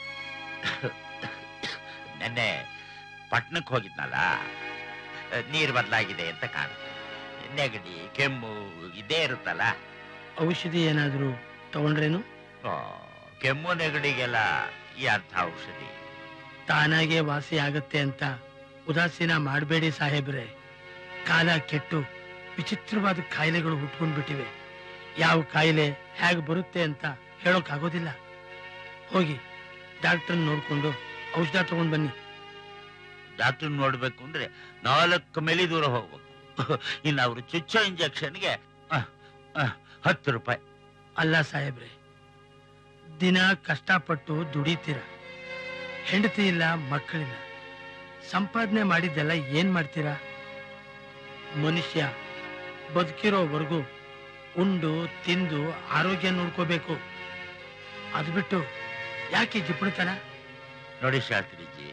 ನೆನ್ನೆ ಪಟ್ನಕ್ಕೆ ಹೋಗಿದ್ನಲ್ಲ, ನೀರು ಬದಲಾಗಿದೆ ಅಂತ ಕಾಣುತ್ತೆ. ನೆಗಡಿ ಕೆಮ್ಮು ಇದೇ ಇರುತ್ತಲ್ಲ. ಔಷಧಿ ಏನಾದ್ರೂ ತಗೊಂಡ್ರೇನು? ಕೆಮ್ಮು ನೆಗಡಿಗೆಲ್ಲ ಈ ಅರ್ಥ ಔಷಧಿ ತಾನಾಗೆ ವಾಸಿ ಆಗತ್ತೆ ಅಂತ ಉದಾಸೀನ ಮಾಡಬೇಡಿ ಸಾಹೇಬ್ರೆ. ಕಾಲ ಕೆಟ್ಟು ವಿಚಿತ್ರವಾದ ಕಾಯಿಲೆಗಳು ಹುಟ್ಕೊಂಡ್ಬಿಟ್ಟಿವೆ. ಯಾವ ಕಾಯಿಲೆ ಹೇಗೆ ಬರುತ್ತೆ ಅಂತ ಹೇಳೋಕ್ಕಾಗೋದಿಲ್ಲ. ಹೋಗಿ ಡಾಕ್ಟರ್ ನೋಡ್ಕೊಂಡು ಔಷಧ ತಗೊಂಡ್ ಬನ್ನಿ. ಡಾಕ್ಟರ್ ನೋಡ್ಬೇಕು ಅಂದ್ರೆ 4 ಮೈಲಿ ದೂರ ಹೋಗ್ಬೇಕು. ಇನ್ನು ಅವರು ಚುಚ್ಚೋ ಇಂಜೆಕ್ಷನ್ಗೆ 10 ರೂಪಾಯಿ. ಅಲ್ಲ ಸಾಹೇಬ್ರೆ, ದಿನ ಕಷ್ಟಪಟ್ಟು ದುಡಿತೀರ, ಹೆಂಡತಿ ಇಲ್ಲ, ಮಕ್ಕಳಿಲ್ಲ, ಸಂಪಾದನೆ ಮಾಡಿದ್ದೆಲ್ಲ ಏನ್ ಮಾಡ್ತೀರಾ? ಮನುಷ್ಯ ಬದುಕಿರೋವರೆಗೂ ಉಂಡು ತಿಂದು ಆರೋಗ್ಯ ನೋಡ್ಕೋಬೇಕು. ಅದು ಬಿಟ್ಟು ಯಾಕೆ ಜಿಪುಣತನ? ನೋಡಿ ಶಾಸ್ತ್ರಿಜಿ,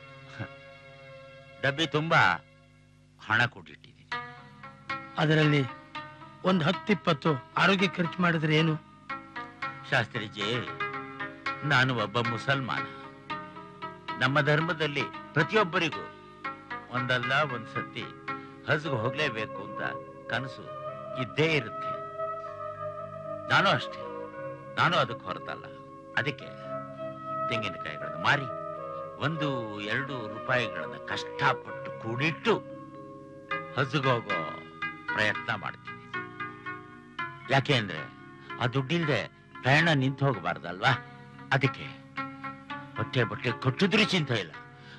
ಡಬ್ಬಿ ತುಂಬಾ ಹಣ ಕೊಟ್ಟಿಟ್ಟಿದ್ದೀನಿ. ಅದರಲ್ಲಿ ಒಂದು 10-20 ಆರೋಗ್ಯ ಖರ್ಚು ಮಾಡಿದ್ರೆ ಏನು? ಶಾಸ್ತ್ರಿಜಿ, ನಾನು ಒಬ್ಬ ಮುಸಲ್ಮಾನ. ನಮ್ಮ ಧರ್ಮದಲ್ಲಿ ಪ್ರತಿಯೊಬ್ಬರಿಗೂ ಒಂದಲ್ಲ ಒಂದ್ಸತಿ ಹಜ್ಗೆ ಹೋಗ್ಲೇಬೇಕು ಅಂತ ಕನಸು ಇದ್ದೇ ಇರುತ್ತೆ. ನಾನು ಅಷ್ಟೇ, ನಾನು ಅದಕ್ಕೆ ಹೊರತಲ್ಲ. ಅದಕ್ಕೆ ತೆಂಗಿನಕಾಯಿಗಳನ್ನು ಮಾರಿ 1-2 ರೂಪಾಯಿಗಳನ್ನ ಕಷ್ಟಪಟ್ಟು ಕೂಡಿಟ್ಟು ಹಜ್ಗೆ ಹೋಗೋ ಪ್ರಯತ್ನ ಮಾಡ್ತೀನಿ. ಯಾಕೆ ಅಂದ್ರೆ ಆ ದುಡ್ಡಿಲ್ದೆ ಪ್ರಯಾಣ ನಿಂತು ಹೋಗಬಾರ್ದಲ್ವಾ? ಅದಕ್ಕೆ ಹೊಟ್ಟೆ ಬಟ್ಟೆ ಕೊಟ್ಟಿದ್ರೂ ಚಿಂತೆ ಇಲ್ಲ.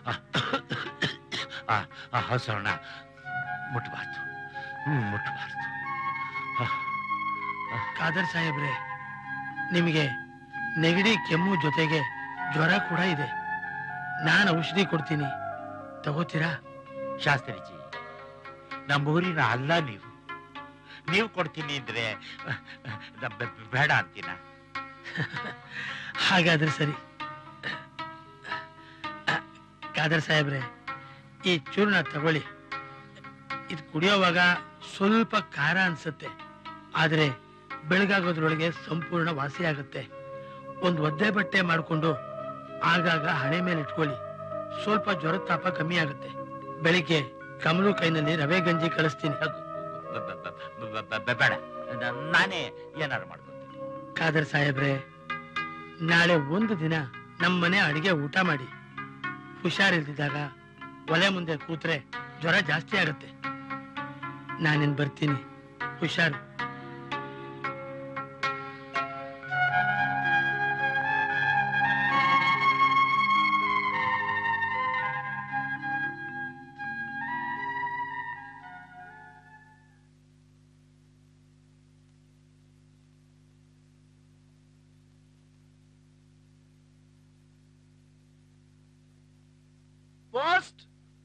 ಆ ಹಸರಣ ಮುಟ್ಟಬಾರ್ದು, ಮುಟ್ಟಬಾರ್ದು. ಖಾದರ್ ಸಾಹೇಬ್ರೆ, ನಿಮಗೆ ನೆಗಡಿ ಕೆಮ್ಮು ಜೊತೆಗೆ ಜ್ವರ ಕೂಡ ಇದೆ. ನಾನು ಔಷಧಿ ಕೊಡ್ತೀನಿ, ತಗೋತೀರಾ? ಶಾಸ್ತ್ರಿಜಿ, ನಮ್ಮೂರಿನ ಅಲ್ಲ ನೀವು ಕೊಡ್ತೀನಿ ಅಂದ್ರೆ ಬೇಡ ಅಂತೀನ? ಹಾಗಾದ್ರೆ ಸರಿ. ಖಾದರ್ ಸಾಹೇಬ್ರೆ, ಈ ಚೂರ್ಣ ತಗೊಳ್ಳಿ. ಇದು ಕುಡಿಯೋವಾಗ ಸ್ವಲ್ಪ ಖಾರ ಅನ್ಸುತ್ತೆ, ಆದ್ರೆ ಬೆಳಗಾಗೋದ್ರೊಳಗೆ ಸಂಪೂರ್ಣ ವಾಸಿ ಆಗುತ್ತೆ. ಒಂದು ಒದ್ದೆ ಬಟ್ಟೆ ಮಾಡಿಕೊಂಡು ಆಗಾಗ ಹಣೆ ಮೇಲೆ ಇಟ್ಕೊಳ್ಳಿ, ಸ್ವಲ್ಪ ಜ್ವರದ ತಾಪ ಕಮ್ಮಿ ಆಗುತ್ತೆ. ಬೆಳಿಗ್ಗೆ ಕಮಲು ಕೈನಲ್ಲಿ ರವೆ ಗಂಜಿ ಕಳಿಸ್ತೀನಿ. ಬೇಡ, ನಾನೇ ಏನಾರು ಮಾಡ್ಕೊತೀನಿ. ಖಾದರ್ ಸಾಹೇಬ್ರೆ, ನಾಳೆ ಒಂದು ದಿನ ನಮ್ಮನೆ ಅಡಿಗೆ ಊಟ ಮಾಡಿ. ಹುಷಾರಿಲ್ದಿದ್ದಾಗ ಒಲೆ ಮುಂದೆ ಕೂತ್ರೆ ಜ್ವರ ಜಾಸ್ತಿ ಆಗುತ್ತೆ. ನಾನೇನ್ ಬರ್ತೀನಿ, ಹುಷಾರು. Post!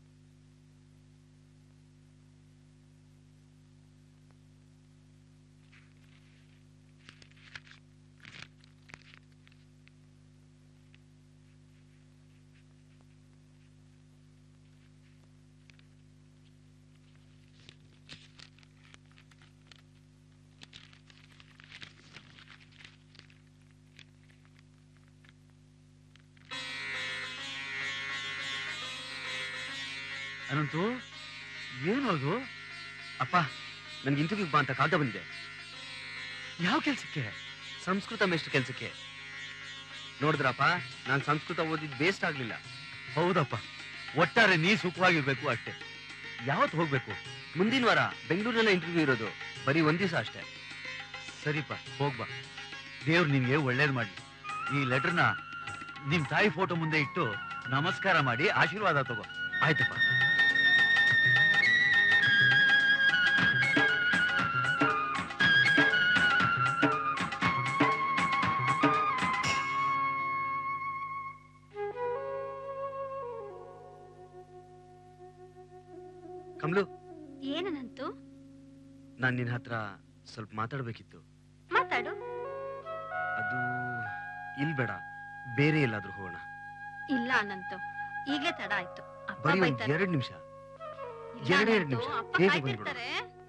ಅನಂತು, ಏನು ಅದು? ಅಪ್ಪ, ನನ್ಗೆ ಇಂಟರ್ವ್ಯೂ ಬಾ ಅಂತ ಕಾಗದ ಬಂದಿದೆ. ಯಾವ ಕೆಲ್ಸಕ್ಕೆ? ಸಂಸ್ಕೃತ ಮೇಷ್ಟ್ರ ಕೆಲ್ಸಕ್ಕೆ. ನೋಡಿದ್ರಪ್ಪ, ನಾನು ಸಂಸ್ಕೃತ ಓದಿದ್ ವೇಸ್ಟ್ ಆಗ್ಲಿಲ್ಲ. ಹೌದಪ್ಪ, ಒಟ್ಟಾರೆ ನೀ ಸುಖವಾಗಿರ್ಬೇಕು ಅಷ್ಟೇ. ಯಾವತ್ತು ಹೋಗ್ಬೇಕು? ಮುಂದಿನ ವಾರ ಬೆಂಗಳೂರಿನಲ್ಲ ಇಂಟರ್ವ್ಯೂ ಇರೋದು. ಬರೀ 1 ದಿವಸ ಅಷ್ಟೇ. ಸರಿಪ, ಹೋಗ್ಬಾ. ದೇವ್ರು ನಿನ್ಗೆ ಒಳ್ಳೇದ್ ಮಾಡ್ಲಿ. ಈ ಲೆಟರ್ನ ನಿಮ್ ತಾಯಿ ಫೋಟೋ ಮುಂದೆ ಇಟ್ಟು ನಮಸ್ಕಾರ ಮಾಡಿ ಆಶೀರ್ವಾದ ತಗೋ. ಆಯ್ತಪ್ಪ. ಕಮಲು, ಏನಂತು? ನಾನ್ ನಿನ್ ಹತ್ರ ಸ್ವಲ್ಪ ಮಾತಾಡ್ಬೇಕಿತ್ತು. ಮಾತಾಡು. ಅದು ಇಲ್ ಬೇಡ, ಬೇರೆ ಎಲ್ಲಾದ್ರೂ ಹೋಗೋಣ. ಇಲ್ಲ ಅನಂತು, ಈಗಲೇ ತಡ ಆಯ್ತು. ಅಪ್ಪ ಬರೀ ಬೈತಾರೆ. 2 ನಿಮಿಷ. ಇಲ್ಲ ಎರಡೇ ಅನಂತು, ನಿಮಿಷ. ಅಪ್ಪ ಬೇಗ ಕಾಯ್ತಿರ್ತಾರೆ.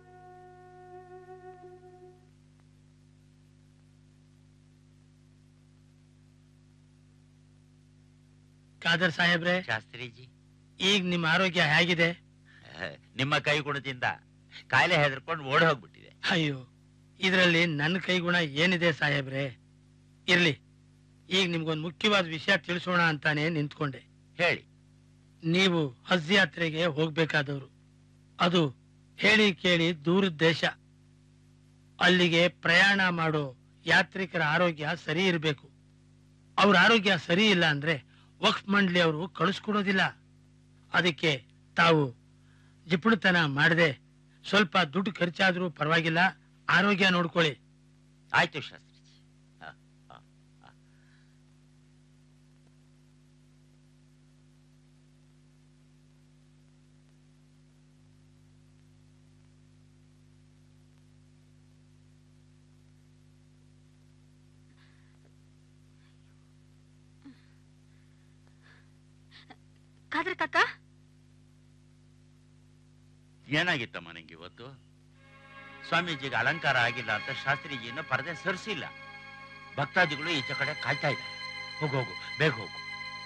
ಖಾದರ್ ಸಾಹೇಬ್ರೆ, ಶಾಸ್ತ್ರಿಜಿ, ಈಗ ನಿಮ್ಮ ಆರೋಗ್ಯ ಹೇಗಿದೆ? ನಿಮ್ಮ ಕೈಗುಣದಿಂದ ಕಾಯಿಲೆ ಹೆದರ್ಕೊಂಡು ಓಡಿ ಹೋಗ್ಬಿಟ್ಟಿದೆ. ಅಯ್ಯೋ, ಇದರಲ್ಲಿ ನನ್ನ ಕೈಗುಣ ಏನಿದೆ ಸಾಹೇಬ್ರೆ? ಇರ್ಲಿ, ಈಗ ನಿಮ್ಗೊಂದು ಮುಖ್ಯವಾದ ವಿಷಯ ತಿಳಿಸೋಣ ಅಂತಾನೆ ನಿಂತ್ಕೊಂಡೆ. ಹೇಳಿ. ನೀವು ಹಜ್ ಯಾತ್ರೆಗೆ ಹೋಗ್ಬೇಕಾದವ್ರು. ಅದು ಹೇಳಿ ಕೇಳಿ ದೂರದ ದೇಶ. ಅಲ್ಲಿಗೆ ಪ್ರಯಾಣ ಮಾಡೋ ಯಾತ್ರಿಕರ ಆರೋಗ್ಯ ಸರಿ ಇರಬೇಕು. ಅವ್ರ ಆರೋಗ್ಯ ಸರಿ ಇಲ್ಲ ಅಂದ್ರೆ ವಕ್ಫ್ ಮಂಡಳಿ ಅವರು ಕಳಿಸ್ಕೊಡೋದಿಲ್ಲ. ಅದಕ್ಕೆ ತಾವು ಜಿಪುಣತನ ಮಾಡದೆ ಸ್ವಲ್ಪ ದುಡ್ಡು ಖರ್ಚಾದ್ರೂ ಪರವಾಗಿಲ್ಲ, ಆರೋಗ್ಯ ನೋಡ್ಕೊಳ್ಳಿ. ಆಯ್ತು ಶಾಸ್ತ್ರಿ. ಖಾದರ್ ಕಾಕ, ಏನಾಗಿತ್ತಮ್ಮ ನಿಂಗೆ ಇವತ್ತು? ಸ್ವಾಮೀಜಿಗೆ ಅಲಂಕಾರ ಆಗಿಲ್ಲ ಅಂತ ಶಾಸ್ತ್ರಿಜಿನ ಪರದೆ ಸರಿಸಿಲ್ಲ. ಭಕ್ತಾದಿಗಳು ಈಚೆ ಕಡೆ ಕಾಯ್ತಾ ಇದ್ದಾರೆ. ಹೋಗು ಬೇಗ ಹೋಗು.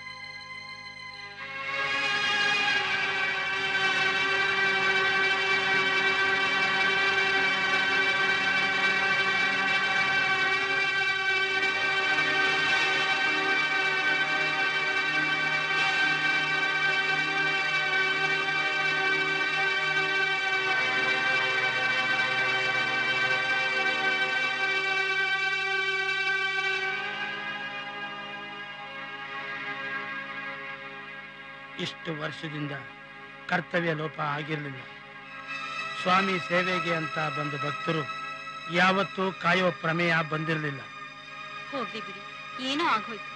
ಇಷ್ಟು ವರ್ಷದಿಂದ ಕರ್ತವ್ಯ ಲೋಪ ಆಗಿರಲಿಲ್ಲ. ಸ್ವಾಮಿ ಸೇವೆಗೆ ಅಂತ ಬಂದ ಭಕ್ತರು ಯಾವತ್ತೂ ಕಾಯುವ ಪ್ರಮೇಯ ಬಂದಿರಲಿಲ್ಲ. ಹೋಗ್ಲಿ ಬಿಡಿ, ಏನೋ ಆಗೋಯ್ತು.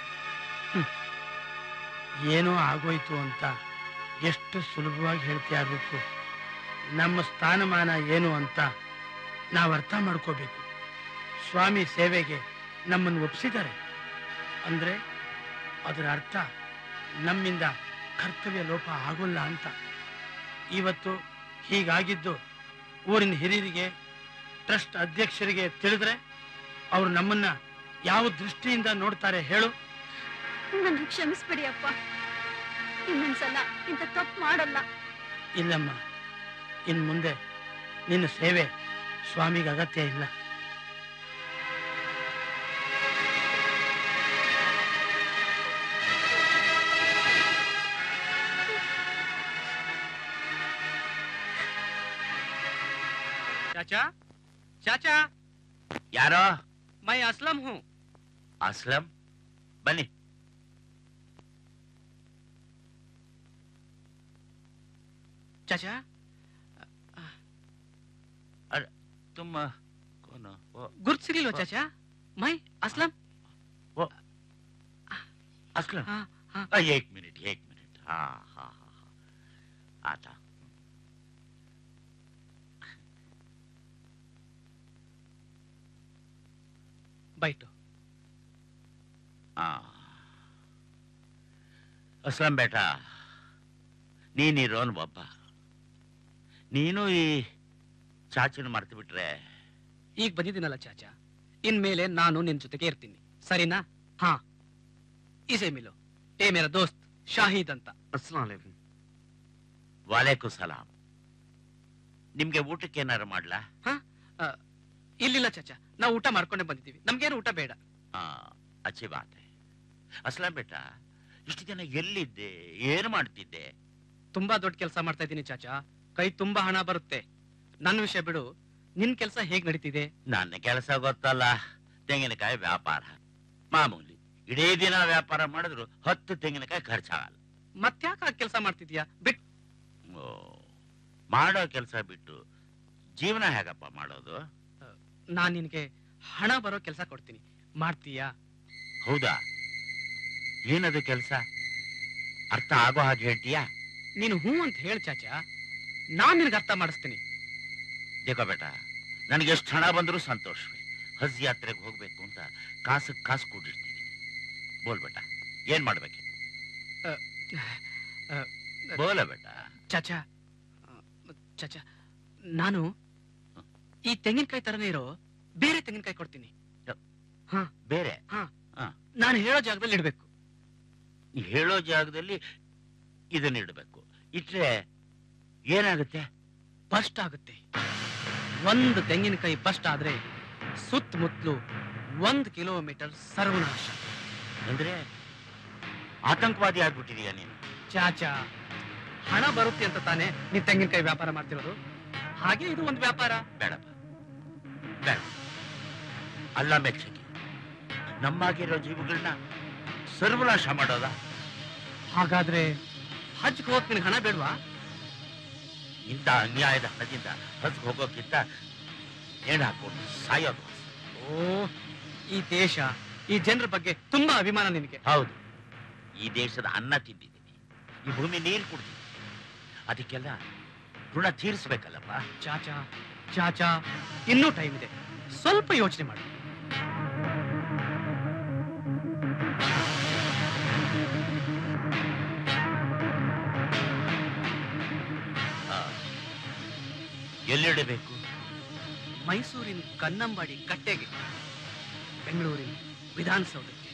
ಏನೋ ಆಗೋಯ್ತು ಅಂತ ಎಷ್ಟು ಸುಲಭವಾಗಿ ಹೇಳ್ತೀಯ ರುಕ್ಕು. ನಮ್ಮ ಸ್ಥಾನಮಾನ ಏನು ಅಂತ ನಾವು ಅರ್ಥ ಮಾಡ್ಕೋಬೇಕು. ಸ್ವಾಮಿ ಸೇವೆಗೆ ನಮ್ಮನ್ನು ಒಪ್ಪಿಸಿದ್ದಾರೆ ಅಂದ್ರೆ ಅದರ ಅರ್ಥ ನಮ್ಮಿಂದ ಕರ್ತವ್ಯ ಲೋಪ ಆಗೋಲ್ಲ ಅಂತ. ಇವತ್ತು ಹೀಗಾಗಿದ್ದು ಊರಿನ ಹಿರಿಯರಿಗೆ, ಟ್ರಸ್ಟ್ ಅಧ್ಯಕ್ಷರಿಗೆ ತಿಳಿದ್ರೆ ಅವರು ನಮ್ಮನ್ನ ಯಾವ ದೃಷ್ಟಿಯಿಂದ ನೋಡ್ತಾರೆ ಹೇಳು? ನನ್ನ ಕ್ಷಮಿಸ್ಬಿಡಿ ಅಪ್ಪ, ಇನ್ನೊಂದ್ಸಲ ಇಂಥ ತಪ್ಪು ಮಾಡಲ್ಲ. ಇಲ್ಲಮ್ಮ, ಇನ್ ಮುಂದೆ ನಿನ್ನ ಸೇವೆ ಸ್ವಾಮಿಗೆ ಅಗತ್ಯ ಇಲ್ಲ. चाचा, चाचा, ಯಾರೋ? मैं असलम हूँ. ಅಸ್ಲಂ, ಬನ್ನಿ. चाचा, तुम कौन हो? गुर्द सिरिल हो चाचा? मैं असलम. असलम? हाँ हाँ. एक मिनट. हाँ हाँ हाँ हाँ, आता. बैठो. ಅಸ್ಲಂ ಬೇಟ, ನೀನಿರೋನ್ ಒಬ್ಬ. ನೀನು ಈ ಚಾಚಿನ ಮರ್ತು ಬಿಟ್ರೆ ಈಗ ಬಂದಿದ್ದೀನಲ್ಲ ಚಾಚಾ, ಇನ್ಮೇಲೆ ನಾನು ನಿನ್ ಜೊತೆಗೆ ಇರ್ತೀನಿ, ಸರಿನಾ? ಹಾ, ಇಸೆ ಮಿಲೋ, ಏ ಮೇರಾ ದೋಸ್ತ್ ಶಾಹಿದ್ ಅಂತ. ಅಸ್ಸಲಾಮು ವಾಲೇಕುಂ ಸಲಾಂ. ನಿಮ್ಗೆ ಊಟಕ್ಕೆ ಏನಾರು ಮಾಡ್ಲಾ? ಇಲ್ಲಿಲ್ಲ ಚಾಚಾ, ನಾವು ಊಟ ಮಾಡ್ಕೊಂಡೇ ಬಂದಿದ್ದೀವಿ, ನಮ್ಗೇನು ಊಟ ಬೇಡ. ಅಚ್ಚಿ ಬಾತೆ. ಅಸ್ಲಾಂ ಬೇಟ, ಇಷ್ಟು ದಿನ ಎಲ್ಲಿದ್ದೆ, ಏನು ಮಾಡ್ತಿದ್ದೆ? ತುಂಬಾ ದೊಡ್ಡ ಕೆಲಸ ಮಾಡ್ತಾ ಇದ್ದೀನಿ ಚಾಚಾ, ಕೈ ತುಂಬಾ ಹಣ ಬರುತ್ತೆ. ನನ್ನ ವಿಷಯ ಬಿಡು, ನಿನ್ ಕೆಲಸ ಹೇಗ್ ನಡೀತಿದೆ? ನನ್ನ ಕೆಲಸ ಗೊತ್ತಲ್ಲ, ತೆಂಗಿನಕಾಯಿ ವ್ಯಾಪಾರ ಮಾಮೂಲಿ. ಇಡೀ ದಿನ ವ್ಯಾಪಾರ ಮಾಡಿದ್ರು 10 ತೆಂಗಿನಕಾಯಿ ಖರ್ಚಾಗಲ್ಲ. ಮತ್ತ್ಯಾಕ ಕೆಲಸ ಮಾಡ್ತಿದ್ಯಾ? ಬಿಟ್ ಮಾಡೋ ಕೆಲಸ ಬಿಟ್ಟು ಜೀವನ ಹೇಗಪ್ಪ ಮಾಡೋದು? ನಾನ್ ನಿನ್ಗೆ ಹಣ ಬರೋ ಕೆಲಸ ಕೊಡ್ತೀನಿ, ಮಾಡ್ತೀಯಾ? ಹೌದಾ? ಏನದು ಕೆಲಸ? ಅರ್ಥ ಆಗೋ ಹಾಗೆ ಹೇಳ್ತೀಯಾ? ನೀನು ಹೂ ಅಂತ ಹೇಳ ಚಾಚಾ, ನಾನ್ ನಿನ್ಗೆ ಅರ್ಥ ಮಾಡಿಸ್ತೀನಿ. ದೇಖೋ ಬೇಟ, ನನಗೆ ಎಷ್ಟು ಹಣ ಬಂದರೂ ಸಂತೋಷವೇ. ಹಜ್ ಯಾತ್ರೆಗೆ ಹೋಗ್ಬೇಕು ಅಂತ ಕಾಸು ಕೂಡಿರ್ತೀನಿ. ಬೋಲ್ ಬೇಟ, ಏನ್ ಮಾಡ್ಬೇಕು? ಬೋಲ ಬೇಟ. ಚಾಚಾ ಚಾಚಾ, ನಾನು ಈ ತೆಂಗಿನಕಾಯಿ ತರನೇ ಇರೋ ಬೇರೆ ತೆಂಗಿನಕಾಯಿ ಕೊಡ್ತೀನಿ. ಬೇರೆ? ನಾನು ಹೇಳೋ ಜಾಗದಲ್ಲಿ ಇಡ್ಬೇಕು. ಹೇಳೋ ಜಾಗದಲ್ಲಿ ಇದನ್ನ ಇಡಬೇಕು. ಇಟ್ರೆ ಏನಾಗುತ್ತೆ? ಬಸ್ಟ್ ಆಗುತ್ತೆ. ಒಂದು ತೆಂಗಿನಕಾಯಿ ಬಸ್ಟ್ ಆದ್ರೆ ಸುತ್ತಮುತ್ತಲು 1 ಕಿಲೋಮೀಟರ್ ಸರ್ವನಾಶ. ಅಂದ್ರೆ ಆತಂಕವಾದಿ ಆಗ್ಬಿಟ್ಟಿದೀಯ ನೀನು? ಚಾಚಾ, ಹಣ ಬರುತ್ತೆ ಅಂತ ತಾನೇ ನೀನ್ ತೆಂಗಿನಕಾಯಿ ವ್ಯಾಪಾರ ಮಾಡ್ತಿರೋದು, ಹಾಗೆ ಇದು ಒಂದು ವ್ಯಾಪಾರ. ಬೇಡಪ್ಪ, ಬೇಡ. ಅಲ್ಲ ಮೆಚ್ಚಗಿ, ನಮ್ಮಾಗಿರೋ ಜೀವಗಳನ್ನ ಸರ್ವನಾಶ ಮಾಡೋದ? ಹಾಗಾದ್ರೆ ಹಜ್ಗೆ ಹೋಗಕ್ ನಿನಗೆ ಹಣ ಬೇಡ್ವಾ? ಇಂಥ ಅನ್ಯಾಯದ ಹಣದಿಂದ ಹಜ್ಗೆ ಹೋಗೋಕ್ಕಿಂತ ನೇಣು ಹಾಕೊಂಡು ಸಾಯೋದು. ಓ, ಈ ದೇಶ, ಈ ಜನರ ಬಗ್ಗೆ ತುಂಬಾ ಅಭಿಮಾನ ನಿನಗೆ. ಹೌದು, ಈ ದೇಶದ ಅನ್ನ ತಿಂದಿದ್ದೀನಿ, ಈ ಭೂಮಿ ನೀರು ಕುಡ್ದಿದ್ದೀನಿ. ಅದಕ್ಕೆಲ್ಲ ಋಣ ತೀರಿಸ್ಬೇಕಲ್ಲಪ್ಪ. ಚಾಚಾ ಚಾಚಾ, ಇನ್ನೂ ಟೈಮ್ ಇದೆ, ಸ್ವಲ್ಪ ಯೋಚನೆ ಮಾಡಿ. ಎಲ್ಲಿಡಬೇಕು? ಮೈಸೂರಿನ ಕನ್ನಂಬಾಡಿ ಕಟ್ಟೆಗೆ, ಬೆಂಗಳೂರಿನ ವಿಧಾನಸೌಧಕ್ಕೆ.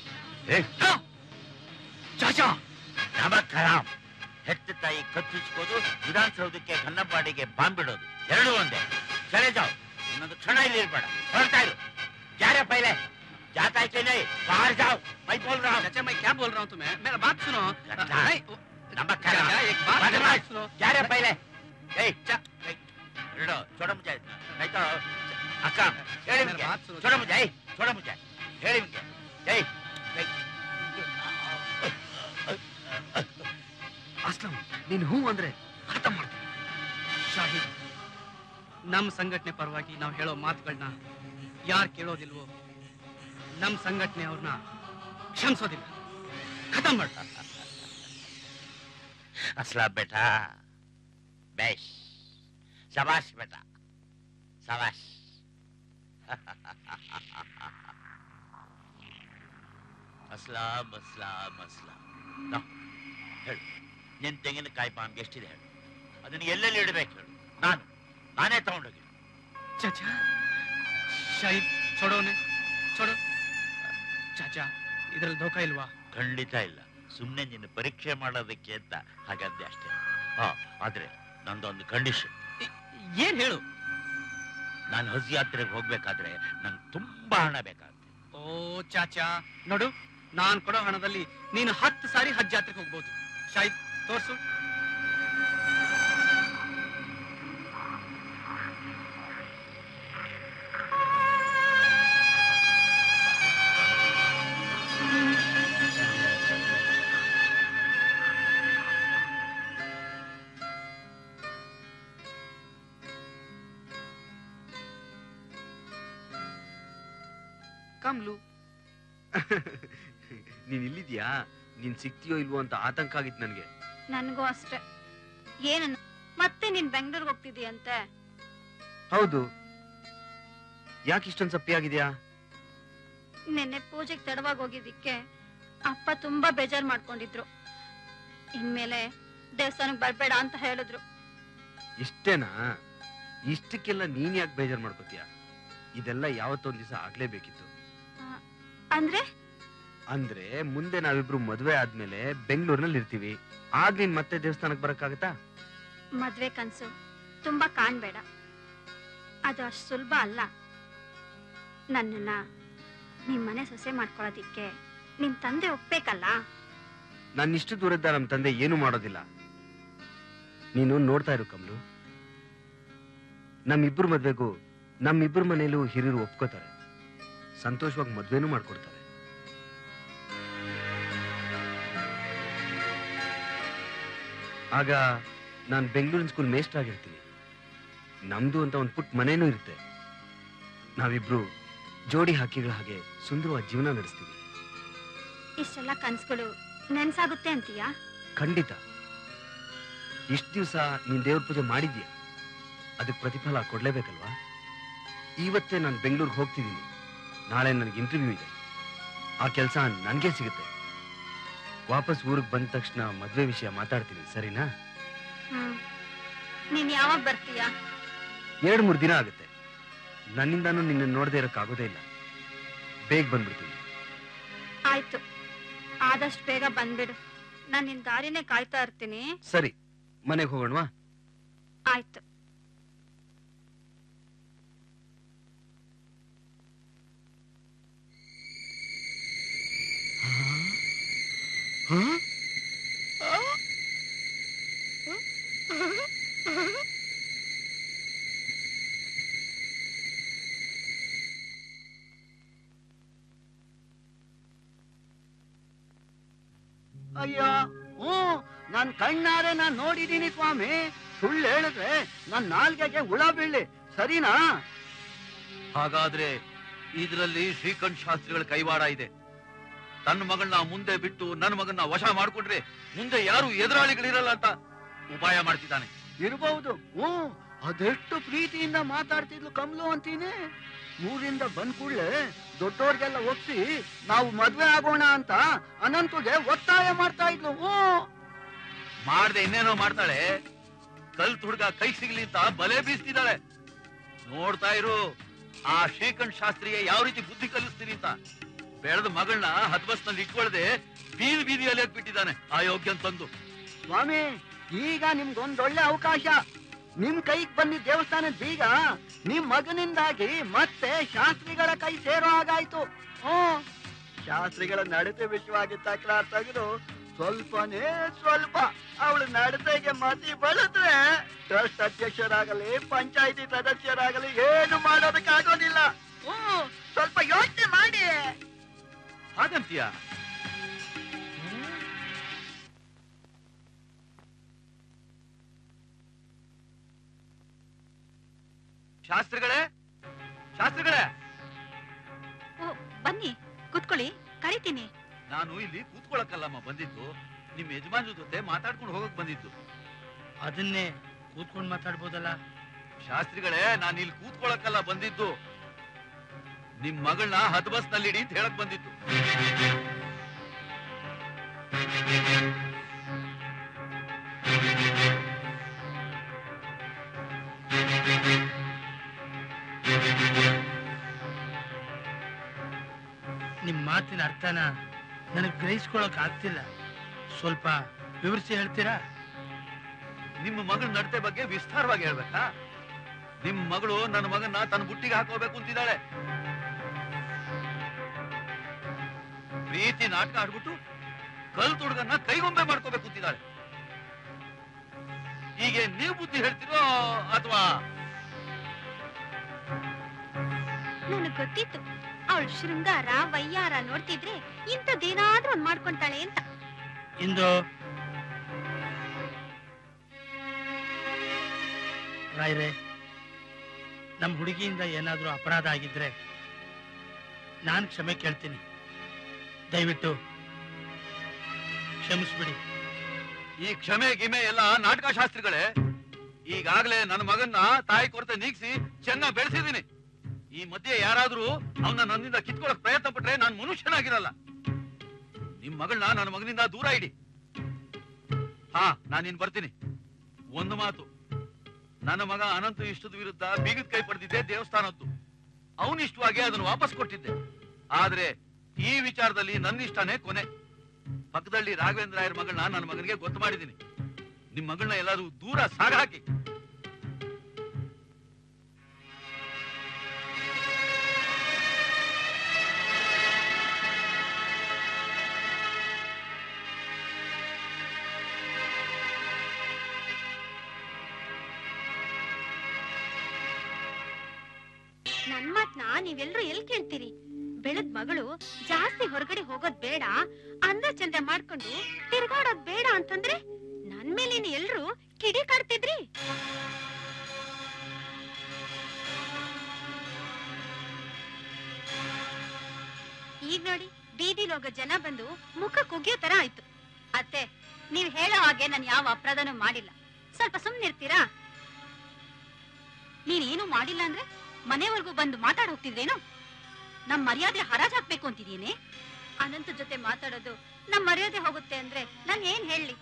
ಚಾಚಾ, ನಮಸ್ಕಾರಾಮ್. ಹೆತ್ತ ತಾಯಿ ಕತ್ತಿಚ್ಕೋದು, ವಿಧಾನಸೌಧಕ್ಕೆ ಕನ್ನಂಬಾಡಿಗೆ ಬಾಂಬ್ ಬಿಡೋದು ಎರಡೂ ಒಂದೇ. ಚಲೆ ಜಾವ್, ಇನ್ನೊಂದು ಕ್ಷಣ ಇಲ್ಲಿ ಇರ್ಬೇಡ. ಹೊರಡ್ತಾ ಇರು. ಯಾರೇ ಪೈಲೆ जाता है कि नहीं? बाहर जाओ, मैं बोल रहा हूँ। चाचा, मैं क्या बोल रहा हूँ तुम्हें? मेरा बात सुनो। नहीं, नमक चाचा, एक बात सुनो। क्या रे पहले? छोड़ो मुझे, नहीं तो अक्का, छोड़ो मुझे, छोड़ो मुझे, ಹೇಳಿ ಮುझे। ಅಸ್ಲಂ, ನೀನ್ ಹೂ ಅಂದ್ರೆ ಅರ್ಥ ಮಾಡ್ತೀನಿ. ಶಾಹಿದ್, ನಮ್ ಸಂಘಟನೆ ಪರವಾಗಿ ನಾವು ಹೇಳೋ ಮಾತುಗಳನ್ನ ಯಾರು ಕೇಳೋದಿಲ್ವೋ, ನಮ್ ಸಂಘಟನೆ ಅವ್ರನ್ನ ಕ್ಷಮಿಸೋದಿಲ್ಲ, ಖತಮ್ ಮಾಡ. असलम बेटा, बेश, शाबाश बेटा, शाबाश। अस्लाम अस्लाम अस्लाम। ಹೇಳು, ನಿನ್ ತೆಂಗಿನಕಾಯಿ ಪಾನ್ಗೆ ಎಷ್ಟಿದೆ ಹೇಳು, ಅದನ್ನ ಎಲ್ಲೆಲ್ಲಿ ಇಡಬೇಕು ಹೇಳು, ನಾನೇ ತಗೊಂಡೋಗಿ. चाचा, शाहिद छोड़ोने, छोड़ो। चाचा, ಇದ್ರಲ್ಲಿ ಧೋಖಾ ಇಲ್ವಾ? ಖಂಡಿತ ಇಲ್ಲ, ಸುಮ್ಮನೆ ನಿನ್ನ ಪರೀಕ್ಷೆ ಮಾಡೋದಕ್ಕೆ ಅಂತ ಹಾಗಂದೆ ಅಷ್ಟೇ. ಆದ್ರೆ ನಂದೊಂದು ಕಂಡೀಷನ್. ಏನ್ ಹೇಳು? ನಾನು ಹಜ್ ಯಾತ್ರೆಗೆ ಹೋಗ್ಬೇಕಾದ್ರೆ ನಂಗೆ ತುಂಬಾ ಹಣ ಬೇಕಾಗುತ್ತೆ. ಓ ಚಾಚಾ, ನೋಡು, ನಾನ್ ಕೊಡೋ ಹಣದಲ್ಲಿ ನೀನು 10 ಸಾರಿ ಹಜ್ ಯಾತ್ರೆಗೆ ಹೋಗ್ಬೋದು. ಶಾಹಿದ್, ತೋರ್ಸು. ಕಮ್ಲು, ನೀನ್ ಇಲ್ಲಿದ್ಯಾ? ನೀನ್ ಸಿಕ್ತಿಯೋ ಇಲ್ವೋ ಅಂತ ಆತಂಕ ಆಗಿತ್ತು ನನ್ಗೆ. ನನ್ಗೂ ಅಷ್ಟೇ. ಏನನ್ನ ಮತ್ತೆ ನೀನ್ ಬೆಂಗಳೂರಿಗೆ ಹೋಗ್ತಿದೀಯಂತೆ? ಹೌದು. ಯಾಕೆ ಇಷ್ಟೊಂದು ಸಪ್ಪಿ ಆಗಿದ್ಯಾ? ನಿನ್ನೆ ಪೂಜೆಗೆ ತಡವಾಗಿ ಹೋಗಿದ್ದಕ್ಕೆ ಅಪ್ಪ ತುಂಬಾ ಬೇಜಾರ್ ಮಾಡ್ಕೊಂಡಿದ್ರು. ಇನ್ಮೇಲೆ ದೇವಸ್ಥಾನಕ್ಕೆ ಬರ್ಬೇಡ ಅಂತ ಹೇಳಿದ್ರು. ಇಷ್ಟೇನಾ? ಇಷ್ಟಕ್ಕೆಲ್ಲ ನೀನ್ ಯಾಕೆ ಬೇಜಾರ್ ಮಾಡ್ಕೋತೀಯ? ಇದೆಲ್ಲ ಯಾವತ್ತೊಂದ್ ದಿವಸ ಆಗ್ಲೇಬೇಕಿತ್ತು. ಅಂದ್ರೆ ಮುಂದೆ ನಾವಿಬ್ರು ಮದ್ವೆ ಆದ್ಮೇಲೆ ಬೆಂಗಳೂರಿನಲ್ಲಿ ಇರ್ತೀವಿ. ಆಗ ನೀನ್ ಮತ್ತೆ ದೇವಸ್ಥಾನಕ್ಕೆ ಬರಕ್ಕಾಗತ್ತಾ? ಮದ್ವೆ ಕನ್ಸು ತುಂಬಾ ಕಾಣ್ಬೇಡ, ಅದು ಅಷ್ಟು ಸುಲಭ ಅಲ್ಲ. ನನ್ನನ್ನ ನಿಮ್ ಮನೆ ಸೊಸೆ ಮಾಡ್ಕೊಳ್ಳೋದಿಕ್ಕೆ ನಿಮ್ ತಂದೆ ಒಪ್ಬೇಕಲ್ಲ. ನಾನು ಇಷ್ಟು ದೂರದಿಂದ ನಮ್ ತಂದೆ ಏನು ಮಾಡೋದಿಲ್ಲ. ನೀನು ನೋಡ್ತಾ ಇರು ಕಮ್ಲು, ನಮ್ಮಿಬ್ರು ಮದ್ವೆಗೂ ನಮ್ಮಿಬ್ರು ಮನೇಲೂ ಹಿರಿಯರು ಒಪ್ಕೋತಾರೆ, ಸಂತೋಷವಾಗಿ ಮದ್ವೆನೂ ಮಾಡ್ಕೊಡ್ತಾರೆ. ಆಗ ನಾನು ಬೆಂಗಳೂರಿನ ಸ್ಕೂಲ್ ಮೇಸ್ಟರ್ ಆಗಿರ್ತೀನಿ. ನಮ್ದು ಅಂತ ಒಂದು ಪುಟ್ಟ ಮನೇನೂ ಇರುತ್ತೆ. ನಾವಿಬ್ರು ಜೋಡಿ ಹಕ್ಕಿಗಳ ಹಾಗೆ ಸುಂದರವಾದ ಜೀವನ ನಡೆಸ್ತೀವಿ. ಇಷ್ಟೆಲ್ಲ ಕನ್ಸುಗಳು ನೆನ್ಸಾಗುತ್ತೆ ಅಂತೀಯಾ? ಖಂಡಿತ. ಇಷ್ಟು ದಿವಸ ನೀನ್ ದೇವ್ರ ಪೂಜೆ ಮಾಡಿದ್ಯಾ, ಅದಕ್ಕೆ ಪ್ರತಿಫಲ ಕೊಡ್ಲೇಬೇಕಲ್ವಾ? ಇವತ್ತೇ ನಾನು ಬೆಂಗಳೂರಿಗೆ ಹೋಗ್ತಿದ್ದೀನಿ. ನಾಳೆ ನನಗೆ ಇಂಟರ್ವ್ಯೂ ಇದೆ. ಆ ಕೆಲಸ ನನಗೆ ಸಿಗುತ್ತೆ. ವಾಪಸ್ ಊರಿಗೆ ಬಂದ ತಕ್ಷಣ ಮದ್ವೆ ವಿಷಯ ಮಾತಾಡ್ತೀನಿ, ಸರಿನಾ? ನೀನ್ ಯಾವಾಗ ಬರ್ತೀಯಾ? 2-3 ದಿನ ಆಗುತ್ತೆ. ನನ್ನಿಂದಾನು ನಿನ್ನ ನೋಡದೆ ಇರಕ್ಕಾಗೋದೇ ಇಲ್ಲ. ಬೇಗ ಬಂದ್ಬಿಡ್ತೀನಿ. ಆಯ್ತು, ಆದಷ್ಟು ಬೇಗ ಬಂದ್ಬಿಡು. ನಾನು ನಿನ್ ದಾರಿನೇ ಕಾಯ್ತಾ ಇರ್ತೀನಿ. ಸರಿ, ಮನೆಗೆ ಹೋಗೋಣವಾ? ಆಯ್ತು. ಅಯ್ಯೋ ನನ್ ಕಣ್ಣಾರೆ ನಾನ್ ನೋಡಿದೀನಿ ಸ್ವಾಮಿ. ಸುಳ್ಳು ಹೇಳಿದ್ರೆ ನನ್ ನಾಲ್ಗೆಗೆ ಹುಳ ಬೀಳಿ, ಸರಿನಾ? ಹಾಗಾದ್ರೆ ಇದರಲ್ಲಿ ಶ್ರೀಕಂಠ ಶಾಸ್ತ್ರಿಗಳ ಕೈವಾಡ ಇದೆ. ತನ್ನ ಮಗಳನ್ನ ಮುಂದೆ ಬಿಟ್ಟು ನನ್ನ ಮಗನ್ನ ವಶ ಮಾಡ್ಕೊಂಡ್ರೆ ಮುಂದೆ ಯಾರು ಎದುರಾಳಿಗಳಿರಲ್ಲ ಅಂತ ಉಪಾಯ ಮಾಡ್ತಿದ್ದಾನೆ. ಇರಬಹುದು. ಅದೆಷ್ಟು ಪ್ರೀತಿಯಿಂದ ಮಾತಾಡ್ತಿದ್ಲು ಕಮಲು ಅಂತೀನಿ. ಊರಿಂದ ಬಂದ್ ಕೂಡ್ಲೆ ದೊಡ್ಡೋರ್ಗೆಲ್ಲ ಒಪ್ಸಿ ನಾವು ಮದ್ವೆ ಆಗೋಣ ಅಂತ ಅನಂತುಗೆ ಒತ್ತಾಯ ಮಾಡ್ತಾ ಇದ್ಲು. ಮಾಡ್ದೆ ಇನ್ನೇನೋ ಮಾಡ್ತಾಳೆ. ಕಲ್ತ್ ಹುಡುಗ ಕೈ ಸಿಗ್ಲಿ ಅಂತ ಬಲೆ ಬೀಸ್ತಿದ್ದಾಳೆ. ನೋಡ್ತಾ ಇರು, ಆ ಶ್ರೀಕಂಠ ಶಾಸ್ತ್ರಿಗೆ ಯಾವ ರೀತಿ ಬುದ್ಧಿ ಕಲಿಸ್ತೀನಿ ಅಂತ. ಬೆಳೆದ ಮಗಳನ್ನ ಹದ್ಬಸ್ನಲ್ಲಿ ಇಟ್ಕೊಳ್ದೆ ಬೀದಿ ಬೀದಿಯಲ್ಲಿ ಬಿಟ್ಟಿದ್ದಾನೆ ಅಯೋಗ್ಯ ಅಂತಂದು. ಸ್ವಾಮಿ, ಈಗ ನಿಮ್ಗೊಂದೊಳ್ಳೆ ಅವಕಾಶ. ನಿಮ್ ಕೈಗೆ ಬಂದಿದ್ದ ದೇವಸ್ಥಾನದ ಬೀಗ ನಿಮ್ ಮಗನಿಂದಾಗಿ ಮತ್ತೆ ಶಾಸ್ತ್ರಿಗಳ ಕೈ ಸೇರೋ ಹಾಗಾಯ್ತು. ಶಾಸ್ತ್ರಿಗಳ ನಡತೆ ವಿಷಯವಾಗಿ ತಕರಾರು ತೆಗೆದು ಸ್ವಲ್ಪನೇ ಸ್ವಲ್ಪ ಅವಳ ನಡತೆಗೆ ಮತಿ ಬಳದ್ರೆ ಟ್ರಸ್ಟ್ ಅಧ್ಯಕ್ಷರಾಗಲಿ ಪಂಚಾಯಿತಿ ಸದಸ್ಯರಾಗಲಿ ಏನು ಮಾಡೋದಕ್ಕಾಗೋದಿಲ್ಲ. ಸ್ವಲ್ಪ ಯೋಚನೆ ಮಾಡಿ. ಹಾಗಂತೀಯ? ಶಾಸ್ತ್ರಿಗಳೇ, ಶಾಸ್ತ್ರಿಗಳೇ, ಬನ್ನಿ ಕೂತ್ಕೊಳ್ಳಿ, ಕರಿತೀನಿ. ನಾನು ಇಲ್ಲಿ ಕೂತ್ಕೊಳಕ್ಕಲ್ಲಮ್ಮ ಬಂದಿದ್ದು, ನಿಮ್ ಯಜಮಾನ್ರ ಜೊತೆ ಮಾತಾಡ್ಕೊಂಡು ಹೋಗಕ್ ಬಂದಿದ್ದು. ಅದನ್ನೇ ಕೂತ್ಕೊಂಡು ಮಾತಾಡ್ಬೋದಲ್ಲ? ಶಾಸ್ತ್ರಿಗಳೇ, ನಾನು ಇಲ್ಲಿ ಕೂತ್ಕೊಳಕ್ಕಲ್ಲ ಬಂದಿದ್ದು, ನಿಮ್ ಮಗಳನ್ನ ಹದ್ಬಸ್ನಲ್ಲಿಡಿ ಅಂತ ಹೇಳಕ್ ಬಂದಿದ್ದು. ನಿಮ್ ಮಾತಿನ ಅರ್ಥನ ನನಗೆ ಗ್ರಹಿಸ್ಕೊಳಕ್ ಆಗ್ತಿಲ್ಲ. ಸ್ವಲ್ಪ ವಿವರಿಸಿ ಹೇಳ್ತೀರಾ? ನಿಮ್ಮ ಮಗಳ ನಡತೆ ಬಗ್ಗೆ ವಿಸ್ತಾರವಾಗಿ ಹೇಳ್ಬೇಕಾ? ನಿಮ್ ಮಗಳು ನನ್ನ ಮಗನ್ನ ತನ್ನ ಬುಟ್ಟಿಗೆ ಹಾಕೋಬೇಕು ಅಂತಿದ್ದಾಳೆ. ಪ್ರೀತಿ ನಾಟಕ ಆಡ್ಬಿಟ್ಟು ಕಲ್ತ್ ಹುಡುಗನ್ನ ಕೈಗೊಂಬೆ ಮಾಡ್ಕೋಬೇಕು ಅಂತಿದ್ದಾಳೆ. ಹೀಗೆ ನೀವು ಬುದ್ಧಿ ಹೇಳ್ತಿರೋ ಅಥವಾ? ನನಗ್ ಗೊತ್ತಿತ್ತು ಅವಳು ಶೃಂಗಾರ ವಯ್ಯಾರ ನೋಡ್ತಿದ್ರೆ ಇಂಥದ್ದೇನಾದ್ರೂ ಒಂದ್ ಮಾಡ್ಕೊಂತಾಳೆ ಅಂತ. ಇಂದು ರಾಯ್ರೆ, ನಮ್ ಹುಡುಗಿಯಿಂದ ಏನಾದ್ರೂ ಅಪರಾಧ ಆಗಿದ್ರೆ ನಾನ್ ಕ್ಷಮೆ ಕೇಳ್ತೀನಿ. ದಯವಿಟ್ಟು ಕ್ಷಮಿಸ್ಬಿಡಿ. ಈ ಕ್ಷಮೆ ಗಿಮೆ ಎಲ್ಲ ನಾಟಕ ಶಾಸ್ತ್ರಿಗಳೇ. ಈಗಾಗಲೇ ನನ್ನ ಮಗನ್ನ ತಾಯಿ ಕೊರತೆ ನೀಗಿಸಿ ಚೆನ್ನಾಗಿ ಬೆಳೆಸಿದೀನಿ. ಈ ಮಧ್ಯೆ ಯಾರಾದ್ರೂ ಅವನ್ನ ನನ್ನಿಂದ ಕಿತ್ಕೊಳ್ಳಕ್ ಪ್ರಯತ್ನ ಪಟ್ರೆ ನಾನು ಮನುಷ್ಯನಾಗಿರಲ್ಲ. ನಿಮ್ ಮಗಳನ್ನ ನನ್ನ ಮಗನಿಂದ ದೂರ ಇಡಿ. ನಾನಿನ್ ಬರ್ತೀನಿ. ಒಂದು ಮಾತು, ನನ್ನ ಮಗ ಅನಂತ ಇಷ್ಟದ ವಿರುದ್ಧ ಬೀಗದ ಕೈ ಪಡೆದಿದ್ದೆ ದೇವಸ್ಥಾನದ್ದು. ಅವನ ಇಷ್ಟವಾಗಿ ಅದನ್ನು ವಾಪಸ್ ಕೊಟ್ಟಿದ್ದೆ. ಆದ್ರೆ ಈ ವಿಚಾರದಲ್ಲಿ ನನ್ನ ಇಷ್ಟನೇ ಕೊನೆ. ಪಕ್ಕದಲ್ಲಿ ರಾಘವೇಂದ್ರ ರಾಯರ ಮಗಳನ್ನ ನನ್ನ ಮಗನಿಗೆ ಗೊತ್ತು ಮಾಡಿದ್ದೀನಿ. ನಿಮ್ ಮಗಳನ್ನ ಎಲ್ಲಾದ್ರೂ ದೂರ ಸಾಗಾಕಿ. ನನ್ ಮಾತ್ನ ನೀವೆಲ್ರೂ ಎಲ್ ಕೇಳ್ತೀರಿ? ಬೆಳದ್ ಮಗಳು ಜಾಸ್ತಿ ಹೊರಗಡೆ ಹೋಗೋದ್ ಬೇಡ, ಅಂದ ಚಂದ ಮಾಡ್ಕೊಂಡು ತಿರ್ಗಾಡೋದ್ ಬೇಡ ಅಂತಂದ್ರೆ ನನ್ ಮೇಲೇನು ಎಲ್ರು ಕಿಡಿ ಕಾಡ್ತಿದ್ರಿ? ಈಗ ನೋಡಿ, ಬೀದಿಲ್ ಹೋಗೋ ಜನ ಬಂದು ಮುಖ ಕುಗ್ಗಿಯೋ ತರ ಆಯ್ತು. ಅತ್ತೆ, ನೀವ್ ಹೇಳೋ ಹಾಗೆ ನಾನು ಯಾವ ಅಪರಾಧನೂ ಮಾಡಿಲ್ಲ. ಸ್ವಲ್ಪ ಸುಮ್ನಿರ್ತೀರಾ? ನೀನೇನು ಮಾಡಿಲ್ಲ ಅಂದ್ರೆ ಮನೆವರೆಗೂ ಬಂದು ಮಾತಾಡ್ ಹೋಗ್ತಿದ್ರೇನು? ನಮ್ ಮರ್ಯಾದೆ ಹರಾಜ್ ಹಾಕ್ಬೇಕು ಅಂತಿದೀನಿ. ಅನಂತ ಜೊತೆ ಮಾತಾಡೋದು ನಮ್ ಮರ್ಯಾದೆ ಹೋಗುತ್ತೆ ಅಂದ್ರೆ ನಾನ್ ಏನ್ ಹೇಳಿ?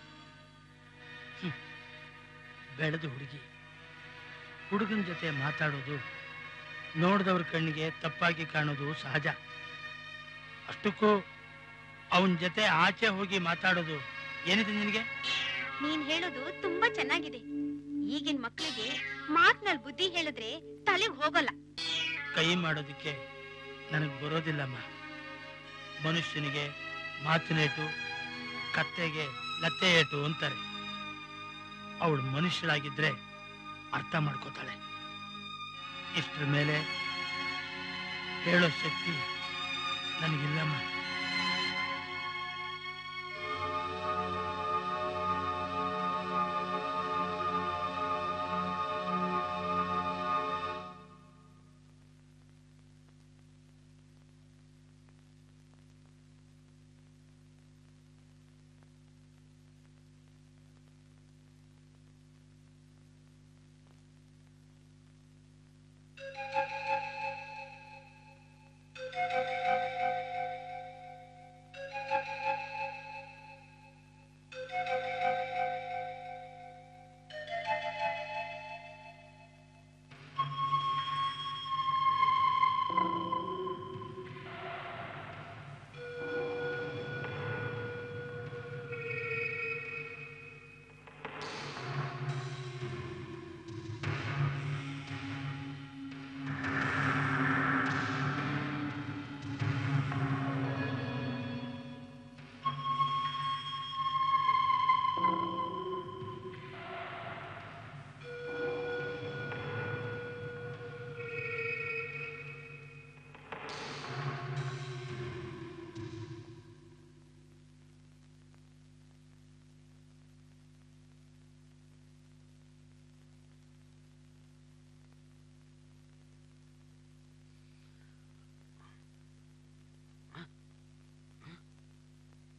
ಬೆಳೆದ ಹುಡುಗನ ಜೊತೆ ಮಾತಾಡೋದು ನೋಡ್ದವ್ರ ಕಣ್ಣಿಗೆ ತಪ್ಪಾಗಿ ಕಾಣೋದು ಸಹಜ. ಅಷ್ಟಕ್ಕೂ ಅವನ್ ಜೊತೆ ಆಚೆ ಹೋಗಿ ಮಾತಾಡೋದು ಏನಿದೆ ನಿನಗೆ? ನೀನ್ ಹೇಳೋದು ತುಂಬಾ ಚೆನ್ನಾಗಿದೆ. ಈಗಿನ ಮಕ್ಳಿಗೆ ಮಾತ್ನಲ್ಲಿ ಬುದ್ಧಿ ಹೇಳಿದ್ರೆ ತಲೆಗ್ ಹೋಗಲ್ಲ. ಕೈ ಮಾಡೋದಕ್ಕೆ ನನಗ್ ಬರೋದಿಲ್ಲಮ್ಮ. ಮನುಷ್ಯನಿಗೆ ಮಾತಿನೇಟು, ಕತ್ತೆಗೆ ಲತ್ತೆ ಏಟು ಅಂತಾರೆ. ಅವಳು ಮನುಷ್ಯರಾಗಿದ್ರೆ ಅರ್ಥ ಮಾಡ್ಕೋತಾಳೆ. ಇಷ್ಟ್ರ ಮೇಲೆ ಹೇಳೋ ಶಕ್ತಿ ನನಗಿಲ್ಲಮ್ಮ.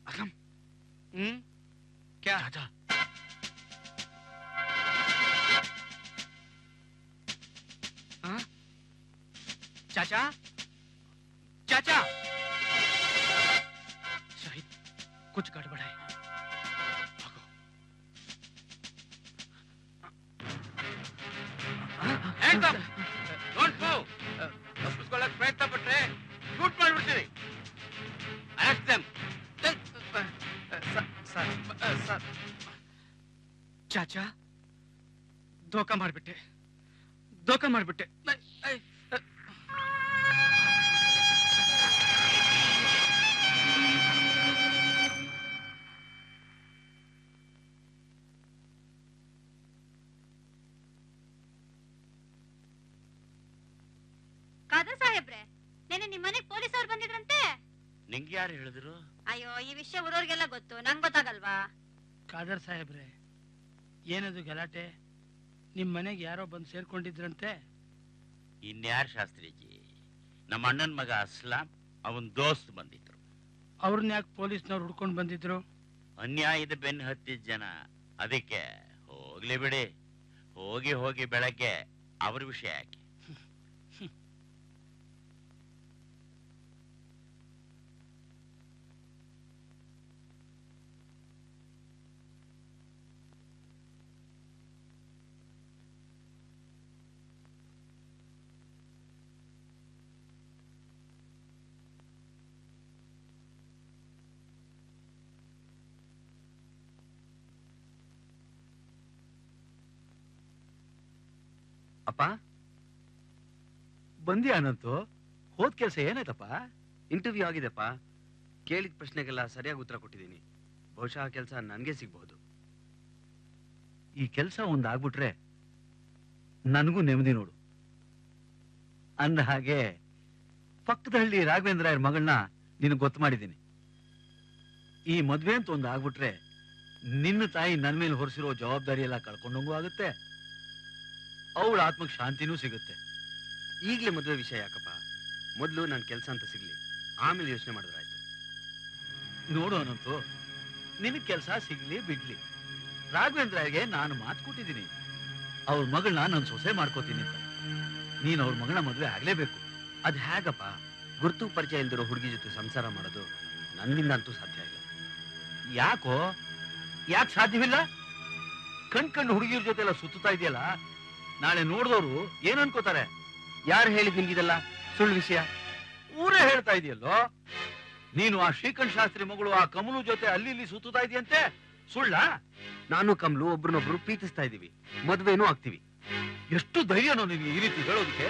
क्या चाचा चाचा शायद कुछ गड़बड़ है भागो ತಪ್ಪಿಸ್ಕೊಳ್ಳಕ್ ಪ್ರಯತ್ನ ಪಟ್ರೆ ಶೂಟ್ ಮಾಡ್ಬಿಡ್ತೀವಿ सर चाचा धोखा मारबिट्टे ಕಾದ ಸಾಹೇಬ್ರೆ ನೆನೆ ನಿಮ್ಮನೆಗೆ ಪೊಲೀಸ್ ಅವ್ರು ಬಂದಿದ್ರಂತೆ ನಿಂಗೆ ಯಾರು ಹೇಳಿದ್ರು? ಅಯ್ಯೋ ಈ ವಿಷಯ ಊರವ್ರಿಗೆಲ್ಲ ಗೊತ್ತು, ನಂಗ್ ಗೊತ್ತಾಗಲ್ವಾ? ಖಾದರ್ ಸಾಹೇಬ್ರೆ, ಏನದು ಗಲಾಟೆ? ನಿಮ್ ಮನೆಗೆ ಯಾರೋ ಬಂದು ಸೇರ್ಕೊಂಡಿದ್ರಂತೆ? ಇನ್ಯಾರು ಶಾಸ್ತ್ರಿಜಿ, ನಮ್ಮ ಅಣ್ಣನ ಮಗ ಅಸ್ಲಾಂ ಅವನ್ ದೋಸ್ತ್ ಬಂದಿದ್ರು. ಅವ್ರನ್ನ ಯಾಕೆ ಪೊಲೀಸ್ನವ್ರು ಹುಡ್ಕೊಂಡು ಬಂದಿದ್ರು? ಅನ್ಯಾಯದ ಬೆನ್ನು ಹತ್ತಿದ ಜನ, ಅದಕ್ಕೆ. ಹೋಗ್ಲಿ ಬಿಡಿ, ಹೋಗಿ ಹೋಗಿ ಬೆಳಗ್ಗೆ ಅವ್ರ ವಿಷಯ ಯಾಕೆ? ಅಪ್ಪ ಬಂದಿ ಅನಂತು, ಹೋದ್ ಕೆಲ್ಸ ಏನಾಯ್ತಪ್ಪ? ಇಂಟರ್ವ್ಯೂ ಆಗಿದೆಪ್ಪ. ಕೇಳಿದ ಪ್ರಶ್ನೆಗೆಲ್ಲ ಸರಿಯಾಗಿ ಉತ್ತರ ಕೊಟ್ಟಿದ್ದೀನಿ. ಬಹುಶಃ ಆ ಕೆಲಸ ನನ್ಗೆ ಸಿಗ್ಬಹುದು. ಈ ಕೆಲ್ಸ ಒಂದಾಗ್ಬಿಟ್ರೆ ನನಗೂ ನೆಮ್ಮದಿ ನೋಡು. ಅಂದ ಹಾಗೆ ಪಕ್ಕದ ಹಳ್ಳಿ ರಾಘವೇಂದ್ರ ಮಗಳನ್ನ ನಿನಗೆ ಗೊತ್ತು ಮಾಡಿದ್ದೀನಿ. ಈ ಮದ್ವೆ ಅಂತ ಒಂದು ಆಗ್ಬಿಟ್ರೆ ನಿನ್ನ ತಾಯಿ ನನ್ನ ಮೇಲೆ ಹೊರಿಸಿರೋ ಜವಾಬ್ದಾರಿ ಎಲ್ಲ ಕಳ್ಕೊಂಡಂಗೂ ಆಗುತ್ತೆ, ಅವಳ ಆತ್ಮಕ್ಕೆ ಶಾಂತಿನೂ ಸಿಗುತ್ತೆ. ಈಗಲೇ ಮದುವೆ ವಿಷಯ ಯಾಕಪ್ಪ? ಮೊದಲು ನನ್ನ ಕೆಲಸ ಅಂತ ಸಿಗ್ಲಿ, ಆಮೇಲೆ ಯೋಚನೆ ಮಾಡಿದ್ರಾಯ್ತು. ನೋಡು ಅನಂತು, ನಿನಗೆ ಕೆಲಸ ಸಿಗ್ಲಿ ಬಿಡ್ಲಿ, ರಾಘವೇಂದ್ರಗೆ ನಾನು ಮಾತು ಕೊಟ್ಟಿದ್ದೀನಿ, ಅವ್ರ ಮಗಳನ್ನ ನಾನು ಸೊಸೆ ಮಾಡ್ಕೋತೀನಿ ಅಂತ. ನೀನು ಅವ್ರ ಮಗಳನ್ನ ಮದುವೆ ಆಗ್ಲೇಬೇಕು. ಅದ್ ಹೇಗಪ್ಪ? ಗುರ್ತು ಪರಿಚಯ ಇಲ್ದಿರೋ ಹುಡುಗಿ ಜೊತೆ ಸಂಸಾರ ಮಾಡೋದು ನನ್ನಿಂದ ಅಂತೂ ಸಾಧ್ಯ ಇಲ್ಲ. ಯಾಕೋ? ಯಾಕೆ ಸಾಧ್ಯವಿಲ್ಲ? ಕಣ್ ಹುಡುಗಿಯರ ಜೊತೆ ಎಲ್ಲ ಸುತ್ತಾ ಇದೆಯಲ್ಲ, ನಾಳೆ ನೋಡಿದವರು ಏನ್ ಅನ್ಕೋತಾರೆ? ಯಾರು ಹೇಳಿದ್ ನಿಮ್ಗಿದೆಲ್ಲ ಸುಳ್ಳು ವಿಷಯ? ಊರೇ ಹೇಳ್ತಾ ಇದೆಯಲ್ಲೋ. ನೀನು ಆ ಶ್ರೀಕಂಠ ಶಾಸ್ತ್ರಿ ಮಗಳು ಆ ಕಮಲು ಜೊತೆ ಅಲ್ಲಿ ಇಲ್ಲಿ ಸುತ್ತಾ ಇದೆಯಂತೆ, ಸುಳ್ಳ? ನಾನು ಕಮಲು ಒಬ್ರನ್ನೊಬ್ರು ಪ್ರೀತಿಸ್ತಾ ಇದೀವಿ, ಮದ್ವೆನೂ ಆಗ್ತೀವಿ. ಎಷ್ಟು ಧೈರ್ಯನೋ ನಿನ್ಗೆ ಈ ರೀತಿ ಹೇಳೋದಕ್ಕೆ?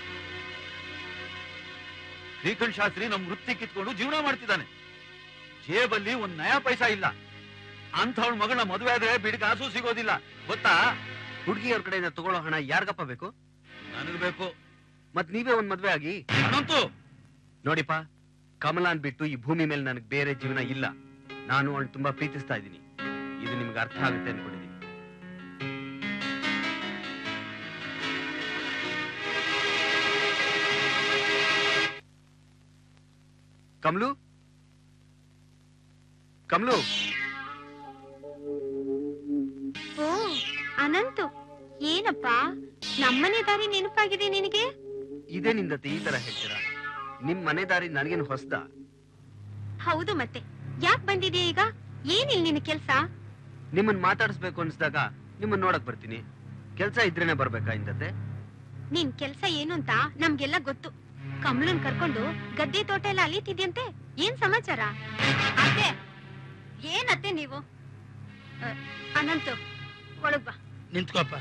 ಶ್ರೀಕಂಠ ಶಾಸ್ತ್ರಿ ನಮ್ ವೃತ್ತಿ ಕಿತ್ಕೊಂಡು ಜೀವನ ಮಾಡ್ತಿದ್ದಾನೆ, ಜೇಬಲ್ಲಿ ಒಂದ್ ನಯಾ ಪೈಸಾ ಇಲ್ಲ. ಅಂಥವಳ ಮಗಳನ್ನ ಮದುವೆ ಆದ್ರೆ ಬಿಡಿಗಾಸು ಸಿಗೋದಿಲ್ಲ, ಗೊತ್ತಾ? ಹುಡುಗಿಯವ್ರ ಕಡೆಯಿಂದ ತಗೊಳ್ಳೋ ಹಣ ಯಾರಿಗಪ್ಪ ಬೇಕು? ನನಗ್ ಬೇಕು. ಮತ್ ನೀವೇ ಒಂದ್ ಮದ್ವೆ ಆಗಿ. ಅನಂತು ನೋಡಿಪ್ಪ, ಕಮಲಾನ್ ಬಿಟ್ಟು ಈ ಭೂಮಿ ಮೇಲೆ ನನಗೆ ಬೇರೆ ಜೀವನ ಇಲ್ಲ. ನಾನು ಅವಳು ತುಂಬಾ ಪ್ರೀತಿಸ್ತಾ ಇದ್ದೀನಿ. ಇದು ನಿಮ್ಗೆ ಅರ್ಥ ಆಗುತ್ತೆ ಅನ್ಕೊಂಡಿದ್ದೀನಿ. ಕಮಲು, ಕಮಲು. ಓ ಅನಂತು, ಏನಪ್ಪ ನಮ್ಮನೆ ದಾರಿ ನೆನಪಾಗಿದೆ ನಿನಗೆ? ಇದೇ ನಿಂದತೆ ಈ ತರ ಹೇಳ್ತೀರಾ? ನಿಮ್ ಮನೆ ದಾರಿ ನನಗೇನು ಹೊಸದ? ಹೌದು, ಮತ್ತೆ ಯಾಕೆ ಬಂದಿದೆ ಈಗ? ಏನಿಲ್ಲ ನಿನ್ನ ಕೆಲ್ಸ? ನಿಮ್ಮನ್ ಮಾತಾಡಿಸ್ಬೇಕು ಅನ್ಸ್ದಾಗ ನಿಮ್ಮನ್ ನೋಡಕ್ ಬರ್ತೀನಿ. ಕೆಲ್ಸ ಇದ್ರೇನೆ ಬರ್ಬೇಕಾ ಇಂದತೆ? ನಿನ್ ಕೆಲ್ಸ ಏನು ಅಂತ ನಮ್ಗೆಲ್ಲ ಗೊತ್ತು. ಕಮಲನ್ ಕರ್ಕೊಂಡು ಗದ್ದೆ ತೋಟ ಎಲ್ಲ ಅಲಿತಿದ್ಯಂತೆ, ಏನ್ ಸಮಾಚಾರ? ಅತ್ತೆ, ಏನತ್ತೆ ನೀವು? ಅನಂತು, ಒಳಗ್ ಬಾ. ನಿಂತ್ಕೋಪ್ಪ.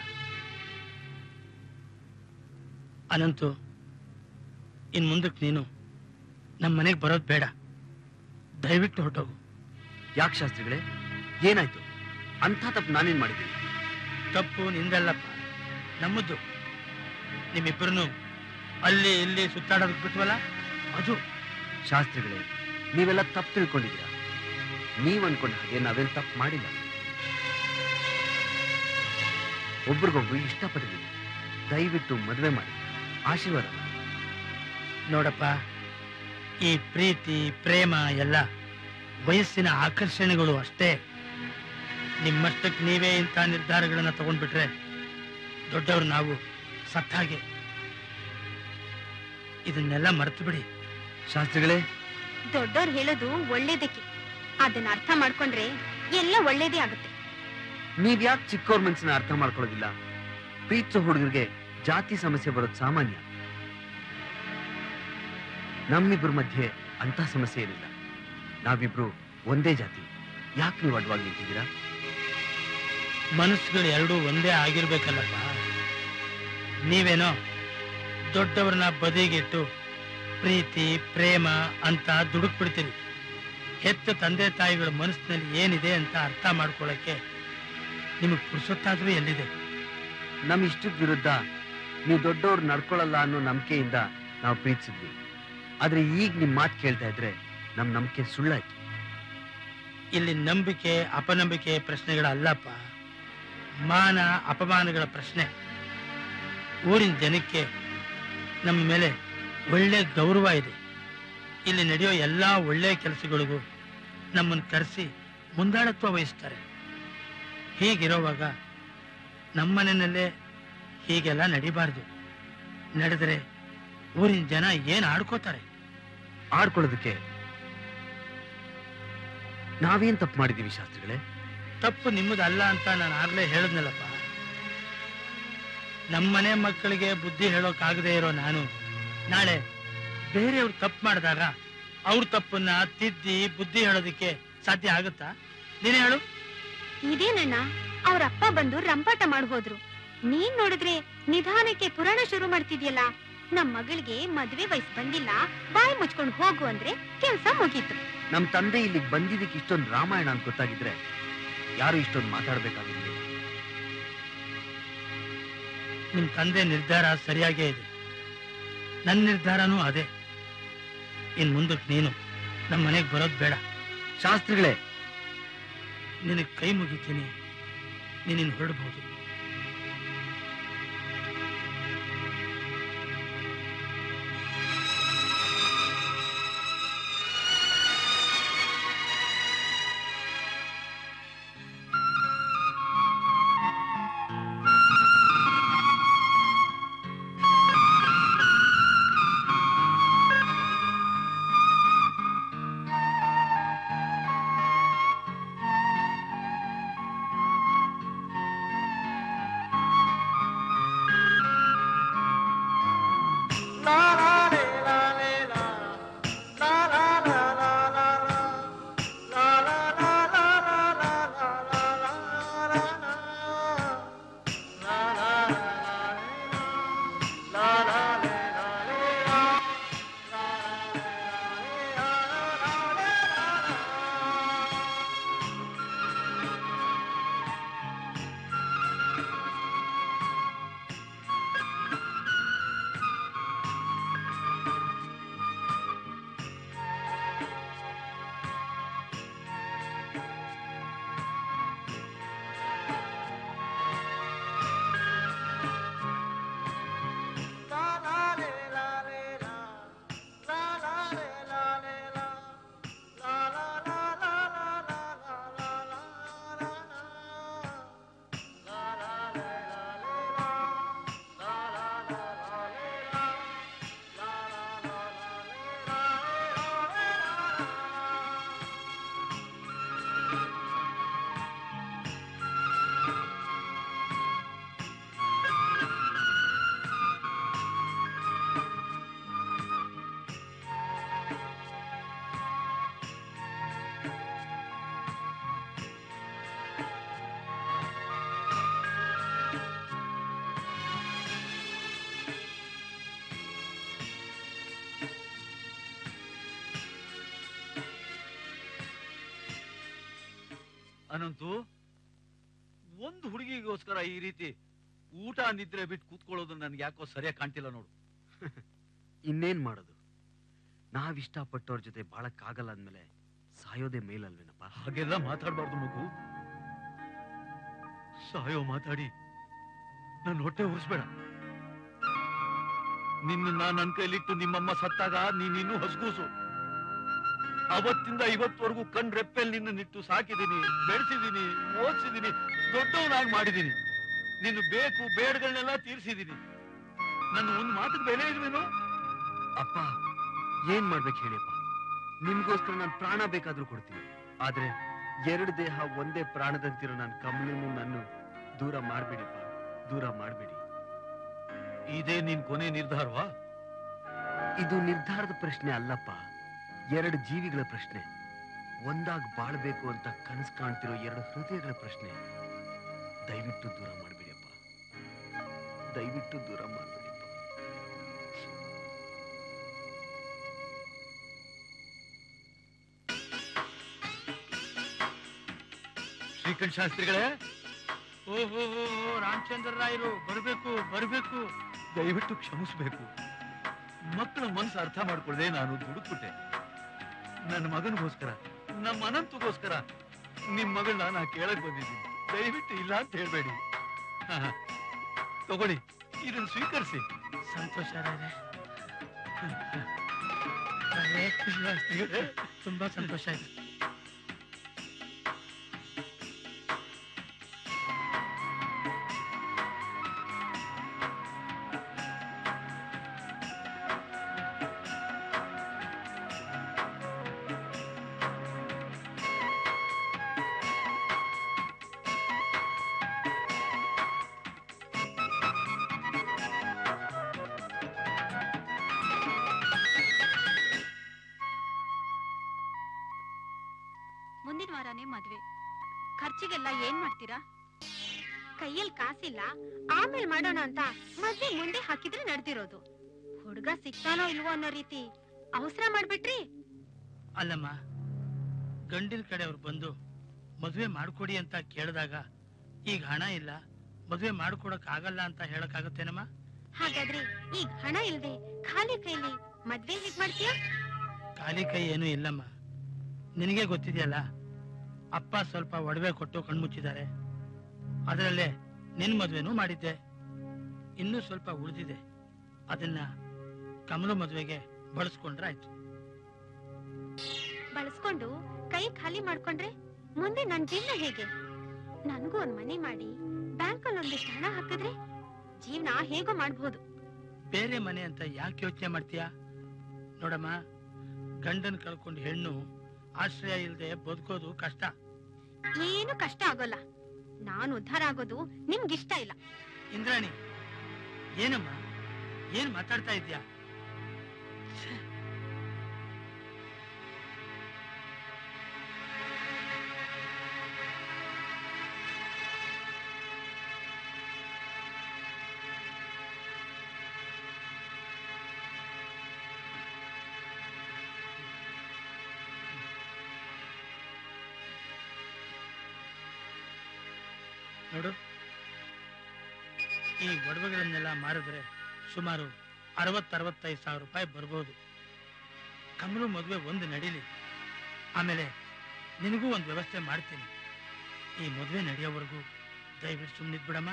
ಅನಂತು, ಇನ್ ಮುಂದಕ್ಕೆ ನೀನು ನಮ್ಮ ಮನೆಗೆ ಬರೋದು ಬೇಡ, ದಯವಿಟ್ಟು ಹೊರಟೋಗು. ಯಾಕೆ ಶಾಸ್ತ್ರಿಗಳೇ, ಏನಾಯ್ತು? ಅಂಥ ತಪ್ಪು ನಾನೇನ್ ಮಾಡಿದ್ದೀನಿ? ತಪ್ಪು ನಿಂದಲ್ಲಪ್ಪ, ನಮ್ಮದು. ನಿಮ್ಮಿಬ್ಬರನ್ನು ಅಲ್ಲಿ ಇಲ್ಲಿ ಸುತ್ತಾಡೋದಕ್ಕೆ ಬಿಟ್ವಲ್ಲ, ಅದು. ಶಾಸ್ತ್ರಿಗಳೇ, ನೀವೆಲ್ಲ ತಪ್ಪು ತಿಳ್ಕೊಂಡಿದ್ದೀರಾ. ನೀವ್ ಅನ್ಕೊಂಡ ಹಾಗೆ ನಾವೇನ್ ತಪ್ಪು ಮಾಡಿಲ್ಲ. ಒಬ್ರಿಗೊಬ್ರು ಇಷ್ಟಪಟ್ಟಿದ್ದೀವಿ. ದಯವಿಟ್ಟು ಮದುವೆ ಮಾಡಿ ಆಶೀರ್ವಾದ ಮಾಡಿ. ನೋಡಪ್ಪ, ಈ ಪ್ರೀತಿ ಪ್ರೇಮ ಎಲ್ಲ ವಯಸ್ಸಿನ ಆಕರ್ಷಣೆಗಳು ಅಷ್ಟೇ. ನಿಮ್ಮಷ್ಟಕ್ಕೆ ನೀವೇ ಇಂಥ ನಿರ್ಧಾರಗಳನ್ನ ತಗೊಂಡ್ಬಿಟ್ರೆ ದೊಡ್ಡವರು ನಾವು ಸತ್ತ ಹಾಗೆ. ಇದನ್ನೆಲ್ಲ ಮರೆತು ಬಿಡಿ. ಶಾಸ್ತ್ರಿಗಳೇ, ದೊಡ್ಡವ್ರು ಹೇಳೋದು ಒಳ್ಳೇದಕ್ಕೆ, ಅದನ್ನ ಅರ್ಥ ಮಾಡ್ಕೊಂಡ್ರೆ ಎಲ್ಲ ಒಳ್ಳೇದೇ ಆಗುತ್ತೆ. ನೀವ್ ಯಾಕೆ ಚಿಕ್ಕವ್ರ ಮನ್ಸನ್ನ ಅರ್ಥ ಮಾಡ್ಕೊಳ್ಳೋದಿಲ್ಲ? ಪ್ರೀತಿಸೋ ಹುಡುಗರಿಗೆ ಜಾತಿ ಸಮಸ್ಯೆ ಬರೋದು ಸಾಮಾನ್ಯ. ನಮ್ಮಿಬ್ರ ಮಧ್ಯೆ ಅಂತ ಸಮಸ್ಯೆ ಏನಿಲ್ಲ. ನಾವಿಬ್ರು ಒಂದೇ ಜಾತಿ. ಯಾಕೆ ನೀವು ಅಡ್ವಾಗಿ ನಿಂತಿದ್ದೀರಾ? ಮನಸ್ಸುಗಳು ಎರಡೂ ಒಂದೇ ಆಗಿರ್ಬೇಕಲ್ಲಪ್ಪ. ನೀವೇನೋ ದೊಡ್ಡವ್ರನ್ನ ಬದಿಗಿಟ್ಟು ಪ್ರೀತಿ ಪ್ರೇಮ ಅಂತ ದುಡುಕ್ ಬಿಡ್ತೀರಿ. ಹೆತ್ತ ತಂದೆ ತಾಯಿಗಳ ಮನಸ್ಸಿನಲ್ಲಿ ಏನಿದೆ ಅಂತ ಅರ್ಥ ಮಾಡ್ಕೊಳ್ಳಕ್ಕೆ ನಿಮಗೆ ಪುರುಸೊತ್ತಾದ್ರೂ ಎಲ್ಲಿದೆ? ನಮ್ ಇಷ್ಟದ ವಿರುದ್ಧ ನೀವು ದೊಡ್ಡವ್ರು ನಡ್ಕೊಳ್ಳಲ್ಲ ಅನ್ನೋ ನಂಬಿಕೆಯಿಂದ ನಾವು ಪ್ರೀತಿಸಿದ್ವಿ. ಆದ್ರೆ ಈಗ ನಿಮ್ ಮಾತು ಕೇಳ್ತಾ ಇದ್ರೆ ನಮ್ ನಂಬಿಕೆ ಸುಳ್ಳಾಯ್ತು. ಇಲ್ಲಿ ನಂಬಿಕೆ ಅಪನಂಬಿಕೆ ಪ್ರಶ್ನೆಗಳಲ್ಲಪ್ಪ, ಮಾನ ಅಪಮಾನಗಳ ಪ್ರಶ್ನೆ. ಊರಿನ ಜನಕ್ಕೆ ನಮ್ಮ ಮೇಲೆ ಒಳ್ಳೆ ಗೌರವ ಇದೆ. ಇಲ್ಲಿ ನಡೆಯೋ ಎಲ್ಲಾ ಒಳ್ಳೆ ಕೆಲಸಗಳಿಗೂ ನಮ್ಮನ್ನು ಕರೆಸಿ ಮುಂದಾಳತ್ವ ವಹಿಸ್ತಾರೆ. ಹೀಗಿರೋವಾಗ ನಮ್ಮನೆಯಲ್ಲೇ ಹೀಗೆಲ್ಲ ನಡಿಬಾರ್ದು. ನಡೆದರೆ ಊರಿನ ಜನ ಏನ್ ಆಡ್ಕೋತಾರೆ? ಆಡ್ಕೊಳ್ಳೋದಕ್ಕೆ ನಾವೇನ್ ತಪ್ಪು ಮಾಡಿದೀವಿ ಶಾಸ್ತ್ರಿಗಳೇ? ತಪ್ಪು ನಿಮ್ಮದಲ್ಲ ಅಂತ ನಾನು ಆಗ್ಲೇ ಹೇಳಿದ್ನಲ್ಲಪ್ಪ. ನಮ್ಮನೆ ಮಕ್ಕಳಿಗೆ ಬುದ್ಧಿ ಹೇಳೋಕಾಗದೇ ಇರೋ ನಾನು ನಾಳೆ ಬೇರೆಯವ್ರು ತಪ್ಪು ಮಾಡಿದಾಗ ಅವ್ರ ತಪ್ಪನ್ನ ತಿದ್ದಿ ಬುದ್ಧಿ ಹೇಳೋದಕ್ಕೆ ಸಾಧ್ಯ ಆಗುತ್ತಾ? ನೀನೇ ಹೇಳು. ಇದೇನಣ್ಣ, ಅವ್ರ ಅಪ್ಪ ಬಂದು ರಂಪಾಟ ಮಾಡಿ ಹೋದ್ರು. ನೀನ್ ನೋಡಿದ್ರೆ ನಿಧಾನಕ್ಕೆ ಪುರಾಣ ಶುರು ಮಾಡ್ತಿದ್ಯಲ್ಲ. ನಮ್ ಮಗಳಿಗೆ ಮದ್ವೆ ವಯಸ್ಸು ಬಂದಿಲ್ಲ, ಬಾಯಿ ಮುಚ್ಕೊಂಡು ಹೋಗು ಅಂದ್ರೆ ಕೆಲ್ಸ ಮುಗೀತು. ನಮ್ ತಂದೆ ಇಲ್ಲಿಗೆ ಬಂದಿದ್ದಕ್ಕೆ ಇಷ್ಟೊಂದು ರಾಮಾಯಣ ಅಂತ ಗೊತ್ತಾಗಿದ್ರೆ ಯಾರು ಇಷ್ಟೊಂದು ಮಾತಾಡ್ಬೇಕಾಗಿರ್ಲಿಲ್ಲ. ನಿಮ್ ತಂದೆ ನಿರ್ಧಾರ ಸರಿಯಾಗೇ ಇದೆ, ನನ್ನ ನಿರ್ಧಾರನೂ ಅದೇ. ಇನ್ ಮುಂದಕ್ಕೆ ನೀನು ನಮ್ಮ ಮನೆಗೆ ಬರೋದು ಬೇಡ. ಶಾಸ್ತ್ರಿಗಳೇ, ನಿನಗೆ ಕೈ ಮುಗಿತೀನಿ, ನೀನಿನ್ ಹೊರಡ್ಬೋದು. ಅನಂತು, ಒಂದು ಹುಡುಗಿಗೋಸ್ಕರ ಈ ರೀತಿ ಊಟ ನಿದ್ರೆ ಬಿಟ್ಟು ಕೂತ್ಕೊಳ್ಳೋದು ನನ್ಗೆ ಯಾಕೋ ಸರಿಯಾಗಿ ಕಾಣ್ತಿಲ್ಲ ನೋಡು. ಇನ್ನೇನ್ ಮಾಡೋದು? ನಾವಿಷ್ಟಪಟ್ಟವ್ರ ಜೊತೆ ಬಾಳಕ್ಕಾಗಲ್ಲ ಅಂದ್ಮೇಲೆ ಸಾಯೋದೇ ಮೇಲಲ್ವೇನಪ್ಪ? ಹಾಗೆಲ್ಲ ಮಾತಾಡ್ಬಾರ್ದು ಮಗು. ಸಾಯೋ ಮಾತಾಡಿ ನನ್ನ ಹೊಟ್ಟೆ ಉರಿಸ್ಬೇಡ. ನಿನ್ನ ನನ್ನ ಕೈಲಿಟ್ಟು ನಿಮ್ಮಮ್ಮ ಸತ್ತಾಗ ನೀನಿನ್ನೂ ಹಸ್ಗೂಸು. ಅವತ್ತಿಂದ ಇವತ್ತವರೆಗೂ ಕಣ್ ರೆಪ್ಪೆಲ್ ನಿಟ್ಟು ಸಾಕಿದೀನಿ, ಬೆಳೆಸಿದೀನಿ, ಓದಿಸಿದೀನಿ, ದೊಡ್ಡವನಾಗಿ ಮಾಡಿದೀನಿ. ನೀನು ಬೇಕು ಬೇಡಗಳನ್ನೆಲ್ಲ ತೀರಿಸಿದೀನಿ. ನನ್ನ ಒಂದು ಮಾತಿಗೆ ಬೆಲೆ ಇಲ್ವೇನು? ಅಪ್ಪ ಏನ್ ಮಾಡ್ಬೇಕು ಹೇಳಿಯಪ್ಪ? ನಿಮ್ಗೋಸ್ಕರ ನಾನು ಪ್ರಾಣ ಬೇಕಾದ್ರೂ ಕೊಡ್ತೀನಿ. ಆದ್ರೆ 2 ದೇಹ ಒಂದೇ ಪ್ರಾಣದಂತಿರೋ ನಾನು ಕಮಲನ್ನು ನನ್ನ ದೂರ ಮಾಡ್ಬೇಡಿಪ್ಪ, ದೂರ ಮಾಡ್ಬೇಡಿ. ಇದೇ ನಿನ್ ಕೊನೆ ನಿರ್ಧಾರವಾ? ಇದು ನಿರ್ಧಾರದ ಪ್ರಶ್ನೆ ಅಲ್ಲಪ್ಪ, 2 ಜೀವಿಗಳ ಪ್ರಶ್ನೆ. ಒಂದಾಗಿ ಬಾಳ್ಬೇಕು ಅಂತ ಕನಸು ಕಾಣ್ತಿರೋ 2 ಹೃದಯಗಳ ಪ್ರಶ್ನೆ. ದಯವಿಟ್ಟು ದೂರ ಮಾಡ್ಬೇಡಿಯಪ್ಪ, ದಯವಿಟ್ಟು ದೂರ ಮಾಡ್ಬೇಡಿಪ್ಪ. ಶ್ರೀಕಂಠ ಶಾಸ್ತ್ರಿಗಳೇ, ಓಹೋ ರಾಮಚಂದ್ರ ರಾಯರು ಬರ್ಬೇಕು ಬರ್ಬೇಕು. ದಯವಿಟ್ಟು ಕ್ಷಮಿಸ್ಬೇಕು. ಮಕ್ಕಳ ಮನಸ್ಸು ಅರ್ಥ ಮಾಡ್ಕೊಳ್ಳದೆ ನಾನು ದುಡುಕ್ಬಿಟ್ಟೆ. ನನ್ನ ಮಗನಿಗೋಸ್ಕರ, ನಮ್ಮ ಅನಂತಗೋಸ್ಕರ ನಿಮ್ ಮಗಳನ್ನ ನಾ ಕೇಳಕ್ ಬಂದಿದ್ದೀನಿ. ದಯವಿಟ್ಟು ಇಲ್ಲ ಅಂತ ಹೇಳ್ಬೇಡಿ. ತಗೊಳ್ಳಿ, ಇದನ್ನ ಸ್ವೀಕರಿಸಿ. ಸಂತೋಷ ರಾಯರೇ, ತುಂಬಾ ಸಂತೋಷ ಆಯ್ತು. ಮುಂದಿನ ವಾರನೇ ಮದ್ವೆ. ಖರ್ಚಿಗೆಲ್ಲ ಏನ್ ಮಾಡ್ತೀರಾ? ಕೈಯಲ್ಲಿ ಕಾಸಿಲ್ಲ, ಆಮೇಲೆ ಮಾಡೋಣ ಅಂತ ಮದ್ವೆ ಮುಂದೆ ಹಾಕಿದ್ರೆ ನಡೆದಿರೋದು. ಹುಡುಗ ಸಿಗ್ತಾನೋ ಇಲ್ವೋ ಅನ್ನೋ ರೀತಿ ಅವಸರ ಮಾಡ್ಬಿಟ್ರಿ. ಅಲ್ಲಮ್ಮ, ಗಂಡಿನ ಕಡೆಯವ್ರು ಬಂದು ಮದ್ವೆ ಮಾಡ್ಕೊಡಿ ಅಂತ ಕೇಳಿದಾಗ ಈಗ ಹಣ ಇಲ್ಲ, ಮದ್ವೆ ಮಾಡ್ಕೊಡಕ್ ಆಗಲ್ಲ ಅಂತ ಹೇಳಕ್ಕಾಗತ್ತೇನಮ್ಮ? ಹಾಗಾದ್ರೆ ಈಗ ಹಣ ಇಲ್ದೆ ಖಾಲಿ ಕೈಲಿ ಮದ್ವೆ ಹೇಗ್ ಮಾಡ್ತೀಯ? ಖಾಲಿ ಕೈ ಏನೂ ಇಲ್ಲಮ್ಮ. ನಿನಗೆ ಗೊತ್ತಿದೆಯಲ್ಲ, ಅಪ್ಪ ಸ್ವಲ್ಪ ಒಡವೆ ಕೊಟ್ಟು ಕಣ್ಮುಚ್ಚಿದ್ದಾರೆ. ಅದರಲ್ಲೇ ನಿನ್ ಮದ್ವೆನೂ ಮಾಡಿದ್ದೆ. ಇನ್ನೂ ಸ್ವಲ್ಪ ಉಳಿದಿದೆ, ಅದನ್ನ ಕಮಲು ಮದ್ವೆಗೆ ಬಳಸ್ಕೊಂಡ್ರೆ ಆಯ್ತು. ಬಳಸ್ಕೊಂಡು ಕೈ ಖಾಲಿ ಮಾಡ್ಕೊಂಡ್ರೆ ಮುಂದೆ ನನ್ ಜೀವನ ಹೇಗೆ? ನನಗೂ ಒಂದ್ ಮನೆ ಮಾಡಿ ಬ್ಯಾಂಕಲ್ಲಿ ಒಂದಿಷ್ಟು ಹಣ ಹಾಕಿದ್ರೆ ಜೀವನ ಹೇಗೋ ಮಾಡ್ಬೋದು. ಬೇರೆ ಮನೆ ಅಂತ ಯಾಕೆ ಯೋಚನೆ ಮಾಡ್ತೀಯಾ? ನೋಡಮ್ಮ, ಗಂಡನ್ ಕಳ್ಕೊಂಡು ಹೆಣ್ಣು ಆಶ್ರಯ ಇಲ್ಲದೆ ಬದುಕೋದು ಕಷ್ಟ. ಏನು ಕಷ್ಟ ಆಗೋಲ್ಲ. ನಾನು ಉದ್ಧಾರ ಆಗೋದು ನಿಮ್ಗಿಷ್ಟ ಇಲ್ಲ. ಇಂದ್ರಾಣಿ, ಏನಮ್ಮ, ಏನ್ ಮಾತಾಡ್ತಾ ಇದ್ಯಾ? ನೋಡು, ಈ ಒಡವೆಗಳನ್ನೆಲ್ಲ ಮಾರಿದ್ರೆ ಸುಮಾರು 60-65 ಸಾವಿರ ರೂಪಾಯಿ ಬರ್ಬೋದು. ಕಮಲು ಮದುವೆ ಒಂದು ನಡೀಲಿ, ಆಮೇಲೆ ನಿನಗೂ ಒಂದು ವ್ಯವಸ್ಥೆ ಮಾಡ್ತೀನಿ. ಈ ಮದುವೆ ನಡೆಯೋವರೆಗೂ ದಯವಿಟ್ಟು ಸುಮ್ಮನಿದ್ಬಿಡಮ್ಮ.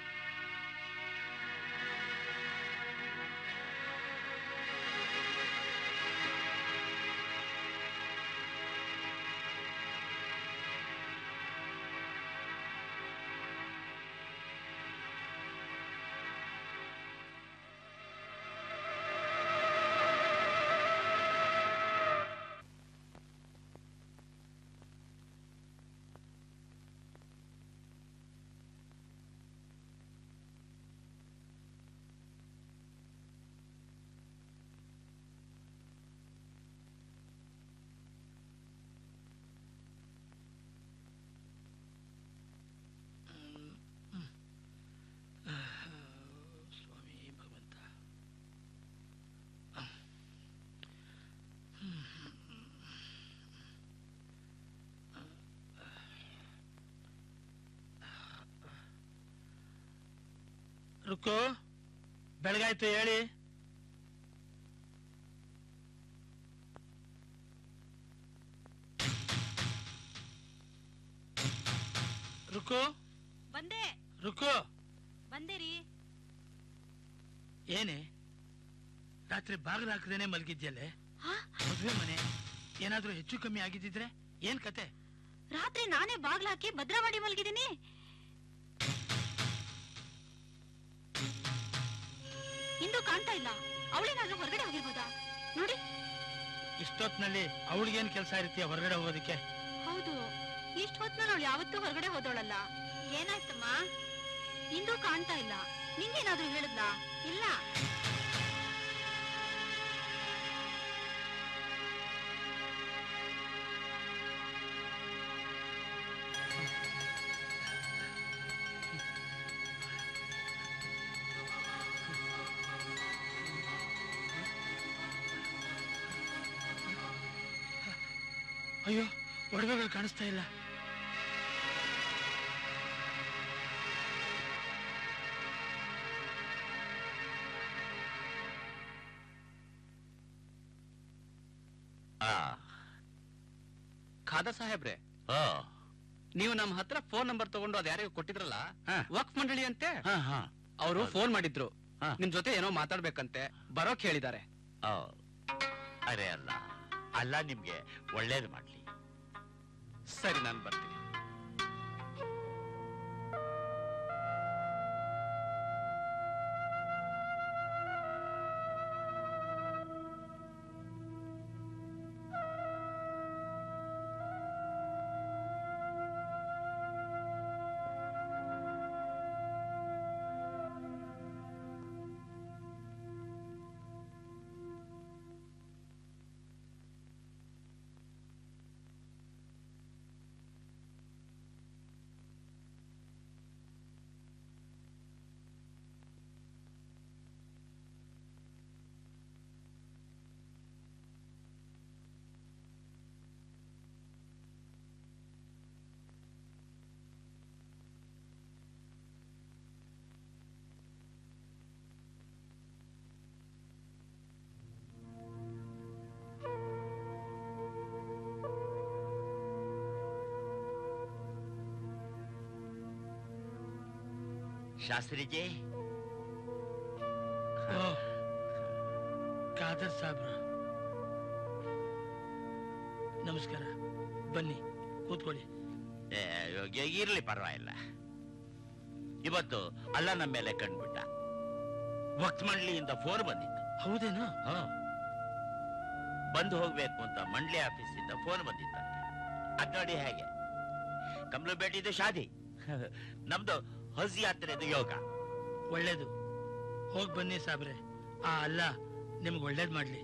ರುಕೋ, ಬೆಳಗಾಯ್ತು ಹೇಳಿ. ರುಕೋ, ಬಂದೆ ರುಕೋ. ಬಂದೇರಿ. ಏನೇ ರಾತ್ರಿ ಬಾಗಿಲು ಹಾಕದೇನೆ ಮಲಗಿದ್ಯಲ್ಲೇ? ಮದುವೆ ಮನೆ ಏನಾದ್ರೂ ಹೆಚ್ಚು ಕಮ್ಮಿ ಆಗಿದ್ದಿದ್ರೆ ಏನ್ ಕತೆ? ರಾತ್ರಿ ನಾನೇ ಬಾಗ್ಲ ಹಾಕಿ ಭದ್ರ ಮಾಡಿ ಮಲಗಿದ್ದೀನಿ. ಇಂದು ಕಾಣ್ತಾ ಇಲ್ಲ. ಅವಳೇನಾದ್ರೂ ಹೊರಗಡೆ ಹೋಗಿರ್ಬೋದಾ ನೋಡಿ. ಇಷ್ಟೊತ್ನಲ್ಲಿ ಅವಳಿಗೇನ್ ಕೆಲಸ ಇರ್ತೀಯ ಹೊರಗಡೆ ಹೋಗೋದಕ್ಕೆ? ಹೌದು, ಇಷ್ಟ ಹೊತ್ನಲ್ಲಿ ಅವಳು ಯಾವತ್ತೂ ಹೊರಗಡೆ ಹೋದವಳಲ್ಲ. ಏನಾಯ್ತಮ್ಮ? ಇಂದು ಕಾಣ್ತಾ ಇಲ್ಲ. ನಿಂಗೇನಾದ್ರೂ ಹೇಳಿದ್ಲಾ? ಇಲ್ಲ. ಅಯ್ಯೋ, ಒಡವೆಗಳು ಕಾಣಿಸ್ತಾ ಇಲ್ಲ. ಖಾದರ್ ಸಾಹೇಬ್ರೆ, ನೀವು ನಮ್ಮ ಹತ್ರ ಫೋನ್ ನಂಬರ್ ತಗೊಂಡು ಅದ್ ಯಾರಿಗೂ ಕೊಟ್ಟಿದ್ರಲ್ಲ, ವಕ್ಫ್ ಮಂಡಳಿ ಅಂತೆ. ಅವರು ಫೋನ್ ಮಾಡಿದ್ರು, ನಿಮ್ ಜೊತೆ ಏನೋ ಮಾತಾಡ್ಬೇಕಂತೆ, ಬರೋಕ್ ಹೇಳಿದ್ದಾರೆ. ಅರೆ ಅಲ್ಲ ಅಲ್ಲ, ನಿಮ್ಗೆ ಒಳ್ಳೇದು ಮಾಡ್ಲಿ. ಸರಿ, ನಾನು ಬರ್ತೀನಿ. ಶಾಸ್ತ್ರಿಜಿ, ಖಾದರ್ ಸಾಬ್ರ, ನಮಸ್ಕಾರ. ಬನ್ನಿ ಕೂತ್ಕೊಳ್ಳಿ. ಇರ್ಲಿ, ಪರವಾಗಿಲ್ಲ. ಇವತ್ತು ಅಲ್ಲ ನಮ್ಮ ಮೇಲೆ ಕಂಡ್ಬಿಟ್ಟ. ವಕ್ಫ್ ಮಂಡಳಿಯಿಂದ ಫೋನ್ ಬಂದಿತ್ತು. ಹೌದೇನು? ಬಂದು ಹೋಗ್ಬೇಕು ಅಂತ ಮಂಡಳಿ ಆಫೀಸಿಂದ ಫೋನ್ ಬಂದಿತ್ತಂತೆ. ಅದ್ ನೋಡಿ ಹೇಗೆ, ಕಮಲು ಬೇಟಿದು ಶಾದಿ, ನಮ್ದು ಹಜ್ ಯಾತ್ರೆದು ಯೋಗ. ಒಳ್ಳೇದು, ಹೋಗ್ ಬನ್ನಿ ಸಾಬ್ರೆ. ಆ ಅಲ್ಲ ನಿಮ್ಗೆ ಒಳ್ಳೇದ್ ಮಾಡ್ಲಿ.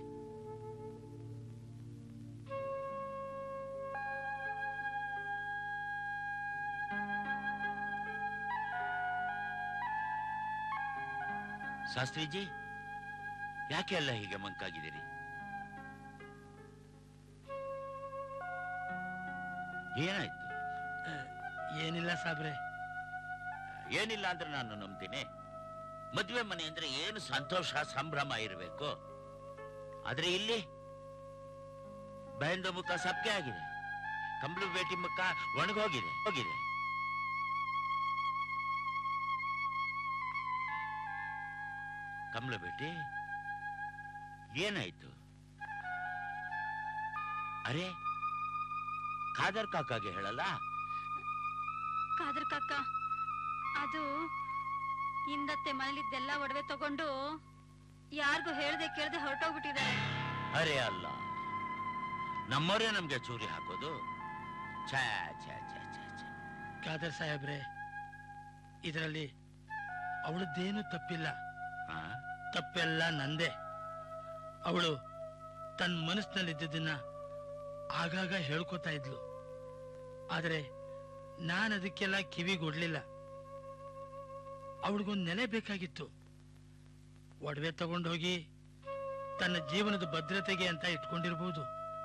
ಶಾಸ್ತ್ರಿಜಿ, ಯಾಕೆ ಎಲ್ಲ ಹೀಗೆ ಮಂಕಾಗಿದ್ದೀರಿ? ಏನಾಯ್ತು? ಏನಿಲ್ಲ ಸಾಬ್ರೆ. ಏನಿಲ್ಲ ಅಂದ್ರೆ ನಾನು ನಂಬ್ತೀನಿ. ಮದ್ವೆ ಮನೆ ಅಂದ್ರೆ ಏನು ಸಂತೋಷ ಸಂಭ್ರಮ ಇರಬೇಕು. ಆದ್ರೆ ಇಲ್ಲಿ ಬೆಂದ ಮುಖ ಸಪ್ಗೆ ಆಗಿದೆ, ಕಂಬಳು ಬೇಟಿ ಮುಖ ಒಣಗೋಗಿದೆ ಹೋಗಿದೆ. ಕಮಲು ಬೇಟಿ, ಏನಾಯ್ತು? ಅರೆ, ಖಾದರ್ ಕಾಕಾಗೆ ಹೇಳಲ್ಲ? ಖಾದರ್ ಕಾಕ, ಅದು ಹಿಂದತ್ತೆ ಮನೇಲಿದ್ದೆಲ್ಲ ಒಡವೆ ತಗೊಂಡು ಯಾರಿಗೂ ಹೇಳ್ದೆ ಕೇಳ್ದೆ ಹೊರಟೋಗ್ಬಿಟ್ಟಿದ್ದಾರೆ. ಅರೆ ಅಲ್ಲ, ನಮ್ಮವರೇ ನಮ್ಗೆ ಚೂರಿ ಹಾಕೋದು? ಛೇ ಛೇ ಛೇ ಛೇ ಛೇ. ಖಾದರ್ ಸಾಹೇಬ್ರೆ, ಇದರಲ್ಲಿ ಅವಳದ್ದೇನು ತಪ್ಪಿಲ್ಲ. ತಪ್ಪೆಲ್ಲ ನಂದೇ. ಅವಳು ತನ್ನ ಮನಸ್ಸಿನಲ್ಲಿದ್ದದನ್ನ ಆಗಾಗ ಹೇಳ್ಕೊತಾ ಇದ್ಲು. ಆದ್ರೆ ನಾನು ಅದಕ್ಕೆಲ್ಲ ಕಿವಿಗೊಡ್ಲಿಲ್ಲ. ಅವಳಿಗೊಂದು ನೆಲೆ ಬೇಕಾಗಿತ್ತು. ಒಡವೆ ತಗೊಂಡೋಗಿ ತನ್ನ ಜೀವನದ ಭದ್ರತೆಗೆ ಅಂತ ಇಟ್ಕೊಂಡಿರ್ಬೋದು.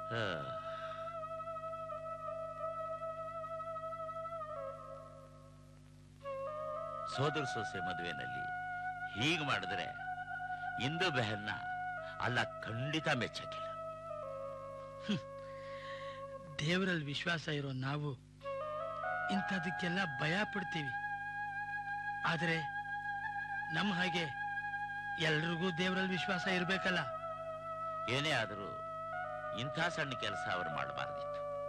ಸೋದರ ಸೊಸೆ ಮದುವೆನಲ್ಲಿ ಹೀಗೆ ಮಾಡಿದ್ರೆ ಇಂದು ಬೆಹನ್ನ ಅಲ್ಲ ಖಂಡಿತ ಮೆಚ್ಚಕ್ಕಿಲ್ಲ. ದೇವರಲ್ಲಿ ವಿಶ್ವಾಸ ಇರೋ ನಾವು ಇಂಥದಕ್ಕೆಲ್ಲ ಭಯ ಪಡ್ತೀವಿ. ಆದ್ರೆ ನಮ್ಮ ಹಾಗೆ ಎಲ್ರಿಗೂ ದೇವರಲ್ಲಿ ವಿಶ್ವಾಸ ಇರ್ಬೇಕಲ್ಲ. ಏನೇ ಆದರೂ ಇಂಥ ಸಣ್ಣ ಕೆಲಸ ಅವ್ರು ಮಾಡಬಾರ್ದಿತ್ತು.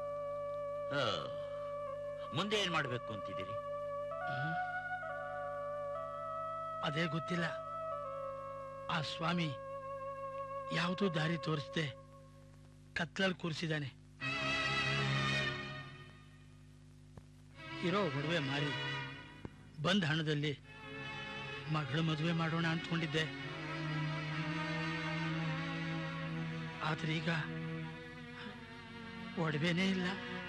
ಮುಂದೆ ಏನ್ ಮಾಡ್ಬೇಕು ಅಂತಿದ್ದೀರಿ? ಅದೇ ಗೊತ್ತಿಲ್ಲ. ಆ ಸ್ವಾಮಿ ಯಾವುದೂ ದಾರಿ ತೋರಿಸದೆ ಕತ್ಲಲ್ಲಿ ಕೂರಿಸಿದಾನೆ. ಇರೋ ಒಡವೆ ಮಾರಿ ಬಂದ ಹಣದಲ್ಲಿ ಮಗಳು ಮದುವೆ ಮಾಡೋಣ ಅಂದ್ಕೊಂಡಿದ್ದೆ. ಆದ್ರೆ ಈಗ ಒಡವೆನೇ ಇಲ್ಲ.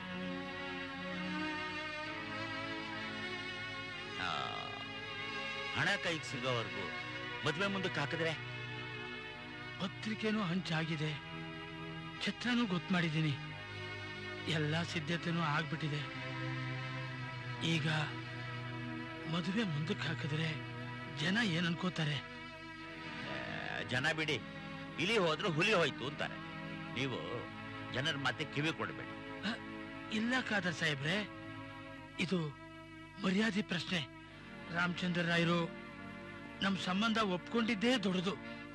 ಹಣ ಕೈಗೆ ಸಿಗೋವರೆಗೂ ಮದುವೆ ಮುಂದಕ್ಕೆ ಹಾಕಿದ್ರೆ? ಪತ್ರಿಕೆನೂ ಹಂಚಾಗಿದೆ, ಛತ್ರನೂ ಗೊತ್ತು ಮಾಡಿದ್ದೀನಿ, ಎಲ್ಲ ಸಿದ್ಧತೆನೂ ಆಗ್ಬಿಟ್ಟಿದೆ. ಈಗ ಮದುವೆ ಮುಂದಕ್ಕೆ ಹಾಕಿದ್ರೆ ಜನ ಏನ್ ಅನ್ಕೋತಾರೆ? ಜನ ಬಿಡಿ, ಇಲಿ ಹೋದ್ರೆ ಹುಲಿ ಹೋಯ್ತು ಅಂತಾರೆ. ನೀವು ಜನರ ಮತ್ತೆ ಕಿವಿ ಕೊಡಬೇಡಿ. ಇಲ್ಲ ಖಾದರ್ ಸಾಹೇಬ್ರೆ, ಇದು ಮರ್ಯಾದೆ ಪ್ರಶ್ನೆ. ರಾಮಚಂದ್ರ ರಾಯರು ನಮ್ ಸಂಬಂಧ ಒಪ್ಕೊಂಡಿದ್ದೇ ದೊಡ್ಡದು.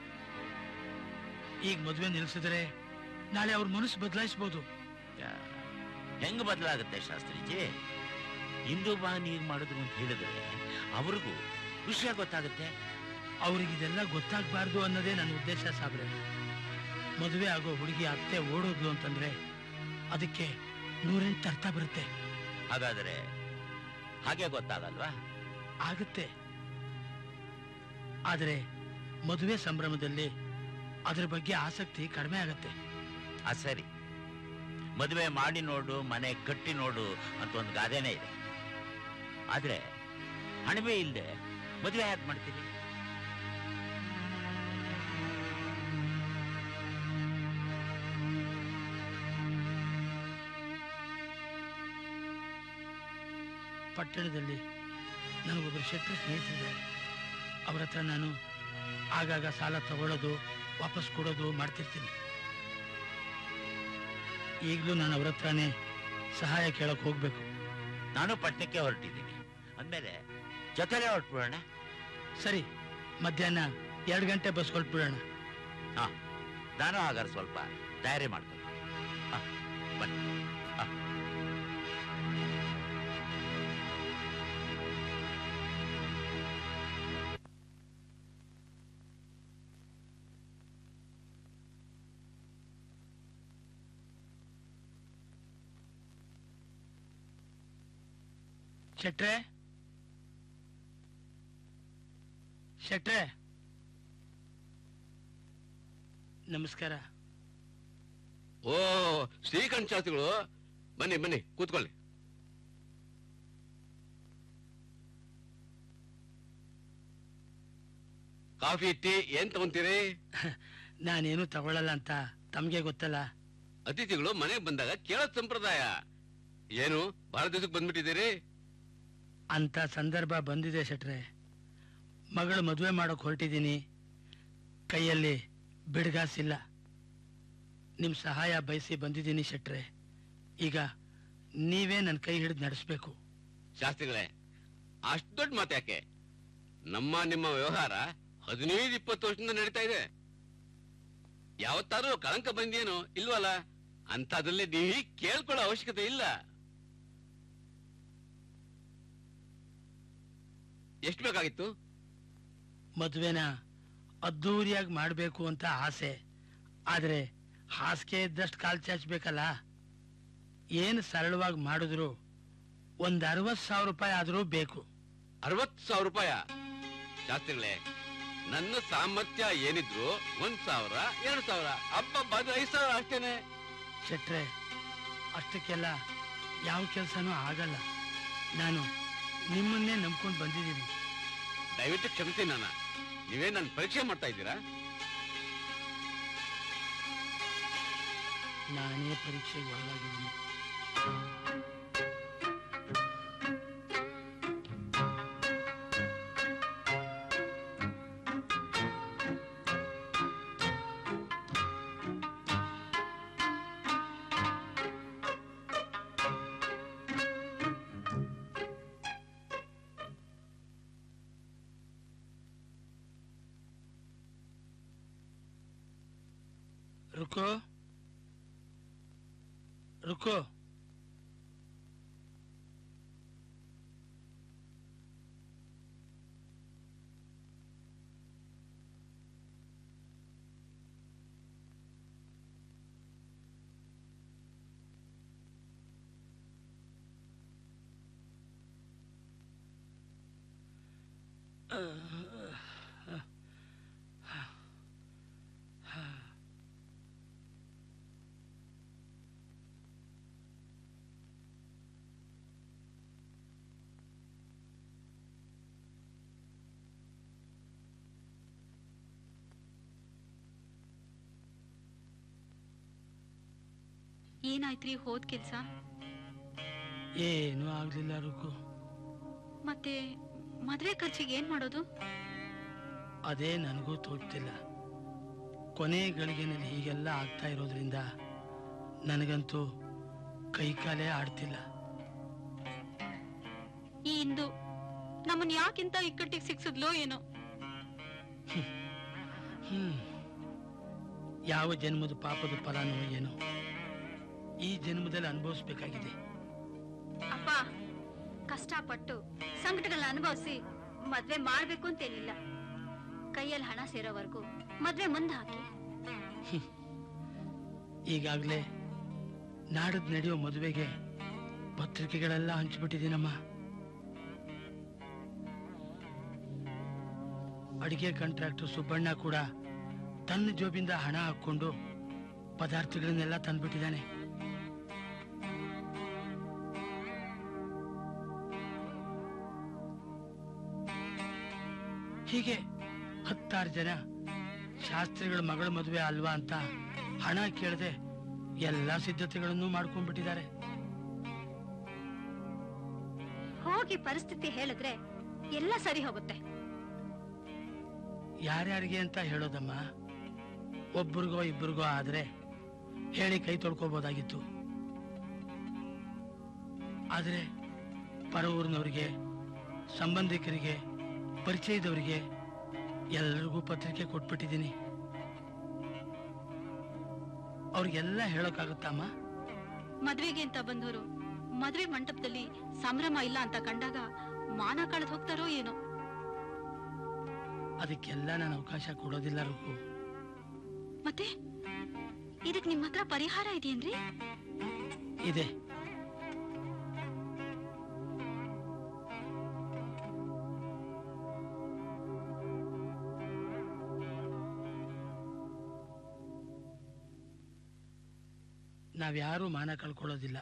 ಈಗ ಮದುವೆ ನಿಲ್ಸಿದ್ರೆ ನಾಳೆ ಅವ್ರ ಮನಸ್ಸು ಬದಲಾಯಿಸಬಹುದು. ಹೆಂಗ್ ಬದಲಾಗುತ್ತೆ ಶಾಸ್ತ್ರಿಜಿ? ಇಂದು ಬಾ ನೀರ್ ಮಾಡಿದ್ರು ಅಂತ ಹೇಳಿದ್ರೆ ಅವ್ರಿಗೂ ವಿಷಯ ಗೊತ್ತಾಗುತ್ತೆ. ಅವ್ರಿಗಿದೆಲ್ಲ ಗೊತ್ತಾಗ್ಬಾರ್ದು ಅನ್ನೋದೇ ನನ್ನ ಉದ್ದೇಶ ಸಾಬ್ರೆ. ಮದುವೆ ಆಗೋ ಹುಡುಗಿ ಅತ್ತೆ ಓಡೋದ್ಲು ಅಂತಂದ್ರೆ ಅದಕ್ಕೆ 108 ಅರ್ಥ ಬರುತ್ತೆ. ಹಾಗಾದ್ರೆ ಹಾಗೆ ಗೊತ್ತಾಗಲ್ವಾ? ಆಗುತ್ತೆ. ಆದ್ರೆ ಮದುವೆ ಸಂಭ್ರಮದಲ್ಲಿ ಅದ್ರ ಬಗ್ಗೆ ಆಸಕ್ತಿ ಕಡಿಮೆ ಆಗತ್ತೆ. ಸರಿ, ಮದುವೆ ಮಾಡಿ ನೋಡು, ಮನೆ ಕಟ್ಟಿ ನೋಡು ಅಂತ ಒಂದು ಗಾದೆನೇ ಇದೆ. ಆದ್ರೆ ಹಣವೇ ಇಲ್ಲದೆ ಮದುವೆ ಯಾಕೆ ಮಾಡ್ತೀರಿ? ಪಟ್ಟಣದಲ್ಲಿ ನನಗೊಬ್ಬರು ಶೆಟ್ರು ಸ್ನೇಹಿತರಿದ್ದಾರೆ. ಅವ್ರ ಹತ್ರ ನಾನು ಆಗಾಗ ಸಾಲ ತಗೊಳ್ಳೋದು ವಾಪಸ್ ಕೊಡೋದು ಮಾಡ್ತಿರ್ತೀನಿ. ಈಗಲೂ ನಾನು ಅವ್ರ ಹತ್ರನೇ ಸಹಾಯ ಕೇಳಕ್ ಹೋಗ್ಬೇಕು. ನಾನು ಪಟ್ಟಣಕ್ಕೆ ಹೊರಟಿದ್ದೀನಿ ಅಂದ್ಮೇಲೆ ಜೊತೆಲೇ ಹೊರಟ್ಬಿಡೋಣ. ಸರಿ, ಮಧ್ಯಾಹ್ನ 2 ಗಂಟೆ ಬಸ್ ಹೊರಟ್ಬಿಡೋಣ. ನಾನು ಹಾಗಾದ್ರೆ ಸ್ವಲ್ಪ ತಯಾರಿ ಮಾಡ್ತೀನಿ. ಬನ್ನಿ. ಶೆಟ್ರೆ, ಶೆಟ್ರೆ, ನಮಸ್ಕಾರ. ಓ, ಶ್ರೀಕಂಠ ಶಾಸ್ತ್ರಿಗಳು, ಬನ್ನಿ ಬನ್ನಿ ಕೂತ್ಕೊಳ್ಳಿ. ಕಾಫಿ ಟೀ ಏನ್ ತಗೊಂತೀರಿ? ನಾನೇನು ತಗೊಳ್ಳಲ್ಲ ಅಂತ ತಮ್ಗೆ ಗೊತ್ತಲ್ಲ. ಅತಿಥಿಗಳು ಮನೆಗೆ ಬಂದಾಗ ಕೇಳೋದ್ ಸಂಪ್ರದಾಯ. ಏನು ಬಹಳ ದಿವಸಕ್ಕೆ ಬಂದ್ಬಿಟ್ಟಿದ್ದೀರಿ? ಅಂತ ಸಂದರ್ಭ ಬಂದಿದೆ ಶೆಟ್ರೆ. ಮಗಳು ಮದುವೆ ಮಾಡೋಕ್ ಹೊರಟಿದ್ದೀನಿ. ಕೈಯಲ್ಲಿ ಬಿಡ್ಗಾಸಿಲ್ಲ. ನಿಮ್ ಸಹಾಯ ಬಯಸಿ ಬಂದಿದ್ದೀನಿ ಶೆಟ್ರೆ. ಈಗ ನೀವೇ ನನ್ನ ಕೈ ಹಿಡಿದು ನಡೆಸ್ಬೇಕು. ಶಾಸ್ತ್ರಿಗಳೇ, ಅಷ್ಟು ದೊಡ್ಡ ಮಾತು ಯಾಕೆ? ನಿಮ್ಮ ವ್ಯವಹಾರ 15-20 ವರ್ಷದಿಂದ ನಡೀತಾ ಇದೆ. ಯಾವತ್ತಾದ್ರೂ ಕಳಂಕ ಬಂದೇನೋ ಇಲ್ವಲ್ಲ? ಅಂತದ್ರಲ್ಲಿ ನೀವು ಕೇಳ್ಕೊಳ್ಳೋ ಅವಶ್ಯಕತೆ ಇಲ್ಲ. ಎಷ್ಟು ಬೇಕಾಗಿತ್ತು? ಮದುವೆನ ಅದ್ದೂರಿಯಾಗಿ ಮಾಡ್ಬೇಕು ಅಂತ ಆಸೆ. ಆದ್ರೆ ಹಾಸಿಗೆ ಇದ್ದಷ್ಟು ಕಾಲ್ ಚಾಚಬೇಕಲ್ಲ. ಏನು ಸರಳವಾಗಿ ಮಾಡಿದ್ರು ಒಂದ್ 60,000 ರೂಪಾಯಿ ಆದ್ರೂ ಬೇಕು. 60,000 ರೂಪಾಯ? ಶಾಸ್ತ್ರಿಗಳೇ, ನನ್ನ ಸಾಮರ್ಥ್ಯ ಏನಿದ್ರು 1,000, 2,000, ಹಬ್ಬ 5,000 ಅಷ್ಟೇನೆ. ಶೆಟ್ರೆ, ಅಷ್ಟಕ್ಕೆಲ್ಲ ಯಾವ ಕೆಲಸನೂ ಆಗಲ್ಲ. ನಾನು ನಿಮ್ಮನ್ನೇ ನಂಬ್ಕೊಂಡು ಬಂದಿದ್ದೀನಿ. ದಯವಿಟ್ಟು ಕ್ಷಮಿಸಿ. ನೀವೇ ನನ್ನ ಪರೀಕ್ಷೆ ಮಾಡ್ತಾ ಇದ್ದೀರಾ? ನಾನೇ ಪರೀಕ್ಷೆಗೆ ಒಳಗಾಗಿದ್ದೀನಿ. रुको, ರುಕು. ಏನಾಯ್ತ್ರಿ ಹೋದ್ ಕೆಲ್ಸ? ಏನೂ ಆಗ್ಲಿಲ್ಲ ರುಕು. ಮತ್ತೆ ಮದ್ವೆ ಖರ್ಚಿಗೆ ಏನ್ ಮಾಡೋದು? ಅದೇ ನನಗೂ ತೋಚ್ತಿಲ್ಲ. ಕೊನೆ ಗಳಿಗೆನಲ್ಲಿ ಹೀಗೆಲ್ಲ ಆಗ್ತಾ ಇರೋದ್ರಿಂದ ನನಗಂತೂ ಕೈಕಾಲೇ ಆಡ್ತಿಲ್ಲ. ಈ ಇಂದು ನಮ್ಮನ್ ಯಾಕಿಂತ ಇಕ್ಕಟ್ಟಿಗೆ ಸಿಕ್ಸಿದ್ಲೋ ಏನೋ. ಯಾವ ಜನ್ಮದ ಪಾಪದ ಫಲನೋ ಏನೋ ಈ ಜನ್ಮದಲ್ಲಿ ಅನುಭವಿಸ್ಬೇಕಾಗಿದೆ. ಅಪ್ಪ, ಕಷ್ಟಪಟ್ಟು ಸಂಕಟಗಳನ್ನ ಅನುಭವಿಸಿ ಮದ್ವೆ ಮಾಡ್ಬೇಕು ಅಂತೇನಿಲ್ಲ. ಕೈಯಲ್ಲಿ ಹಣ ಸೇರೋವರೆಗೂ ಮದ್ವೆ ಮುಂದೆ ಹಾಕಿ. ಈಗಾಗ್ಲೇ ನಾಡದ್ ನಡೆಯೋ ಮದುವೆಗೆ ಪತ್ರಿಕೆಗಳೆಲ್ಲ ಹಂಚಿಬಿಟ್ಟಿದ್ದೀನಮ್ಮ. ಅಡಿಗೆ ಕಾಂಟ್ರಾಕ್ಟರ್ ಸುಬ್ಬಣ್ಣ ಕೂಡ ತನ್ನ ಜೋಬಿಂದ ಹಣ ಹಾಕೊಂಡು ಪದಾರ್ಥಗಳನ್ನೆಲ್ಲ ತಂದ್ಬಿಟ್ಟಿದ್ದಾನೆ. ಹೀಗೆ 10 ಜನ ಶಾಸ್ತ್ರಿಗಳ ಮಗಳ ಮದುವೆ ಅಲ್ವಾ ಅಂತ ಹಣ ಕೇಳದೆ ಎಲ್ಲಾ ಸಿದ್ಧತೆಗಳನ್ನು ಮಾಡ್ಕೊಂಡ್ಬಿಟ್ಟಿದ್ದಾರೆ. ಹೋಗಿ ಪರಿಸ್ಥಿತಿ ಹೇಳಿದ್ರೆ ಎಲ್ಲ ಸರಿ ಹೋಗುತ್ತೆ. ಯಾರ್ಯಾರಿಗೆ ಅಂತ ಹೇಳೋದಮ್ಮ? ಒಬ್ಬರಿಗೋ ಇಬ್ಬರಿಗೋ ಆದ್ರೆ ಹೇಳಿ ಕೈ ತೊಳ್ಕೋಬಹುದಾಗಿತ್ತು. ಆದ್ರೆ ಪರ ಊರಿನವರಿಗೆ, ಸಂಬಂಧಿಕರಿಗೆ, ಪರಿಚಯದವರಿಗೆ ಎಲ್ಲರಿಗೂ ಪತ್ರಿಕೆ ಕೊಟ್ಬಿಟ್ಟಿದ್ದೀನಿ. ಅವ್ರಿಗೆಲ್ಲ ಹೇಳೋಕ್ಕಾಗುತ್ತಮ್ಮ? ಮದ್ವೆಗೆ ಅಂತ ಬಂದವರು ಮದ್ವೆ ಮಂಟಪದಲ್ಲಿ ಸಂಭ್ರಮ ಇಲ್ಲ ಅಂತ ಕಂಡಾಗ ಮಾನ ಕಳೆದು ಹೋಗ್ತಾರೋ ಏನೋ. ಅದಕ್ಕೆಲ್ಲ ನಾನು ಅವಕಾಶ ಕೊಡೋದಿಲ್ಲ ರುಕು. ಮತ್ತೆ ಇದಕ್ ನಿಮ್ಮ ಹತ್ರ ಪರಿಹಾರ ಇದೆಯೇನ್ರಿ? ಇದೆ. ನಾವ್ಯಾರೂ ಮಾನ ಕಳ್ಕೊಳ್ಳೋದಿಲ್ಲ.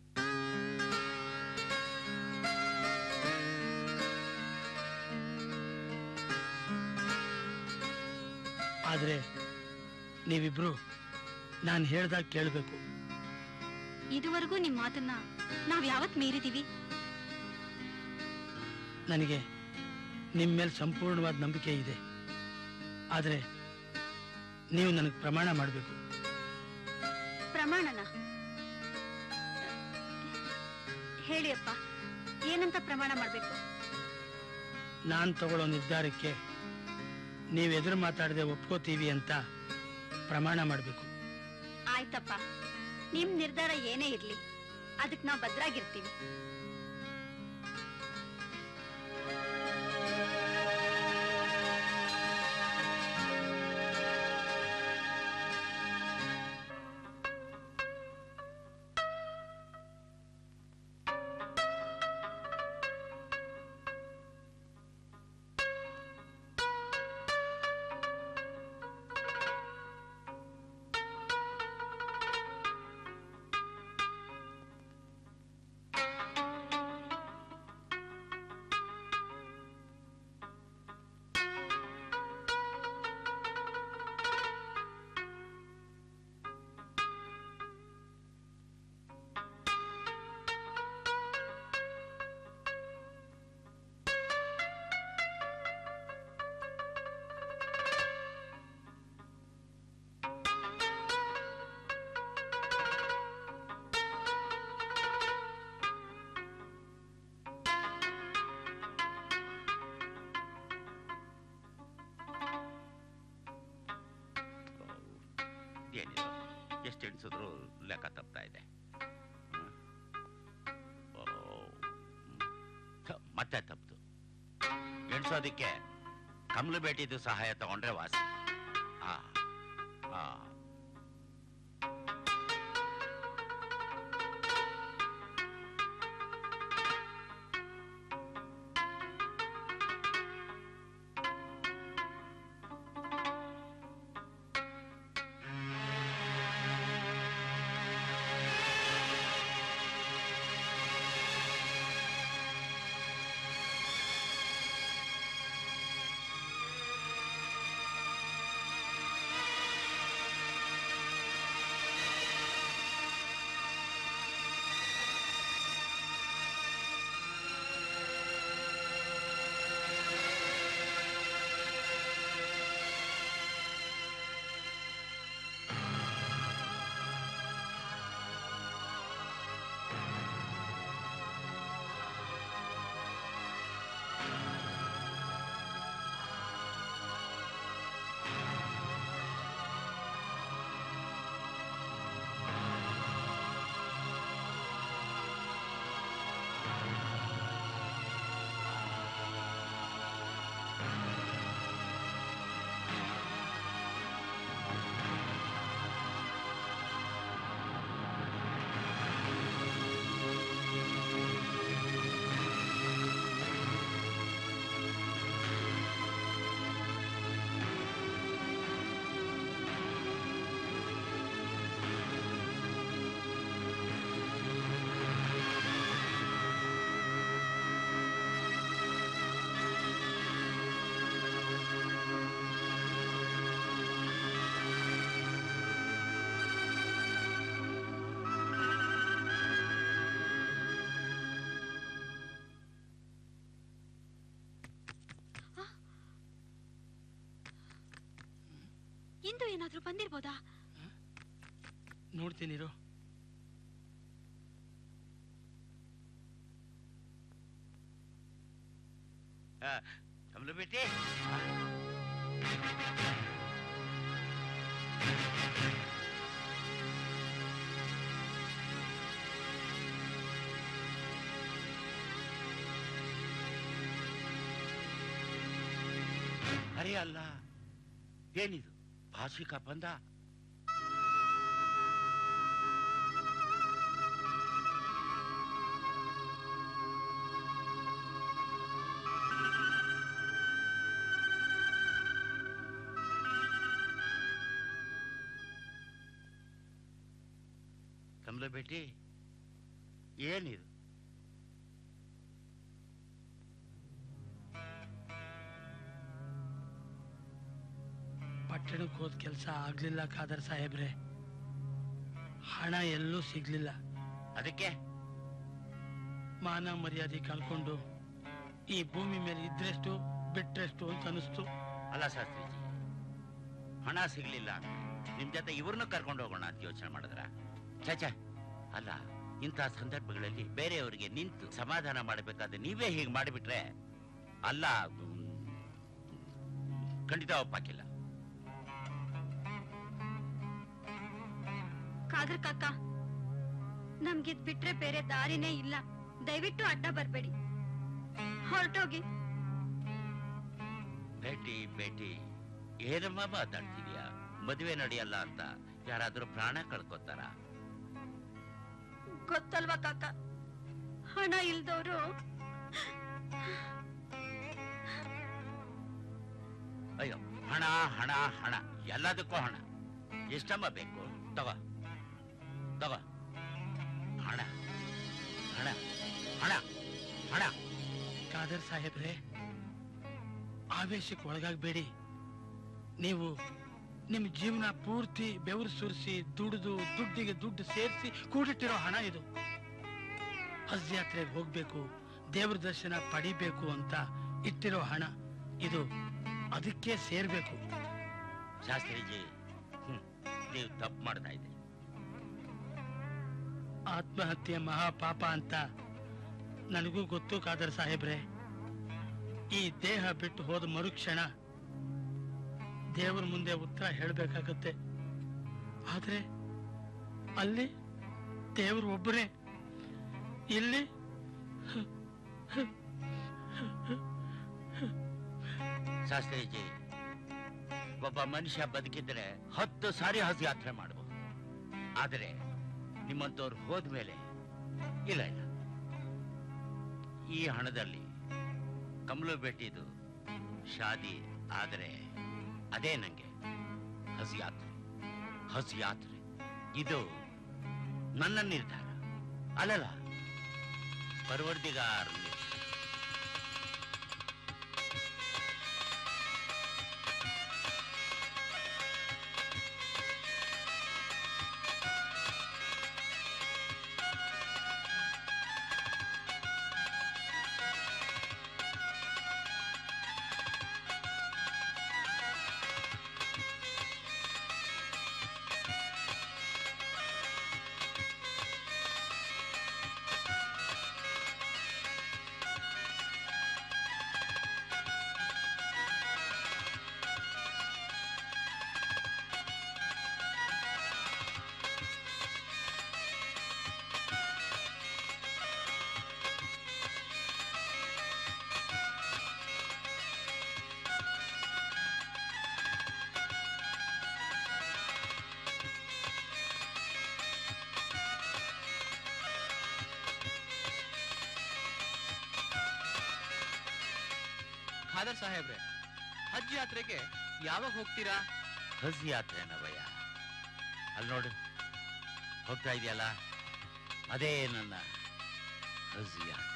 ಆದ್ರೆ ನೀವಿಬ್ರು ನಾನು ಹೇಳ್ದಾಗ ಕೇಳಬೇಕು. ಇದುವರೆಗೂ ನಿಮ್ ಮಾತನ್ನ ನಾವ್ ಯಾವತ್ ಮೀರಿದೀವಿ? ನನಗೆ ನಿಮ್ಮ ಮೇಲೆ ಸಂಪೂರ್ಣವಾದ ನಂಬಿಕೆ ಇದೆ. ಆದ್ರೆ ನೀವು ನನಗೆ ಪ್ರಮಾಣ ಮಾಡಬೇಕು. ಪ್ರಮಾಣನ ಹೇಳಿ ಅಪ್ಪ, ಏನಂತ ಪ್ರಮಾಣ ಮಾಡ್ಬೇಕು? ನಾನ್ ತಗೊಳ್ಳೋ ನಿರ್ಧಾರಕ್ಕೆ ನೀವು ಎದುರು ಮಾತಾಡದೆ ಒಪ್ಕೋತೀವಿ ಅಂತ ಪ್ರಮಾಣ ಮಾಡಬೇಕು. ಆಯ್ತಪ್ಪ, ನಿಮ್ ನಿರ್ಧಾರ ಏನೇ ಇರ್ಲಿ ಅದಕ್ ನಾವ್ ಭದ್ರಾಗಿರ್ತೀವಿ. ಏನಿದು ಎಷ್ಟು ಎಣಿಸಿದ್ರು ಲೆಕ್ಕ ತಪ್ತಾ ಇದೆ. ಉಳ್ಸೋದಿಕ್ಕೆ ಕಮಲು ಬೇಟಿದ್ದು ಸಹಾಯ ತಗೊಂಡ್ರೆ ವಾಸಿ. ಆ ಆ ಇಂದು ಏನಾದ್ರೂ ಬಂದಿರ್ಬೋದಾ? ನೋಡ್ತೀನಿರು. ಕಮಲು ಬೇಟಿ, ಅರೆ ಅಲ್ಲ, ಏನಿದು ಭಾಷಿಕ ಬಂದ? ಕಮಲ ಬೇಟಿ, ಏನಿದು? ಪಟ್ಟಣಕ್ಕೆ ಹೋದ ಕೆಲಸ ಆಗ್ಲಿಲ್ಲ ಖಾದರ್ ಸಾಹೇಬ್ರೆ. ಹಣ ಎಲ್ಲೂ ಸಿಗ್ಲಿಲ್ಲ. ಅದಕ್ಕೆ ಮಾನ ಮರ್ಯಾದೆ ಕಳ್ಕೊಂಡು ಈ ಭೂಮಿ ಮೇಲೆ ಇದ್ರೆಷ್ಟು ಬಿಟ್ರೆಷ್ಟು ಅಂತ ಅನಿಸ್ತು. ಅಲ್ಲ ಶಾಸ್ತ್ರೀಜಿ, ಹಣ ಸಿಗ್ಲಿಲ್ಲ ನಿಮ್ ಜೊತೆ ಇವ್ರನ್ನ ಕರ್ಕೊಂಡು ಹೋಗೋಣ ಅಂತ ಯೋಚನೆ ಮಾಡಿದ್ರ? ಚಾಚ ಅಲ್ಲ, ಇಂತಹ ಸಂದರ್ಭಗಳಲ್ಲಿ ಬೇರೆಯವರಿಗೆ ನಿಂತು ಸಮಾಧಾನ ಮಾಡಬೇಕಾದ್ರೆ ನೀವೇ ಹೀಗೆ ಮಾಡಿಬಿಟ್ರೆ ಅಲ್ಲ, ಖಂಡಿತ ಒಪ್ಪಾಕಿಲ್ಲ. ಖಾದರ್ ಕಾಕ, ನಮ್ಗಿದ್ ಬಿಟ್ರೆ ಬೇರೆ ದಾರಿನೇ ಇಲ್ಲ. ದಯವಿಟ್ಟು ಅಡ್ಡ ಬರ್ಬೇಡಿ, ಹೊರಟೋಗಿ. ಬೇಟಿ ಬೇಟಿ, ಏನಮ್ಮ ಮಾತಾಡ್ತಿದ್ಯಾ? ಮದುವೆ ನಡೆಯಲ್ಲ ಅಂತ ಯಾರಾದ್ರೂ ಪ್ರಾಣ ಕಳ್ಕೊತಾರ? ಗೊತ್ತಲ್ವಾ ಕಾಕ, ಹಣ ಇಲ್ದವ್ರು ಅಯ್ಯೋ, ಹಣ ಹಣ ಹಣ, ಎಲ್ಲದಕ್ಕೂ ಹಣ. ಎಷ್ಟಮ್ಮ ಬೇಕು? ತಗೋ ತಗೋ, ಹಣ ಹಣ ಹಣ ಹಣ. ಖಾದರ್ ಸಾಹೇಬ್ರೆ, ಆವೇಶಕ್ಕೆ ಒಳಗಾಗಬೇಡಿ. ನೀವು ನಿಮ್ ಜೀವನ ಪೂರ್ತಿ ಬೆವರು ಸುರಿಸಿ ದುಡಿದು ದುಡ್ಡಿಗೆ ದುಡ್ಡು ಸೇರಿಸಿ ಕೂಡಿಟ್ಟಿರೋ ಹಣ ಇದು. ಹಜ್ ಯಾತ್ರೆಗೆ ಹೋಗ್ಬೇಕು, ದೇವ್ರ ದರ್ಶನ ಪಡಿಬೇಕು ಅಂತ ಇಟ್ಟಿರೋ ಹಣ ಇದು. ಅದಕ್ಕೆ ಸೇರ್ಬೇಕು. ಶಾಸ್ತ್ರೀಜಿ, ನೀವು ತಪ್ಪು ಮಾಡ್ತಾ ಇದ್ದೀರಿ. ಆತ್ಮಹತ್ಯೆ ಮಹಾಪಾಪ ಅಂತ ನನಗೂ ಗೊತ್ತು ಖಾದರ್ ಸಾಹೇಬ್ರೆ. ಈ ದೇಹ ಬಿಟ್ಟು ಹೋದ ಮರುಕ್ಷಣ ದೇವರ ಮುಂದೆ ಉತ್ತರ ಹೇಳಬೇಕಾಗತ್ತೆ. ಆದ್ರೆ ಅಲ್ಲಿ ದೇವರು ಒಬ್ಬರೇ, ಇಲ್ಲಿ ಶಾಸ್ತ್ರೀಜಿ, ಒಬ್ಬ ಮನುಷ್ಯ ಬದುಕಿದ್ರೆ 10 ಸಾರಿ ಹಜ್ ಯಾತ್ರೆ ಮಾಡಬಹುದು. ಆದರೆ ನಿಮ್ಮಂತವ್ರು ಹೋದ್ಮೇಲೆ ಇಲ್ಲ ಇಲ್ಲ. ಈ ಹಣದಲ್ಲಿ ಕಮಲು ಭೇಟಿದು ಶಾದಿ ಆದರೆ ಅದೇ ನಂಗೆ ಹಜ್ ಯಾತ್ರೆ. ಹಜ್ ಯಾತ್ರೆ ಇದು ನನ್ನ ನಿರ್ಧಾರ ಅಲ್ಲಲ್ಲ, ಪರ್ವರ್ದಿಗಾರ್ ನಿರ್ಧಾರ. ಖಾದರ್ ಸಾಹೇಬ್ರೆ, ಹಜ್ ಯಾತ್ರೆಗೆ ಯಾವಾಗ ಹೋಗ್ತೀರಾ? ಹಜ್ ಯಾತ್ರೆನ ಭಯ? ಅಲ್ಲಿ ನೋಡು, ಹೋಗ್ತಾ ಇದೆಯಲ್ಲ, ಅದೇ ನನ್ನ ಹಜ್ ಯಾತ್ರೆ.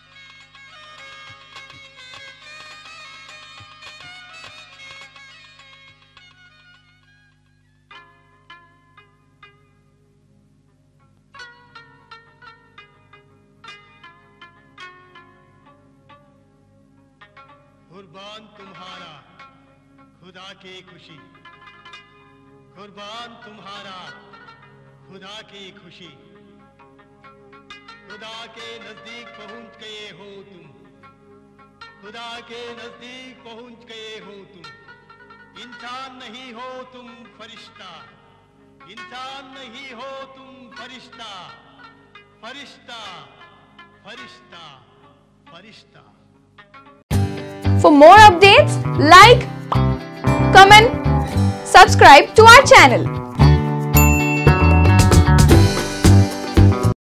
कुर्बान तुम्हारा खुदा की खुशी, कुर्बान तुम्हारा खुदा की खुशी। खुदा के नजदीक पहुंच गए हो तुम, खुदा के नजदीक पहुंच गए हो तुम। इंसान नहीं हो तुम फरिश्ता, इंसान नहीं हो तुम फरिश्ता, फरिश्ता फरिश्ता फरिश्ता। For more updates, like, comment, subscribe to our channel.